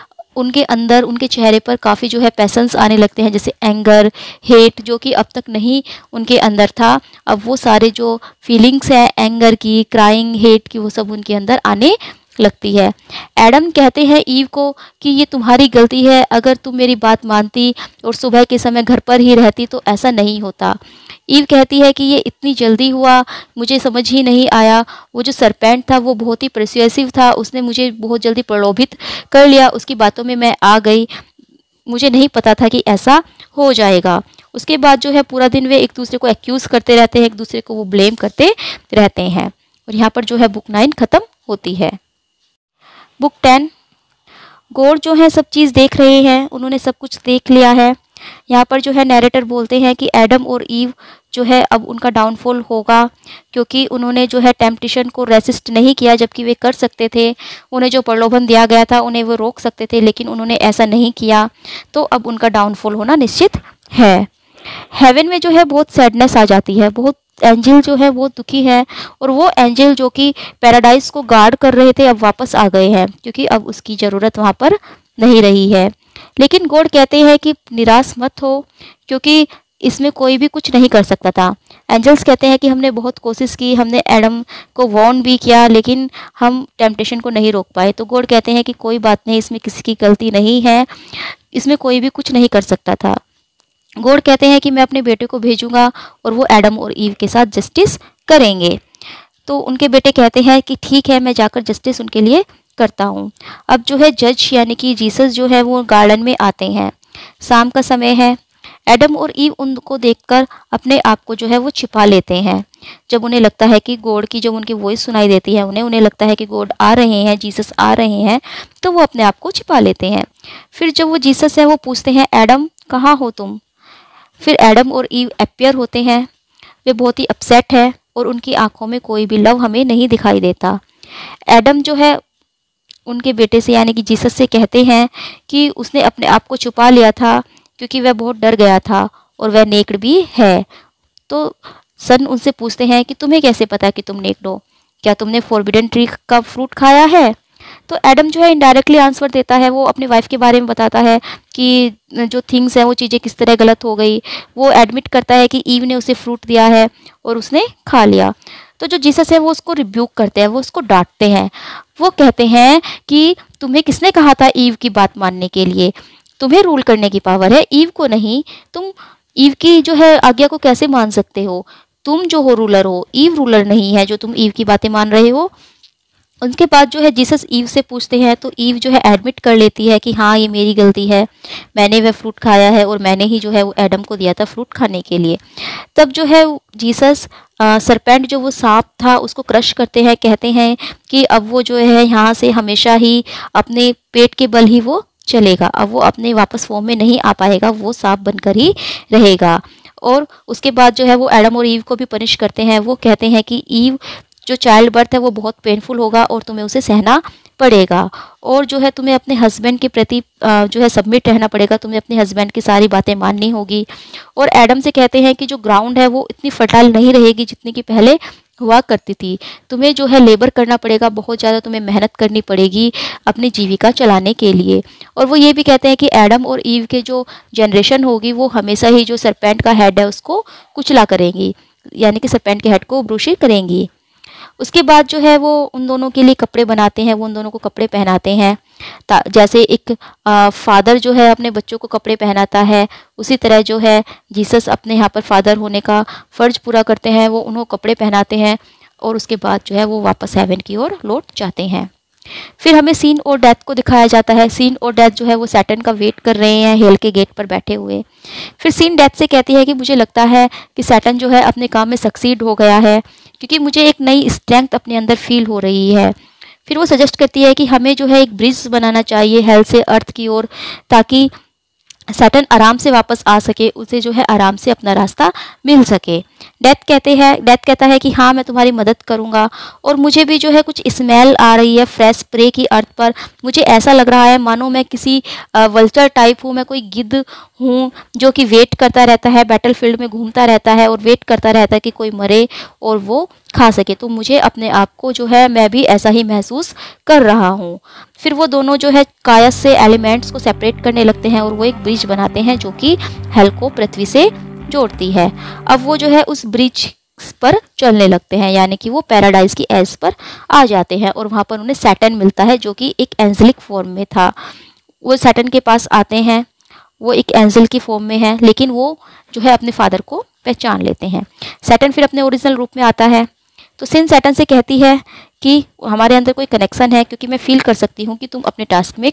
उनके चेहरे पर काफ़ी जो है पैशंस आने लगते हैं, जैसे एंगर, हेट, जो कि अब तक नहीं उनके अंदर था। अब वो सारे जो फीलिंग्स हैं एंगर की, क्राइंग, हेट की, वो सब उनके अंदर आने लगती है। एडम कहते हैं ईव को कि ये तुम्हारी गलती है, अगर तुम मेरी बात मानती और सुबह के समय घर पर ही रहती तो ऐसा नहीं होता। ईव कहती है कि ये इतनी जल्दी हुआ, मुझे समझ ही नहीं आया। वो जो सरपेंट था वो बहुत ही पर्सुएसिव था, उसने मुझे बहुत जल्दी प्रलोभित कर लिया, उसकी बातों में मैं आ गई, मुझे नहीं पता था कि ऐसा हो जाएगा। उसके बाद जो है पूरा दिन वे एक दूसरे को एक्यूज़ करते रहते हैं, एक दूसरे को वो ब्लेम करते रहते हैं। और यहाँ पर जो है बुक 9 ख़त्म होती है। बुक 10, गॉड जो है सब चीज़ देख रहे हैं, उन्होंने सब कुछ देख लिया है। यहाँ पर जो है नैरेटर बोलते हैं कि एडम और ईव जो है अब उनका डाउनफॉल होगा, क्योंकि उन्होंने जो है टेम्पटेशन को रेसिस्ट नहीं किया, जबकि वे कर सकते थे। उन्हें जो प्रलोभन दिया गया था उन्हें वो रोक सकते थे, लेकिन उन्होंने ऐसा नहीं किया, तो अब उनका डाउनफॉल होना निश्चित है। हेवन में जो है बहुत सैडनेस आ जाती है, बहुत एंजल जो है वो दुखी है और वो एंजल जो कि पैराडाइज को गार्ड कर रहे थे अब वापस आ गए हैं, क्योंकि अब उसकी ज़रूरत वहाँ पर नहीं रही है। लेकिन गॉड कहते हैं कि निराश मत हो, क्योंकि इसमें कोई भी कुछ नहीं कर सकता था। एंजल्स कहते हैं कि हमने बहुत कोशिश की, हमने एडम को वार्न भी किया, लेकिन हम टेम्पटेशन को नहीं रोक पाए। तो गॉड कहते हैं कि कोई बात नहीं, इसमें किसी की गलती नहीं है, इसमें कोई भी कुछ नहीं कर सकता था। गॉड कहते हैं कि मैं अपने बेटे को भेजूंगा और वो एडम और ईव के साथ जस्टिस करेंगे। तो उनके बेटे कहते हैं कि ठीक है, मैं जाकर जस्टिस उनके लिए करता हूँ। अब जो है जज यानी कि जीसस जो है वो गार्डन में आते हैं। शाम का समय है। एडम और ईव उनको देखकर अपने आप को जो है वो छिपा लेते हैं। जब उन्हें लगता है कि गॉड की जब उनकी वॉइस सुनाई देती है, उन्हें लगता है कि गॉड आ रहे हैं, जीसस आ रहे हैं, तो वो अपने आप को छिपा लेते हैं। फिर जब वो जीसस है वो पूछते हैं, एडम कहाँ हो तुम? फिर एडम और ईव अपीयर होते हैं। वे बहुत ही अपसेट है और उनकी आंखों में कोई भी लव हमें नहीं दिखाई देता। एडम जो है उनके बेटे से यानी कि जीसस से कहते हैं कि उसने अपने आप को छुपा लिया था क्योंकि वह बहुत डर गया था और वह नेक्ड भी है। तो सन उनसे पूछते हैं कि तुम्हें कैसे पता कि तुम नेक्ड हो? क्या तुमने फॉरबिडन ट्री का फ्रूट खाया है? तो एडम जो है इनडायरेक्टली आंसर देता है। वो अपनी वाइफ के बारे में बताता है कि जो थिंग्स हैं वो चीज़ें किस तरह गलत हो गई। वो एडमिट करता है कि ईव ने उसे फ्रूट दिया है और उसने खा लिया। तो जो जीसस है वो उसको रिब्यूक करते हैं, वो उसको डांटते हैं। वो कहते हैं कि तुम्हें किसने कहा था ईव की बात मानने के लिए? तुम्हें रूल करने की पावर है, ईव को नहीं। तुम ईव की जो है आज्ञा को कैसे मान सकते हो? तुम जो हो रूलर हो, ईव रूलर नहीं है जो तुम ईव की बातें मान रहे हो। उनके बाद जो है जीसस ईव से पूछते हैं तो ईव जो है एडमिट कर लेती है कि हाँ ये मेरी गलती है, मैंने वह फ्रूट खाया है और मैंने ही जो है वो एडम को दिया था फ्रूट खाने के लिए। तब जो है जीसस सरपेंट जो वो सांप था उसको क्रश करते हैं। कहते हैं कि अब वो जो है यहाँ से हमेशा ही अपने पेट के बल ही वो चलेगा, अब वो अपने वापस फॉर्म में नहीं आ पाएगा, वो सांप बनकर ही रहेगा। और उसके बाद जो है वो एडम और ईव को भी पनिश करते हैं। वो कहते हैं कि ईव जो चाइल्ड बर्थ है वो बहुत पेनफुल होगा और तुम्हें उसे सहना पड़ेगा और जो है तुम्हें अपने हस्बैंड के प्रति जो है सबमिट रहना पड़ेगा, तुम्हें अपने हस्बैंड की सारी बातें माननी होगी। और एडम से कहते हैं कि जो ग्राउंड है वो इतनी फर्टाइल नहीं रहेगी जितनी कि पहले हुआ करती थी, तुम्हें जो है लेबर करना पड़ेगा, बहुत ज़्यादा तुम्हें मेहनत करनी पड़ेगी अपनी जीविका चलाने के लिए। और वो ये भी कहते हैं कि एडम और ईव के जो जनरेशन होगी वो हमेशा ही जो सरपेंट का हेड है उसको कुचला करेंगी, यानी कि सरपेंट के हेड को ब्रूशी करेंगी। उसके बाद जो है वो उन दोनों के लिए कपड़े बनाते हैं, वो उन दोनों को कपड़े पहनाते हैं। जैसे एक फादर जो है अपने बच्चों को कपड़े पहनाता है, उसी तरह जो है जीसस अपने यहाँ पर फादर होने का फ़र्ज पूरा करते हैं, वो उन्हें कपड़े पहनाते हैं और उसके बाद जो है वो वापस हेवन की ओर लौट जाते हैं। फिर हमें सीन और डेथ को दिखाया जाता है। सीन और डेथ जो है वो सैटर्न का वेट कर रहे हैं हेल के गेट पर बैठे हुए। फिर सीन डेथ से कहती है कि मुझे लगता है कि सैटर्न जो है अपने काम में सक्सीड हो गया है क्योंकि मुझे एक नई स्ट्रेंथ अपने अंदर फील हो रही है। फिर वो सजेस्ट करती है कि हमें जो है एक ब्रिज बनाना चाहिए हेल से अर्थ की ओर, ताकि सैटर्न आराम से वापस आ सके, उसे जो है आराम से अपना रास्ता मिल सके। डेथ कहता है कि हाँ मैं तुम्हारी मदद करूँगा और मुझे भी जो है कुछ स्मेल आ रही है फ्रेश प्रे की अर्थ पर। मुझे ऐसा लग रहा है मानो मैं किसी वल्चर टाइप हूँ, मैं कोई गिद्ध हूँ जो कि वेट करता रहता है, बैटलफील्ड में घूमता रहता है और वेट करता रहता है कि कोई मरे और वो खा सके। तो मुझे अपने आप को जो है मैं भी ऐसा ही महसूस कर रहा हूँ। फिर वो दोनों जो है कायस से एलिमेंट्स को सेपरेट करने लगते हैं और वो एक ब्रिज बनाते हैं जो कि हेल को पृथ्वी से जोड़ती है। अब वो जो है उस ब्रिज पर चलने लगते हैं, यानी कि वो पैराडाइज की एज पर आ जाते हैं और वहाँ पर उन्हें सैटर्न मिलता है जो कि एक एंजलिक फॉर्म में था। वो सैटर्न के पास आते हैं, वो एक एंजल की फॉर्म में है, लेकिन वो जो है अपने फादर को पहचान लेते हैं। सैटर्न फिर अपने ओरिजिनल रूप में आता है। तो सिन सैटर्न से कहती है कि हमारे अंदर कोई कनेक्शन है क्योंकि मैं फील कर सकती हूँ कि तुमने अपने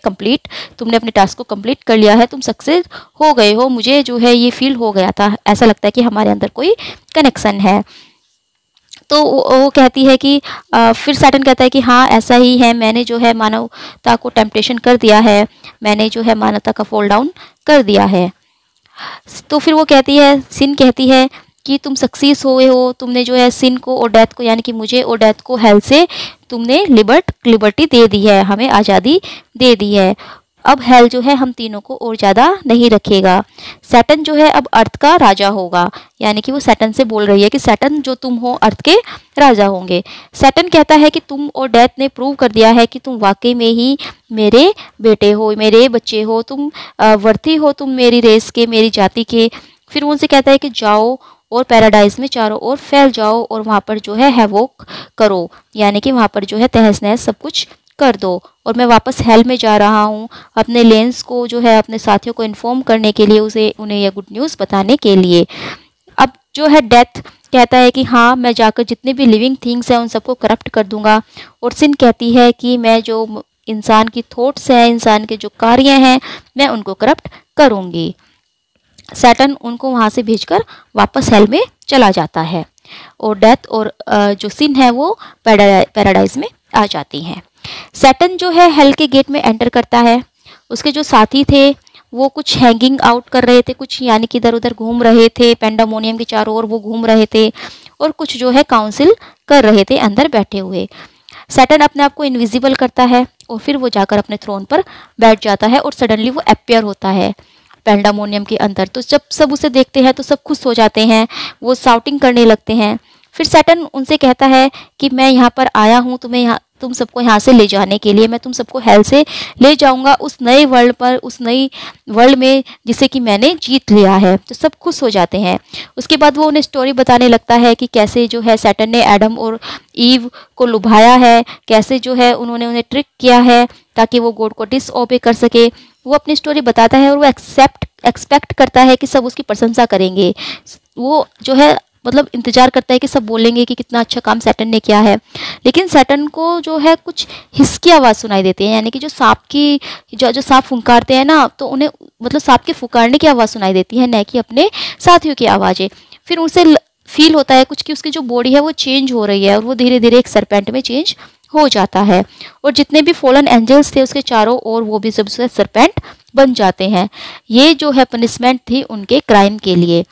टास्क को कंप्लीट कर लिया है, तुम सक्सेस हो गए हो, मुझे जो है ये फील हो गया था, ऐसा लगता है कि हमारे अंदर कोई कनेक्शन है। तो वो कहती है कि फिर सैटर्न कहता है कि हाँ ऐसा ही है, मैंने जो है मानवता को टेम्पटेशन कर दिया है, मैंने जो है मानवता का फॉल डाउन कर दिया है। तो फिर वो सिन कहती है कि तुम सक्सीस हुए हो, तुमने जो है सिन को और डेथ को, यानी कि मुझे और डेथ को हेल से तुमने लिबर्टी दे दी है, हमें आज़ादी दे दी है। अब हेल जो है हम तीनों को और ज़्यादा नहीं रखेगा। सैटर्न जो है अब अर्थ का राजा होगा, यानी कि वो सैटर्न से बोल रही है कि सैटर्न जो तुम हो अर्थ के राजा होंगे। सैटर्न कहता है कि तुम और डेथ ने प्रूव कर दिया है कि तुम वाकई में ही मेरे बेटे हो, मेरे बच्चे हो, तुम वर्ती हो, तुम मेरी रेस के, मेरी जाति के। फिर उनसे कहता है कि जाओ और पैराडाइज में चारों ओर फैल जाओ और वहाँ पर जो है हैवोक करो, यानी कि वहाँ पर जो है तहस नहस सब कुछ कर दो। और मैं वापस हेल में जा रहा हूँ अपने लेंस को जो है अपने साथियों को इन्फॉर्म करने के लिए, उन्हें यह गुड न्यूज़ बताने के लिए। अब जो है डेथ कहता है कि हाँ, मैं जाकर जितने भी लिविंग थिंग्स हैं उन सबको करप्ट कर दूंगा। और सिन कहती है कि मैं जो इंसान की थॉट्स हैं, इंसान के जो कार्य हैं, मैं उनको करप्ट करूंगी। सैटर्न उनको वहाँ से भेजकर वापस हेल में चला जाता है और डेथ और जो सिन है वो पैराडाइज में आ जाती हैं। सैटर्न जो है हेल के गेट में एंटर करता है। उसके जो साथी थे वो कुछ हैंगिंग आउट कर रहे थे, कुछ यानी कि इधर उधर घूम रहे थे, पेंडामोनियम के चारों ओर वो घूम रहे थे, और कुछ जो है काउंसिल कर रहे थे अंदर बैठे हुए। सैटर्न अपने आप को इनविजिबल करता है और फिर वो जाकर अपने थ्रोन पर बैठ जाता है और सडनली वो अपीयर होता है पेंडामोनियम के अंदर। तो जब सब उसे देखते हैं तो सब खुश हो जाते हैं, वो शाउटिंग करने लगते हैं। फिर सैटर्न उनसे कहता है कि मैं यहाँ पर आया हूँ तुम सबको यहाँ से ले जाने के लिए, मैं तुम सबको हेल से ले जाऊंगा उस नए वर्ल्ड पर, उस नई वर्ल्ड में जिसे कि मैंने जीत लिया है। तो सब खुश हो जाते हैं। उसके बाद वो उन्हें स्टोरी बताने लगता है कि कैसे जो है सैटर्न ने एडम और ईव को लुभाया है, कैसे जो है उन्होंने उन्हें ट्रिक किया है ताकि वो गॉड को डिसओबे कर सके। वो अपनी स्टोरी बताता है और वो एक्सपेक्ट करता है कि सब उसकी प्रशंसा करेंगे। वो जो है मतलब इंतजार करता है कि सब बोलेंगे कि कितना अच्छा काम सैटर्न ने किया है। लेकिन सैटर्न को जो है कुछ हिस की आवाज़ सुनाई देती है, यानी कि जो सांप की जो सांप फुंकारते हैं ना, तो उन्हें मतलब सांप के फुंकारने की आवाज़ सुनाई देती है, न कि अपने साथियों की आवाज़ें। फिर उनसे फील होता है कुछ कि उसकी जो बॉडी है वो चेंज हो रही है और वो धीरे धीरे एक सरपेंट में चेंज हो जाता है। और जितने भी फॉलन एंजल्स थे उसके चारों ओर वो भी सब सरपेंट बन जाते हैं। ये जो है पनिशमेंट थी उनके क्राइम के लिए।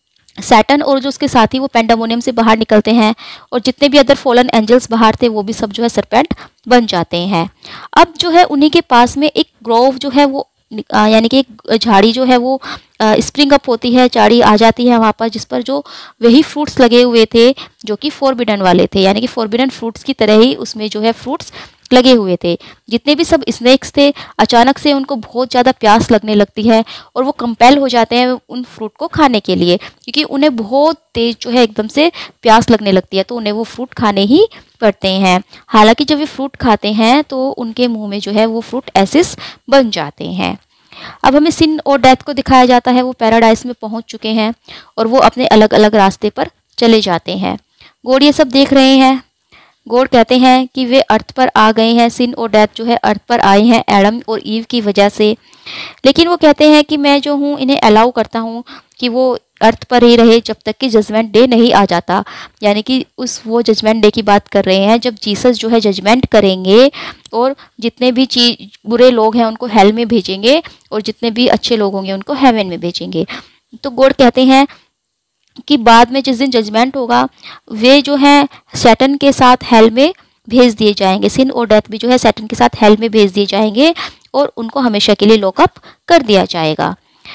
सैटर्न और जो उसके साथी वो पेंडामोनियम से बाहर निकलते हैं और जितने भी अदर फॉलन एंजल्स बाहर थे वो भी सब जो है सरपेंट बन जाते हैं। अब जो है उन्हीं के पास में एक ग्रोव जो है वो यानी कि एक झाड़ी जो है वो स्प्रिंग अप होती है, झाड़ी आ जाती है वहाँ पर, जिस पर जो वही फ्रूट्स लगे हुए थे जो कि फॉरबिडन वाले थे, यानी कि फॉरबिडन फ्रूट्स की तरह ही उसमें जो है फ्रूट्स लगे हुए थे। जितने भी सब स्नेक्स थे अचानक से उनको बहुत ज़्यादा प्यास लगने लगती है और वो कंपेल हो जाते हैं उन फ्रूट को खाने के लिए, क्योंकि उन्हें बहुत तेज जो है एकदम से प्यास लगने लगती है, तो उन्हें वो फ्रूट खाने ही पड़ते हैं। हालांकि जब ये फ्रूट खाते हैं तो उनके मुंह में जो है वो फ्रूट एसिड्स बन जाते हैं। अब हमें सिन और डेथ को दिखाया जाता है, वो पैराडाइज में पहुंच चुके हैं और वो अपने अलग अलग रास्ते पर चले जाते हैं। गॉड ये सब देख रहे हैं। गॉड कहते हैं कि वे अर्थ पर आ गए हैं, सिन और डेथ जो है अर्थ पर आए हैं एडम और ईव की वजह से। लेकिन वो कहते हैं कि मैं जो हूँ इन्हें अलाउ करता हूँ कि वो अर्थ पर ही रहे जब तक कि जजमेंट डे नहीं आ जाता। यानी कि वो जजमेंट डे की बात कर रहे हैं जब जीसस जो है जजमेंट करेंगे और जितने भी बुरे लोग हैं उनको हेल में भेजेंगे और जितने भी अच्छे लोग होंगे उनको हेवन में भेजेंगे। तो गॉड कहते हैं कि बाद में जिस दिन जजमेंट होगा वे जो है सैटर्न के साथ हेल में भेज दिए जाएंगे। सिन और डेथ भी जो है सैटर्न के साथ हेल में भेज दिए जाएंगे और उनको हमेशा के लिए लॉकअप कर दिया जाएगा।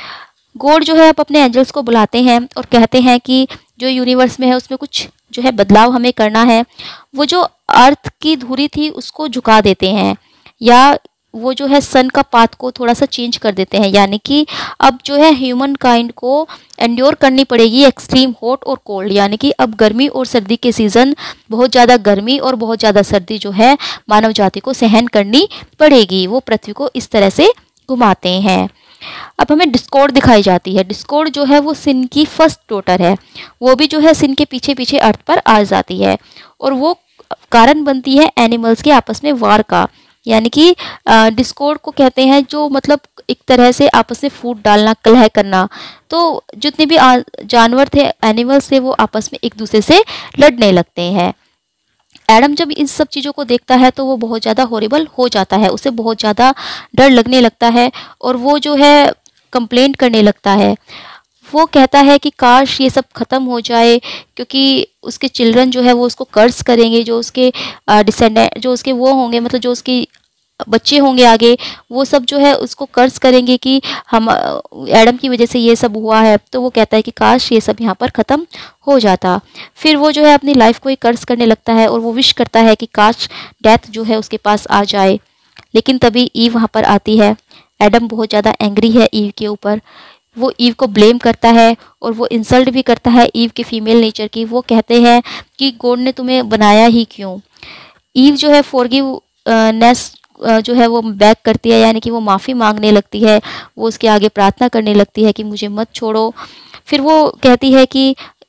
गॉड जो है अब अपने एंजल्स को बुलाते हैं और कहते हैं कि जो यूनिवर्स में है उसमें कुछ जो है बदलाव हमें करना है। वो जो अर्थ की धुरी थी उसको झुका देते हैं या वो जो है सन का पाथ को थोड़ा सा चेंज कर देते हैं, यानी कि अब जो है ह्यूमन काइंड को एंड्योर करनी पड़ेगी एक्सट्रीम हॉट और कोल्ड, यानी कि अब गर्मी और सर्दी के सीज़न बहुत ज़्यादा गर्मी और बहुत ज़्यादा सर्दी जो है मानव जाति को सहन करनी पड़ेगी। वो पृथ्वी को इस तरह से घुमाते हैं। अब हमें डिस्कॉर्ड दिखाई जाती है। डिस्कॉर्ड जो है वो सिन की फर्स्ट डॉटर है, वो भी जो है सिन के पीछे पीछे अर्थ पर आ जाती है और वो कारण बनती है एनिमल्स के आपस में वार का, यानी कि डिस्कॉर्ड को कहते हैं जो मतलब एक तरह से आपस में फूट डालना, कलह करना। तो जितने भी जानवर थे, एनिमल्स थे, वो आपस में एक दूसरे से लड़ने लगते हैं। एडम जब इन सब चीज़ों को देखता है तो वो बहुत ज़्यादा हॉरिबल हो जाता है, उसे बहुत ज़्यादा डर लगने लगता है और वो जो है कंप्लेंट करने लगता है। वो कहता है कि काश ये सब ख़त्म हो जाए, क्योंकि उसके चिल्ड्रन जो है वो उसको कर्ज करेंगे, जो उसके डिसेंडेंट जो उसके वो होंगे, मतलब जो उसकी बच्चे होंगे आगे, वो सब जो है उसको कर्ज करेंगे कि हम एडम की वजह से ये सब हुआ है। तो वो कहता है कि काश ये सब यहाँ पर ख़त्म हो जाता। फिर वो जो है अपनी लाइफ को ही कर्ज करने लगता है और वो विश करता है कि काश डेथ जो है उसके पास आ जाए। लेकिन तभी ईव वहाँ पर आती है। एडम बहुत ज़्यादा एंग्री है ईव के ऊपर, वो ईव को ब्लेम करता है और वो इंसल्ट भी करता है ईव के फीमेल नेचर की। वो कहते हैं कि गॉड ने तुम्हें बनाया ही क्यों। ईव जो है फॉरगिवनेस जो है वो बैक करती है, यानी कि वो माफ़ी मांगने लगती है, वो उसके आगे प्रार्थना करने लगती है कि मुझे मत छोड़ो। फिर वो कहती है कि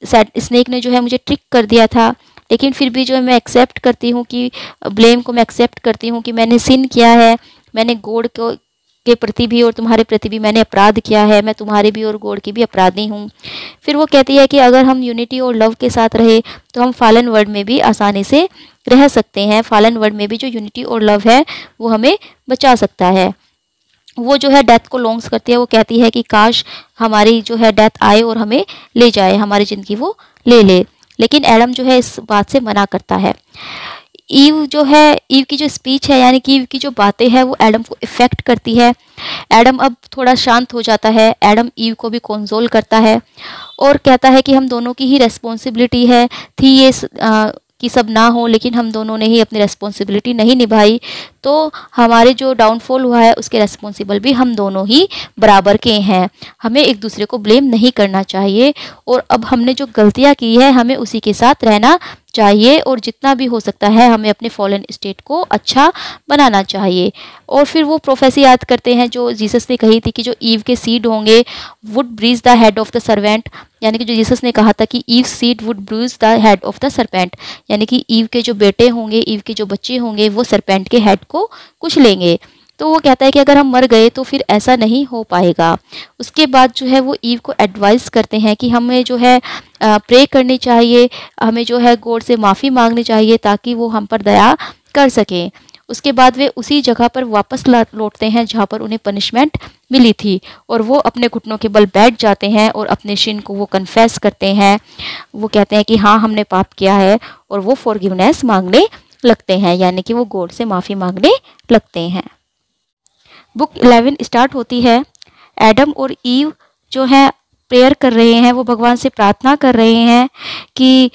स्नेक ने जो है मुझे ट्रिक कर दिया था, लेकिन फिर भी जो है मैं एक्सेप्ट करती हूँ कि ब्लेम को मैं एक्सेप्ट करती हूँ कि मैंने सिन किया है, मैंने गॉड को के प्रति भी और तुम्हारे प्रति भी मैंने अपराध किया है, मैं तुम्हारे भी और गॉड की भी अपराधी हूँ। फिर वो कहती है कि अगर हम यूनिटी और लव के साथ रहे तो हम फॉलन वर्ल्ड में भी आसानी से रह सकते हैं। फॉलन वर्ल्ड में भी जो यूनिटी और लव है वो हमें बचा सकता है। वो जो है डेथ को लॉन्ग्स करती है, वो कहती है कि काश हमारी जो है डेथ आए और हमें ले जाए, हमारी ज़िंदगी वो ले ले। लेकिन एडम जो है इस बात से मना करता है। ईव जो है, ईव की जो स्पीच है यानी कि ईव की जो बातें हैं वो एडम को इफ़ेक्ट करती है। एडम अब थोड़ा शांत हो जाता है। एडम ईव को भी कंसोल करता है और कहता है कि हम दोनों की ही रेस्पॉन्सिबिलिटी है थी ये कि सब ना हो, लेकिन हम दोनों ने ही अपनी रेस्पॉन्सिबिलिटी नहीं निभाई, तो हमारे जो डाउनफॉल हुआ है उसके रेस्पॉन्सिबल भी हम दोनों ही बराबर के हैं। हमें एक दूसरे को ब्लेम नहीं करना चाहिए और अब हमने जो गलतियां की है हमें उसी के साथ रहना चाहिए और जितना भी हो सकता है हमें अपने फॉलन स्टेट को अच्छा बनाना चाहिए। और फिर वो प्रोफेसी याद करते हैं जो जीसस ने कही थी कि जो ईव के सीड होंगे would bruise the head of the serpent, यानी कि जो जीसस ने कहा था कि Eve seed would bruise the head of the serpent, यानी कि ईव के जो बेटे होंगे, ईव के जो बच्चे होंगे वो सरपेंट के हेड को कुचलेंगे। तो वो कहता है कि अगर हम मर गए तो फिर ऐसा नहीं हो पाएगा। उसके बाद जो है वो ईव को एडवाइस करते हैं कि हमें जो है प्रे करनी चाहिए, हमें जो है गॉड से माफ़ी मांगनी चाहिए ताकि वो हम पर दया कर सकें। उसके बाद वे उसी जगह पर वापस लौटते हैं जहाँ पर उन्हें पनिशमेंट मिली थी और वो अपने घुटनों के बल बैठ जाते हैं और अपने शिन को वो कन्फेस करते हैं। वो कहते हैं कि हाँ हमने पाप किया है और वो फॉरगिवनेस मांगने लगते हैं, यानी कि वो गॉड से माफ़ी मांगने लगते हैं। बुक 11 स्टार्ट होती है। एडम और ईव जो है प्रेयर कर रहे हैं, वो भगवान से प्रार्थना कर रहे हैं कि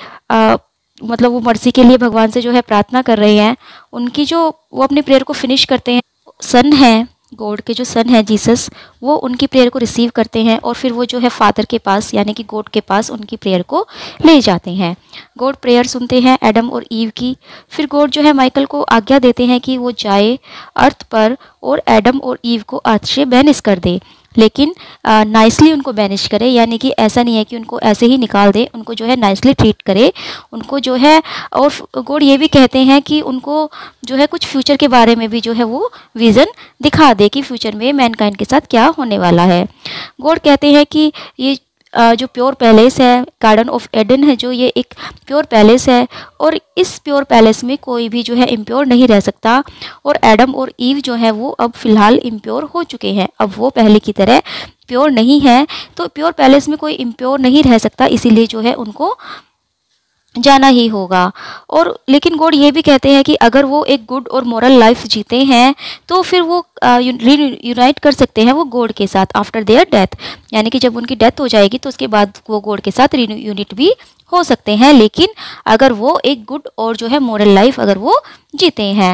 मतलब वो मर्सी के लिए भगवान से जो है प्रार्थना कर रहे हैं। उनकी जो वो अपनी प्रेयर को फिनिश करते हैं, सन है गॉड के जो सन है जीसस, वो उनकी प्रेयर को रिसीव करते हैं और फिर वो जो है फादर के पास यानी कि गॉड के पास उनकी प्रेयर को ले जाते हैं। गॉड प्रेयर सुनते हैं एडम और ईव की। फिर गॉड जो है माइकल को आज्ञा देते हैं कि वो जाए अर्थ पर और एडम और ईव को अर्थ से बैनिश कर दे, लेकिन नाइसली उनको बैनिश करे, यानी कि ऐसा नहीं है कि उनको ऐसे ही निकाल दे, उनको जो है नाइसली ट्रीट करे उनको जो है। और गॉड ये भी कहते हैं कि उनको जो है कुछ फ्यूचर के बारे में भी जो है वो विज़न दिखा दे कि फ्यूचर में मैनकाइंड के साथ क्या होने वाला है। गॉड कहते हैं कि ये जो प्योर पैलेस है, गार्डन ऑफ एडन है, जो ये एक प्योर पैलेस है और इस प्योर पैलेस में कोई भी जो है इम्प्योर नहीं रह सकता। और एडम और ईव जो है वो अब फिलहाल इम्प्योर हो चुके हैं, अब वो पहले की तरह प्योर नहीं है, तो प्योर पैलेस में कोई इम्प्योर नहीं रह सकता, इसीलिए जो है उनको जाना ही होगा। और लेकिन गॉड ये भी कहते हैं कि अगर वो एक गुड और मोरल लाइफ जीते हैं तो फिर वो यूनाइट कर सकते हैं वो गॉड के साथ आफ्टर देयर डेथ, यानी कि जब उनकी डेथ हो जाएगी तो उसके बाद वो गॉड के साथ यूनिट भी हो सकते हैं, लेकिन अगर वो एक गुड और जो है मोरल लाइफ अगर वो जीते हैं।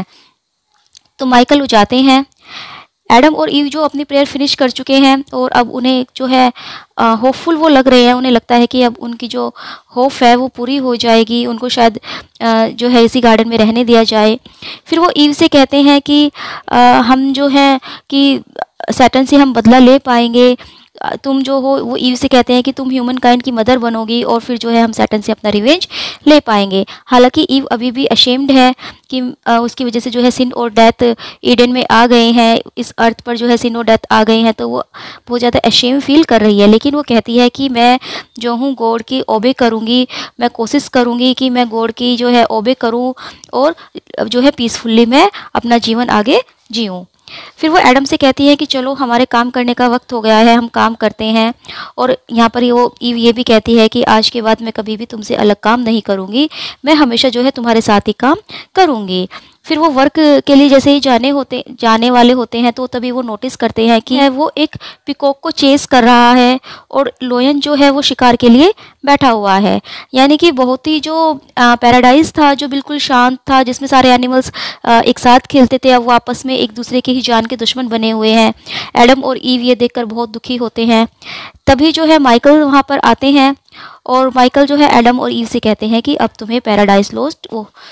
तो माइकल हो जाते हैं। एडम और ईव जो अपनी प्रेयर फिनिश कर चुके हैं और अब उन्हें जो है होपफुल वो लग रहे हैं, उन्हें लगता है कि अब उनकी जो होप है वो पूरी हो जाएगी, उनको शायद जो है इसी गार्डन में रहने दिया जाए। फिर वो ईव से कहते हैं कि हम जो है कि सैटर्न से हम बदला ले पाएंगे, तुम जो हो, वो ईव से कहते हैं कि तुम ह्यूमन काइंड की मदर बनोगी और फिर जो है हम सैटर्न से अपना रिवेंज ले पाएंगे। हालांकि ईव अभी भी अशेम्ड है कि उसकी वजह से जो है सिन और डेथ ईडन में आ गए हैं, इस अर्थ पर जो है सिन और डेथ आ गए हैं, तो वो बहुत ज़्यादा अशेम फील कर रही है। लेकिन वो कहती है कि मैं जो हूँ गॉड की ओबे करूँगी, मैं कोशिश करूँगी कि मैं गॉड की जो है ओबे करूँ और जो है पीसफुली मैं अपना जीवन आगे जीऊँ। फिर वो एडम से कहती है कि चलो हमारे काम करने का वक्त हो गया है, हम काम करते हैं। और यहाँ पर वो ईव ये भी कहती है कि आज के बाद मैं कभी भी तुमसे अलग काम नहीं करूँगी, मैं हमेशा जो है तुम्हारे साथ ही काम करूँगी। फिर वो वर्क के लिए जैसे ही जाने वाले होते हैं तो तभी वो नोटिस करते हैं कि वो एक पिकॉक को चेस कर रहा है और लोयन जो है वो शिकार के लिए बैठा हुआ है, यानी कि बहुत ही जो पैराडाइज था जो बिल्कुल शांत था, जिसमें सारे एनिमल्स एक साथ खेलते थे, अब वो आपस में एक दूसरे के ही जान के दुश्मन बने हुए हैं। एडम और ईव ये देखकर बहुत दुखी होते हैं। तभी जो है माइकल वहाँ पर आते हैं और माइकल जो है एडम और ईव से कहते हैं कि अब तुम्हें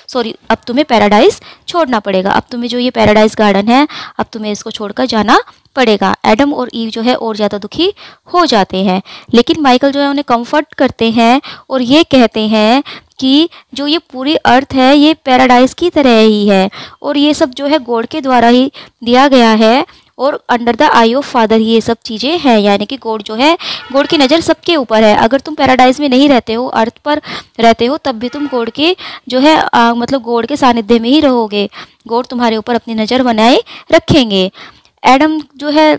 पैराडाइज छोड़ना पड़ेगा, अब तुम्हें जो ये पैराडाइज गार्डन है अब तुम्हें इसको छोड़कर जाना पड़ेगा। एडम और ईव जो है और ज़्यादा दुखी हो जाते हैं, लेकिन माइकल जो है उन्हें कंफर्ट करते हैं और ये कहते हैं कि जो ये पूरी अर्थ है ये पैराडाइज की तरह ही है और ये सब जो है गॉड के द्वारा ही दिया गया है और under the eye of father ये सब चीज़ें हैं, यानी कि गॉड जो है, गॉड की नज़र सबके ऊपर है। अगर तुम पैराडाइज में नहीं रहते हो, अर्थ पर रहते हो, तब भी तुम गॉड के जो है मतलब गॉड के सानिध्य में ही रहोगे। गॉड तुम्हारे ऊपर अपनी नज़र बनाए रखेंगे। एडम जो है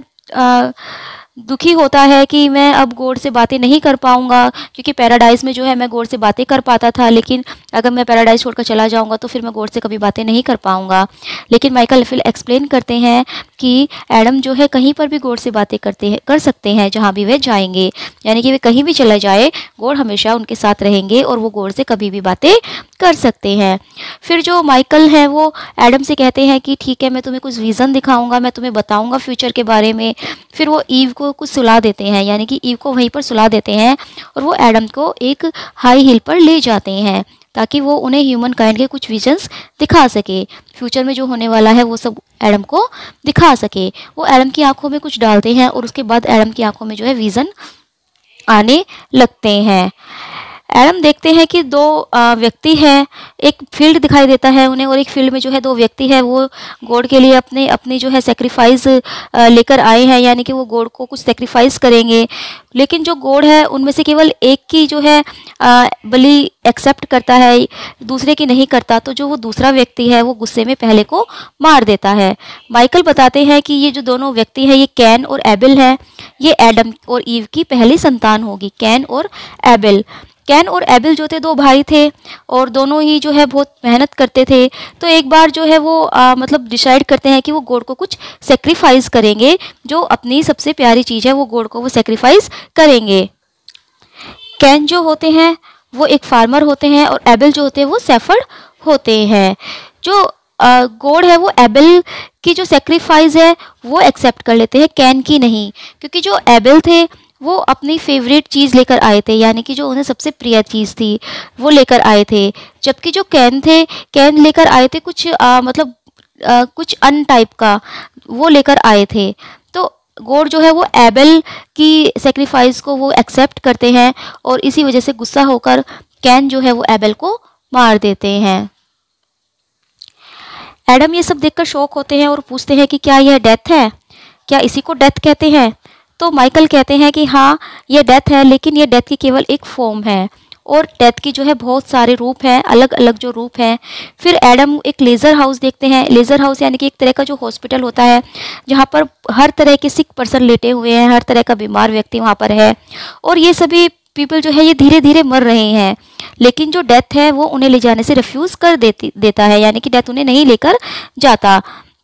दुखी होता है कि मैं अब गॉड से बातें नहीं कर पाऊंगा, क्योंकि पैराडाइज में जो है मैं गॉड से बातें कर पाता था, लेकिन अगर मैं पैराडाइज छोड़कर चला जाऊंगा तो फिर मैं गॉड से कभी बातें नहीं कर पाऊंगा। लेकिन माइकल फिर एक्सप्लेन करते हैं कि एडम जो है कहीं पर भी गॉड से बातें कर सकते हैं जहाँ भी वे जाएंगे, यानी कि वे कहीं भी चला जाए गॉड हमेशा उनके साथ रहेंगे और वो गॉड से कभी भी बातें कर सकते हैं। फिर जो माइकल है वो एडम से कहते हैं कि ठीक है, मैं तुम्हें कुछ विज़न दिखाऊंगा, मैं तुम्हें बताऊंगा फ्यूचर के बारे में। फिर वो ईव को कुछ सुला देते हैं, यानी कि ईव को वहीं पर सुला देते हैं और वो एडम को एक हाई हिल पर ले जाते हैं ताकि वो उन्हें ह्यूमन काइंड के कुछ विजन्स दिखा सके, फ्यूचर में जो होने वाला है वो सब एडम को दिखा सके। वो एडम की आंखों में कुछ डालते हैं और उसके बाद एडम की आंखों में जो है विज़न आने लगते हैं। एडम देखते हैं कि दो व्यक्ति हैं, एक फील्ड दिखाई देता है उन्हें और एक फील्ड में जो है दो व्यक्ति है वो गॉड के लिए अपनी जो है सेक्रीफाइस लेकर आए हैं, यानी कि वो गॉड को कुछ सेक्रीफाइस करेंगे। लेकिन जो गॉड है उनमें से केवल एक की जो है बलि एक्सेप्ट करता है, दूसरे की नहीं करता। तो जो वो दूसरा व्यक्ति है वो गुस्से में पहले को मार देता है। माइकल बताते हैं कि ये जो दोनों व्यक्ति हैं ये कैन और एबेल है, ये एडम और ईव की पहली संतान होगी, कैन और एबेल। कैन और एबेल जो थे दो भाई थे और दोनों ही जो है बहुत मेहनत करते थे। तो एक बार जो है वो मतलब डिसाइड करते हैं कि वो गॉड को कुछ सेक्रीफाइस करेंगे, जो अपनी सबसे प्यारी चीज़ है वो गॉड को वो सेक्रीफाइस करेंगे। कैन जो होते हैं वो एक फार्मर होते हैं और एबेल जो होते हैं वो शेफर्ड होते हैं। जो गॉड है वो एबेल की जो सेक्रीफाइस है वो एक्सेप्ट कर लेते हैं, कैन की नहीं, क्योंकि जो एबेल थे वो अपनी फेवरेट चीज़ लेकर आए थे, यानी कि जो उन्हें सबसे प्रिय चीज़ थी वो लेकर आए थे। जबकि जो कैन थे, कैन लेकर आए थे कुछ मतलब कुछ अन टाइप का वो लेकर आए थे। तो गॉड जो है वो एबेल की सेक्रीफाइस को वो एक्सेप्ट करते हैं और इसी वजह से गुस्सा होकर कैन जो है वो एबेल को मार देते हैं। एडम ये सब देखकर शॉक होते हैं और पूछते हैं कि क्या यह डेथ है, क्या इसी को डेथ कहते हैं? तो माइकल कहते हैं कि हाँ ये डेथ है, लेकिन ये डेथ की केवल एक फॉर्म है और डेथ की जो है बहुत सारे रूप हैं, अलग अलग जो रूप हैं। फिर एडम एक लेज़र हाउस देखते हैं। लेज़र हाउस यानी कि एक तरह का जो हॉस्पिटल होता है जहाँ पर हर तरह के सिक पर्सन लेटे हुए हैं, हर तरह का बीमार व्यक्ति वहाँ पर है और ये सभी पीपल जो है ये धीरे धीरे मर रहे हैं, लेकिन जो डेथ है वो उन्हें ले जाने से रिफ्यूज़ कर देता है, यानी कि डेथ उन्हें नहीं लेकर जाता।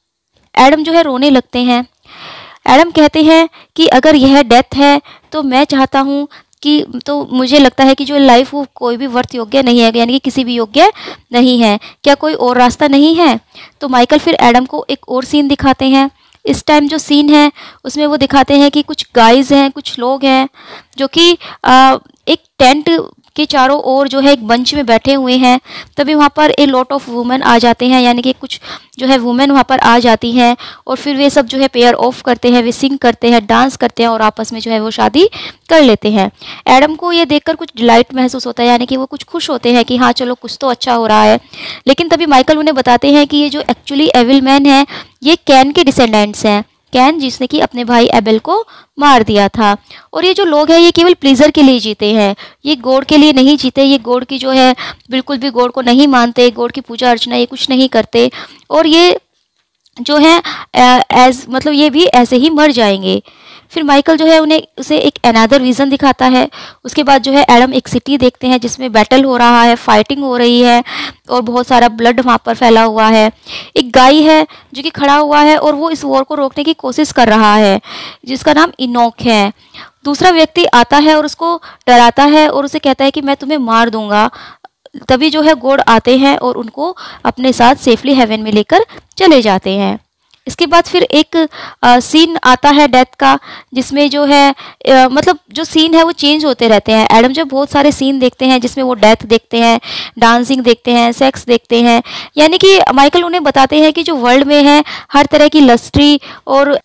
एडम जो है रोने लगते हैं। एडम कहते हैं कि अगर यह डेथ है तो मैं चाहता हूँ कि, तो मुझे लगता है कि जो लाइफ वो कोई भी वर्थ योग्य नहीं है, यानी कि किसी भी योग्य नहीं है, क्या कोई और रास्ता नहीं है? तो माइकल फिर एडम को एक और सीन दिखाते हैं। इस टाइम जो सीन है उसमें वो दिखाते हैं कि कुछ गाइज हैं, कुछ लोग हैं जो कि एक टेंट के चारों ओर जो है एक बंच में बैठे हुए हैं। तभी वहाँ पर ए लॉट ऑफ वुमेन आ जाते हैं, यानी कि कुछ जो है वुमेन वहाँ पर आ जाती हैं और फिर वे सब जो है पेयर ऑफ करते हैं, वे सिंग करते हैं, डांस करते हैं और आपस में जो है वो शादी कर लेते हैं। एडम को ये देखकर कुछ डिलाइट महसूस होता है, यानी कि वो कुछ खुश होते हैं कि हाँ चलो कुछ तो अच्छा हो रहा है। लेकिन तभी माइकल उन्हें बताते हैं कि ये जो एक्चुअली एविल मैन है ये कैन के डिसेंडेंट्स हैं, कैन जिसने कि अपने भाई एबेल को मार दिया था। और ये जो लोग हैं ये केवल प्लीजर के लिए जीते हैं, ये गॉड के लिए नहीं जीते, ये गॉड की जो है बिल्कुल भी गॉड को नहीं मानते, गॉड की पूजा अर्चना ये कुछ नहीं करते और ये जो है मतलब ये भी ऐसे ही मर जाएंगे। फिर माइकल जो है उसे एक अनदर विज़न दिखाता है। उसके बाद जो है एडम एक सिटी देखते हैं जिसमें बैटल हो रहा है, फाइटिंग हो रही है और बहुत सारा ब्लड वहाँ पर फैला हुआ है। एक गाय है जो कि खड़ा हुआ है और वो इस वॉर को रोकने की कोशिश कर रहा है, जिसका नाम इनोक है। दूसरा व्यक्ति आता है और उसको डराता है और उसे कहता है कि मैं तुम्हें मार दूंगा। तभी जो है गॉड आते हैं और उनको अपने साथ सेफली हेवन में लेकर चले जाते हैं। इसके बाद फिर एक सीन आता है डेथ का, जिसमें जो है मतलब जो सीन है वो चेंज होते रहते हैं। एडम जो बहुत सारे सीन देखते हैं जिसमें वो डेथ देखते हैं, डांसिंग देखते हैं, सेक्स देखते हैं, यानी कि माइकल उन्हें बताते हैं कि जो वर्ल्ड में है हर तरह की लस्ट्री और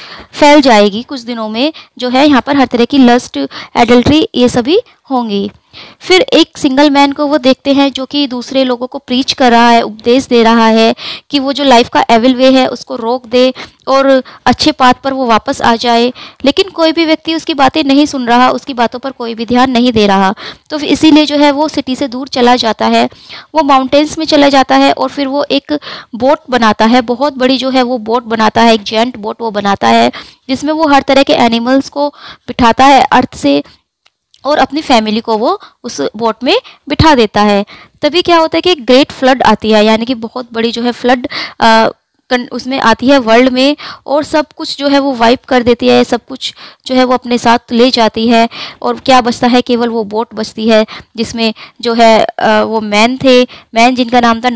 फैल जाएगी कुछ दिनों में, जो है यहाँ पर हर तरह की लस्ट, एडल्ट्री ये सभी होंगी। फिर एक सिंगल मैन को वो देखते हैं जो कि दूसरे लोगों को प्रीच कर रहा है, उपदेश दे रहा है कि वो जो लाइफ का एविल वे है उसको रोक दे और अच्छे पाथ पर वो वापस आ जाए। लेकिन कोई भी व्यक्ति उसकी बातें नहीं सुन रहा, उसकी बातों पर कोई भी ध्यान नहीं दे रहा। तो इसीलिए जो है वो सिटी से दूर चला जाता है, वो माउंटेन्स में चला जाता है और फिर वो एक बोट बनाता है, बहुत बड़ी जो है वो बोट बनाता है, एक जेंट बोट वो बनाता है, जिसमें वो हर तरह के एनिमल्स को बिठाता है अर्थ से और अपनी फैमिली को वो उस बोट में बिठा देता है। तभी क्या होता है कि एक ग्रेट फ्लड आती है, यानी कि बहुत बड़ी जो है फ्लड उसमें आती है वर्ल्ड में, और सब कुछ जो है वो वाइप कर देती है, सब कुछ जो है वो अपने साथ ले जाती है। और क्या बचता है, केवल वो बोट बचती है जिसमें जो है वो मैन थे, मैन जिनका नाम था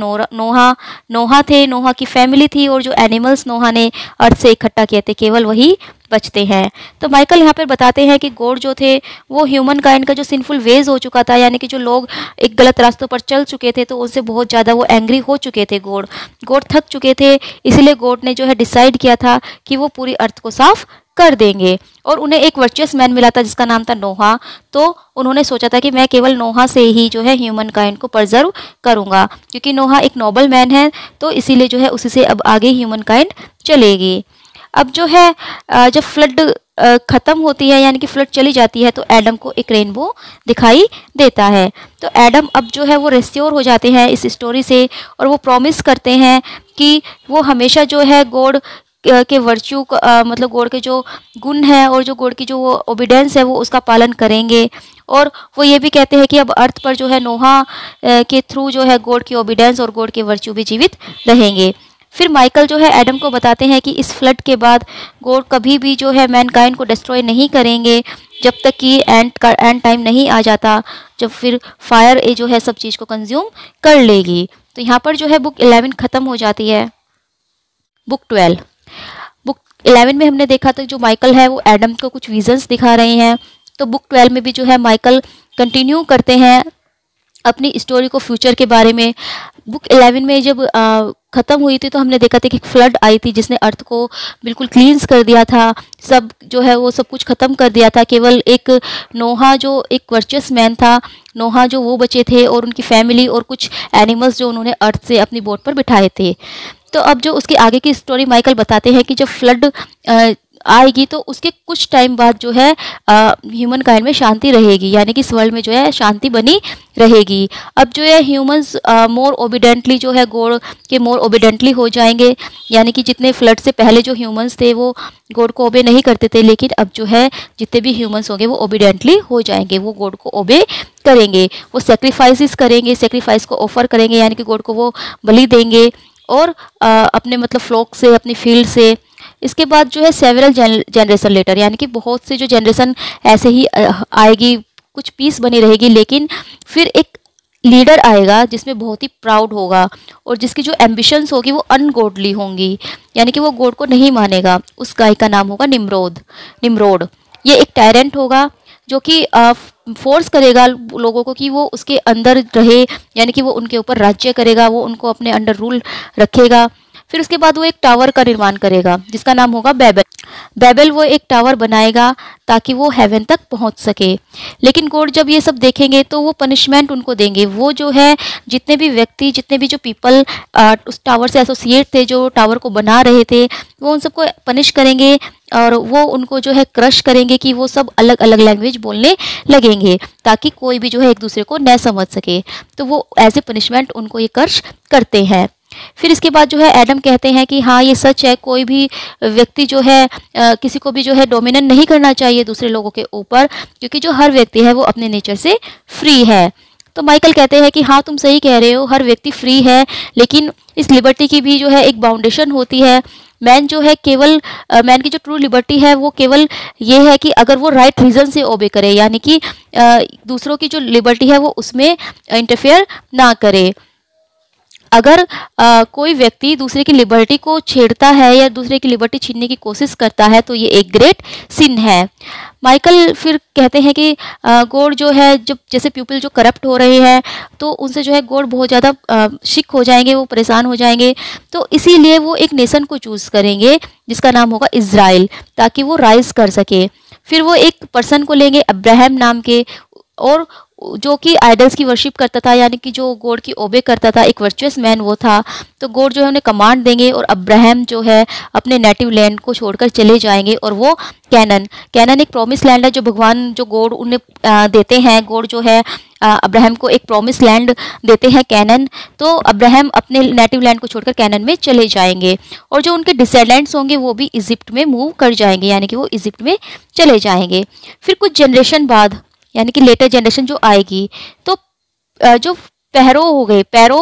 नोहा थे, नोहा की फैमिली थी, और जो एनिमल्स नोहा ने अर्थ से इकट्ठा किए थे केवल वही बचते हैं। तो माइकल यहाँ पर बताते हैं कि गॉड जो थे वो ह्यूमन काइंड का जो सिंफुल वेज हो चुका था, यानी कि जो लोग एक गलत रास्तों पर चल चुके थे तो उनसे बहुत ज़्यादा वो एंग्री हो चुके थे, गॉड थक चुके थे। इसलिए गॉड ने जो है डिसाइड किया था कि वो पूरी अर्थ को साफ कर देंगे। और उन्हें एक वर्चुअस मैन मिला था जिसका नाम था नोहा। तो उन्होंने सोचा था कि मैं केवल नोहा से ही जो है ह्यूमन काइंड को प्रिजर्व करूँगा, क्योंकि नोहा एक नोबल मैन है, तो इसीलिए जो है उसी से अब आगे ह्यूमन काइंड चलेगी। अब जो है जब फ्लड ख़त्म होती है, यानी कि फ्लड चली जाती है, तो एडम को एक रेनबो दिखाई देता है। तो एडम अब जो है वो रेस्ट्योर हो जाते हैं इस स्टोरी से, और वो प्रॉमिस करते हैं कि वो हमेशा जो है गॉड के वर्च्यू मतलब गॉड के जो गुण हैं और जो गॉड की जो वो ओबीडियंस है वो उसका पालन करेंगे। और वो ये भी कहते हैं कि अब अर्थ पर जो है नोहा के थ्रू जो है गॉड की ओबीडियंस और गॉड के वर्च्यू भी जीवित रहेंगे। फिर माइकल जो है एडम को बताते हैं कि इस फ्लड के बाद गॉड कभी भी जो है मैनकाइंड को डिस्ट्रॉय नहीं करेंगे जब तक कि एंड टाइम नहीं आ जाता, जब फिर फायर जो है सब चीज़ को कंज्यूम कर लेगी। तो यहाँ पर जो है बुक 11 ख़त्म हो जाती है। बुक 11 में हमने देखा था जो माइकल है वो एडम को कुछ विजन्स दिखा रहे हैं। तो बुक 12 में भी जो है माइकल कंटिन्यू करते हैं अपनी स्टोरी को फ्यूचर के बारे में। बुक 11 में जब ख़त्म हुई थी तो हमने देखा था कि फ्लड आई थी जिसने अर्थ को बिल्कुल क्लींस कर दिया था, सब जो है वो सब कुछ ख़त्म कर दिया था। केवल एक नोहा जो एक वर्चुअस मैन था, नोहा जो वो बचे थे, और उनकी फैमिली और कुछ एनिमल्स जो उन्होंने अर्थ से अपनी बोट पर बिठाए थे। तो अब जो उसके आगे की स्टोरी माइकल बताते हैं कि जब फ्लड आएगी तो उसके कुछ टाइम बाद जो है ह्यूमन काइंड में शांति रहेगी, यानी कि इस वर्ल्ड में जो है शांति बनी रहेगी। अब जो है ह्यूमंस मोर ओबीडेंटली जो है गॉड के मोर ओबीडेंटली हो जाएंगे, यानी कि जितने फ्लड से पहले जो ह्यूमंस थे वो गॉड को ओबे नहीं करते थे, लेकिन अब जो है जितने भी ह्यूमंस होंगे वो ओबीडेंटली हो जाएंगे, वो गॉड को ओबे करेंगे, वो सेक्रीफाइसेस करेंगे, सेक्रीफाइस को ऑफर करेंगे, यानी कि गॉड को वो बलि देंगे और अपने मतलब फ्लॉक से, अपनी फील्ड से। इसके बाद जो है सेवरल जनरेशन लेटर, यानी कि बहुत से जो जनरेशन ऐसे ही आएगी, कुछ पीस बनी रहेगी, लेकिन फिर एक लीडर आएगा जिसमें बहुत ही प्राउड होगा और जिसकी जो एम्बिशंस होगी वो अनगॉडली होंगी, यानी कि वो गॉड को नहीं मानेगा। उस गाय का नाम होगा निम्रोड। ये एक टायरेंट होगा जो कि फोर्स करेगा लोगों को कि वो उसके अंदर रहे, यानी कि वो उनके ऊपर राज्य करेगा, वो उनको अपने अंडर रूल रखेगा। फिर उसके बाद वो एक टावर का निर्माण करेगा जिसका नाम होगा बेबल। वो एक टावर बनाएगा ताकि वो हेवन तक पहुंच सके। लेकिन गॉड जब ये सब देखेंगे तो वो पनिशमेंट उनको देंगे। वो जो है जितने भी व्यक्ति, जितने भी जो पीपल उस टावर से एसोसिएट थे, जो टावर को बना रहे थे, वो उन सबको पनिश करेंगे और वो उनको जो है क्रश करेंगे कि वो सब अलग अलग लैंग्वेज बोलने लगेंगे ताकि कोई भी जो है एक दूसरे को न समझ सके। तो वो एज ए पनिशमेंट उनको ये क्रश करते हैं। फिर इसके बाद जो है एडम कहते हैं कि हाँ ये सच है, कोई भी व्यक्ति जो है किसी को भी जो है डोमिनेट नहीं करना चाहिए दूसरे लोगों के ऊपर, क्योंकि जो हर व्यक्ति है वो अपने नेचर से फ्री है। तो माइकल कहते हैं कि हाँ तुम सही कह रहे हो, हर व्यक्ति फ्री है, लेकिन इस लिबर्टी की भी जो है एक बाउंडेशन होती है। मैन जो है केवल मैन की जो ट्रू लिबर्टी है वो केवल ये है कि अगर वो राइट रीज़न से ओबे करे, यानी कि दूसरों की जो लिबर्टी है वो उसमें इंटरफेयर ना करे। अगर कोई व्यक्ति दूसरे की लिबर्टी को छेड़ता है या दूसरे की लिबर्टी छीनने की कोशिश करता है तो ये एक ग्रेट सिन है। माइकल फिर कहते हैं कि गॉड जो है, जब जैसे पीपल जो करप्ट हो रहे हैं तो उनसे जो है गॉड बहुत ज़्यादा शिक हो जाएंगे, वो परेशान हो जाएंगे। तो इसीलिए वो एक नेशन को चूज़ करेंगे जिसका नाम होगा इज़राइल, ताकि वो राइज कर सके। फिर वो एक पर्सन को लेंगे अब्राहम नाम के, और जो कि आइडल्स की वर्शिप करता था, यानी कि जो गॉड की ओबे करता था, एक वर्चुअस मैन वो था। तो गॉड जो है उन्हें कमांड देंगे और अब्राहम जो है अपने नेटिव लैंड को छोड़कर चले जाएंगे, और वो कैनन एक प्रॉमिस लैंड है जो भगवान, जो गॉड उन्हें देते हैं। गॉड जो है अब्राहम को एक प्रॉमिस लैंड देते हैं, कैनन। तो अब्राहम अपने नेटिव लैंड को छोड़कर कैनन में चले जाएंगे, और जो उनके डिसेंडेंट्स होंगे वो भी इजिप्ट में मूव कर जाएंगे, यानी कि वो इजिप्ट में चले जाएंगे। फिर कुछ जनरेशन बाद, यानी कि लेटर जनरेशन जो आएगी, तो जो पैरो हो गए,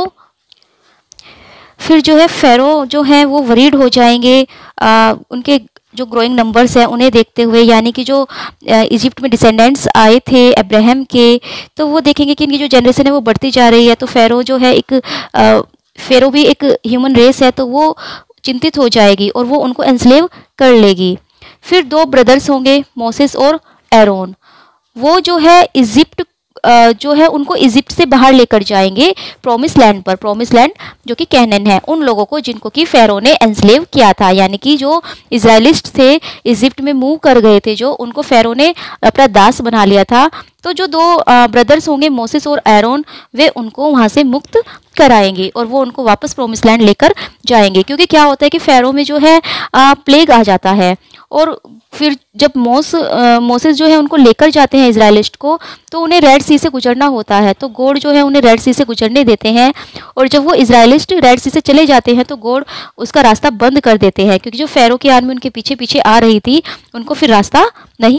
फिर जो है फेरो जो है वो वरीड हो जाएंगे उनके जो ग्रोइंग नंबर्स हैं उन्हें देखते हुए। यानी कि जो इजिप्ट में डिसेंडेंट्स आए थे अब्राहम के, तो वो देखेंगे कि इनकी जो जनरेशन है वो बढ़ती जा रही है। तो फेरो जो है फेरो भी एक ह्यूमन रेस है, तो वो चिंतित हो जाएगी और वो उनको एंस्लेव कर लेगी। फिर 2 ब्रदर्स होंगे, मोसेस और एरोन। वो जो है इजिप्ट जो है उनको इजिप्ट से बाहर लेकर जाएंगे प्रॉमिस लैंड पर, प्रॉमिस लैंड जो कि कैनन है, उन लोगों को जिनको कि फेरो ने एंस्लेव किया था। यानी कि जो इजराइलिस्ट थे, इजिप्ट में मूव कर गए थे, जो उनको फेरो ने अपना दास बना लिया था। तो जो 2 ब्रदर्स होंगे मोसेस और एरोन, वे उनको वहाँ से मुक्त कराएंगे और वो उनको वापस प्रोमिस लैंड लेकर जाएंगे। क्योंकि क्या होता है कि फेरो में जो है प्लेग आ जाता है, और फिर जब मोसेस जो है उनको लेकर जाते हैं इजराइलिस्ट को, तो उन्हें रेड सी से गुजरना होता है। तो गॉड जो है उन्हें रेड सी से गुजरने देते हैं, और जब वो इजराइलिस्ट रेड सी से चले जाते हैं तो गॉड उसका रास्ता बंद कर देते हैं, क्योंकि जो फेरो की आर्मी उनके पीछे पीछे आ रही थी उनको फिर रास्ता नहीं।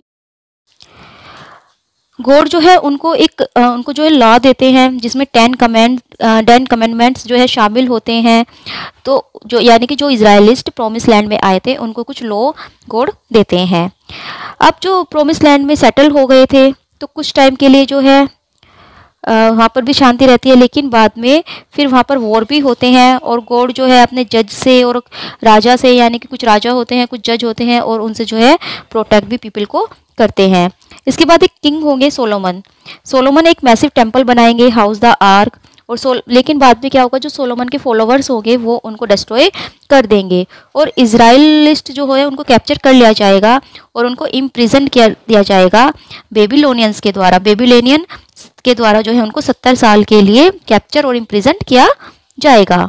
गॉड जो है उनको जो है लॉ देते हैं जिसमें 10 कमेंडमेंट्स जो है शामिल होते हैं। तो जो यानी कि जो इजराइलिस्ट प्रोमिस लैंड में आए थे उनको कुछ लॉ गॉड देते हैं। अब जो प्रोमिस लैंड में सेटल हो गए थे तो कुछ टाइम के लिए जो है वहाँ पर भी शांति रहती है, लेकिन बाद में फिर वहाँ पर वॉर भी होते हैं, और गॉड जो है अपने जज से और राजा से, यानी कि कुछ राजा होते हैं, कुछ जज होते हैं, और उनसे जो है प्रोटेक्ट भी पीपल को करते हैं। इसके बाद एक किंग होंगे सोलोमन एक मैसिव टेम्पल बनाएंगे, हाउस द आर्क। और लेकिन बाद में क्या होगा, जो सोलोमन के फॉलोवर्स होंगे वो उनको डिस्ट्रॉय कर देंगे, और इजराइलिस्ट जो है उनको कैप्चर कर लिया जाएगा और उनको इम्प्रिजन दिया जाएगा बेबीलोनियंस के द्वारा। बेबीलोनियन के द्वारा जो है उनको 70 साल के लिए कैप्चर और इम्प्रिजन किया जाएगा।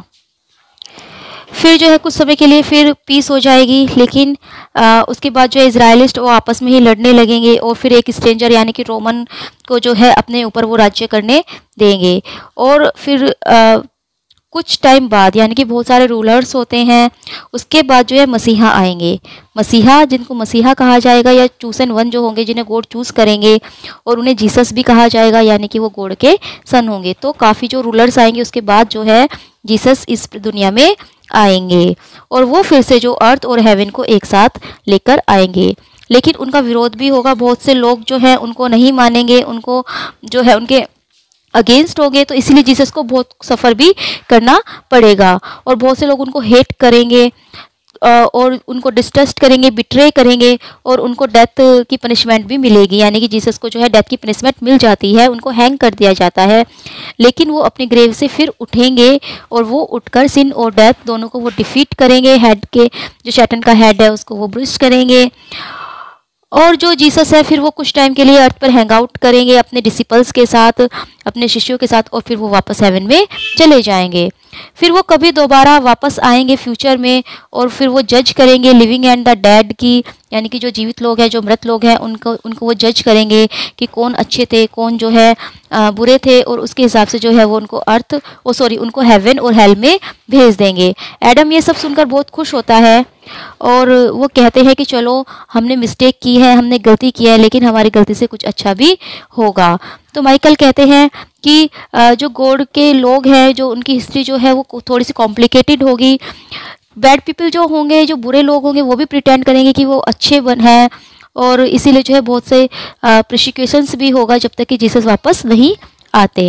फिर जो है कुछ समय के लिए फिर पीस हो जाएगी, लेकिन उसके बाद जो है इजराइलिस्ट वो आपस में ही लड़ने लगेंगे, और फिर एक स्ट्रेंजर यानी कि रोमन को जो है अपने ऊपर वो राज्य करने देंगे। और फिर कुछ टाइम बाद, यानी कि बहुत सारे रूलर्स होते हैं, उसके बाद जो है मसीहा आएंगे। मसीहा, जिनको मसीहा कहा जाएगा, या चूसन वन जो होंगे जिन्हें गॉड चूज़ करेंगे, और उन्हें जीसस भी कहा जाएगा, यानी कि वो गॉड के सन होंगे। तो काफ़ी जो रूलर्स आएंगे उसके बाद जो है जीसस इस दुनिया में आएंगे, और वो फिर से जो अर्थ और हेवन को एक साथ लेकर आएंगे। लेकिन उनका विरोध भी होगा, बहुत से लोग जो है उनको नहीं मानेंगे, उनको जो है उनके अगेंस्ट होंगे। तो इसीलिए जीसस को बहुत सफ़र भी करना पड़ेगा, और बहुत से लोग उनको हेट करेंगे और उनको डिस्ट्रस्ट करेंगे, बिट्रे करेंगे, और उनको डेथ की पनिशमेंट भी मिलेगी। यानी कि जीसस को जो है डेथ की पनिशमेंट मिल जाती है, उनको हैंग कर दिया जाता है। लेकिन वो अपनी ग्रेव से फिर उठेंगे, और वो उठकर सिन और डेथ दोनों को वो डिफीट करेंगे। हेड के जो शैतान का हेड है उसको वो ब्रूश करेंगे, और जो जीसस है फिर वो कुछ टाइम के लिए अर्थ पर हैंग आउट करेंगे अपने डिसिपल्स के साथ, अपने शिष्यों के साथ, और फिर वो वापस हेवन में चले जाएंगे। फिर वो कभी दोबारा वापस आएंगे फ्यूचर में, और फिर वो जज करेंगे लिविंग एंड द डेड की, यानी कि जो जीवित लोग हैं, जो मृत लोग हैं, उनको वो जज करेंगे कि कौन अच्छे थे, कौन जो है बुरे थे, और उसके हिसाब से जो है वो उनको हेवन और हेल में भेज देंगे। एडम ये सब सुनकर बहुत खुश होता है, और वो कहते हैं कि चलो हमने मिस्टेक की है, हमने गलती की है, लेकिन हमारी गलती से कुछ अच्छा भी होगा। तो माइकल कहते हैं कि जो गॉड के लोग हैं, जो उनकी हिस्ट्री जो है वो थोड़ी सी कॉम्प्लिकेटेड होगी। बैड पीपल जो होंगे, जो बुरे लोग होंगे, वो भी प्रिटेंड करेंगे कि वो अच्छे हैं, और इसीलिए जो है बहुत से प्रोसिक्यूशंस भी होगा जब तक कि जीसस वापस नहीं आते।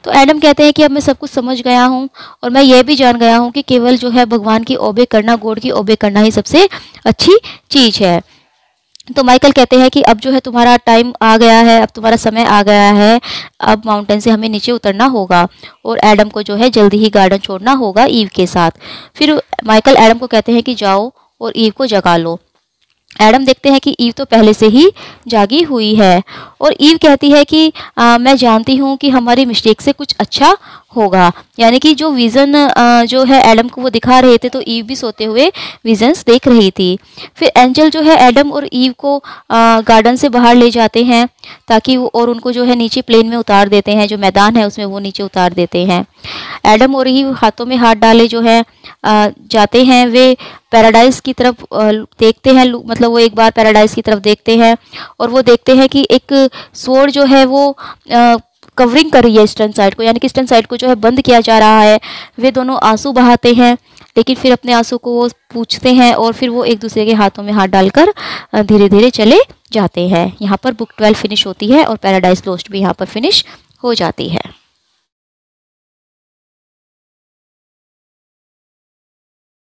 तो एडम कहते हैं कि अब मैं सब कुछ समझ गया हूँ और मैं ये भी जान गया हूँ कि केवल जो है भगवान की ओबे करना, गॉड की ओबे करना ही सबसे अच्छी चीज़ है। तो माइकल कहते हैं कि अब जो है तुम्हारा टाइम आ गया है, अब तुम्हारा समय आ गया है, अब माउंटेन से हमें नीचे उतरना होगा और एडम को जो है जल्दी ही गार्डन छोड़ना होगा ईव के साथ। फिर माइकल एडम को कहते हैं कि जाओ और ईव को जगा लो। एडम देखते हैं कि ईव तो पहले से ही जागी हुई है और ईव कहती है कि मैं जानती हूँ कि हमारी मिस्टेक से कुछ अच्छा होगा। यानी कि जो विज़न जो है एडम को वो दिखा रहे थे, तो ईव भी सोते हुए विजन्स देख रही थी। फिर एंजल जो है एडम और ईव को गार्डन से बाहर ले जाते हैं ताकि वो और उनको जो है नीचे प्लेन में उतार देते हैं, जो मैदान है उसमें वो नीचे उतार देते हैं। एडम और ईव हाथों में हाथ डाले जो है जाते हैं, वे पैराडाइज की तरफ देखते हैं, मतलब वो एक बार पैराडाइज की तरफ देखते हैं और वो देखते हैं कि एक स्वॉर्ड जो है वो कवरिंग कर रही है ईस्टर्न साइड को, यानी कि ईस्टर्न साइड को जो है बंद किया जा रहा है। वे दोनों आंसू बहाते हैं, लेकिन फिर अपने आंसू को वो पूछते हैं और फिर वो एक दूसरे के हाथों में हाथ डालकर धीरे धीरे चले जाते हैं। यहाँ पर बुक 12 फिनिश होती है और पैराडाइज लोस्ट भी यहाँ पर फिनिश हो जाती है।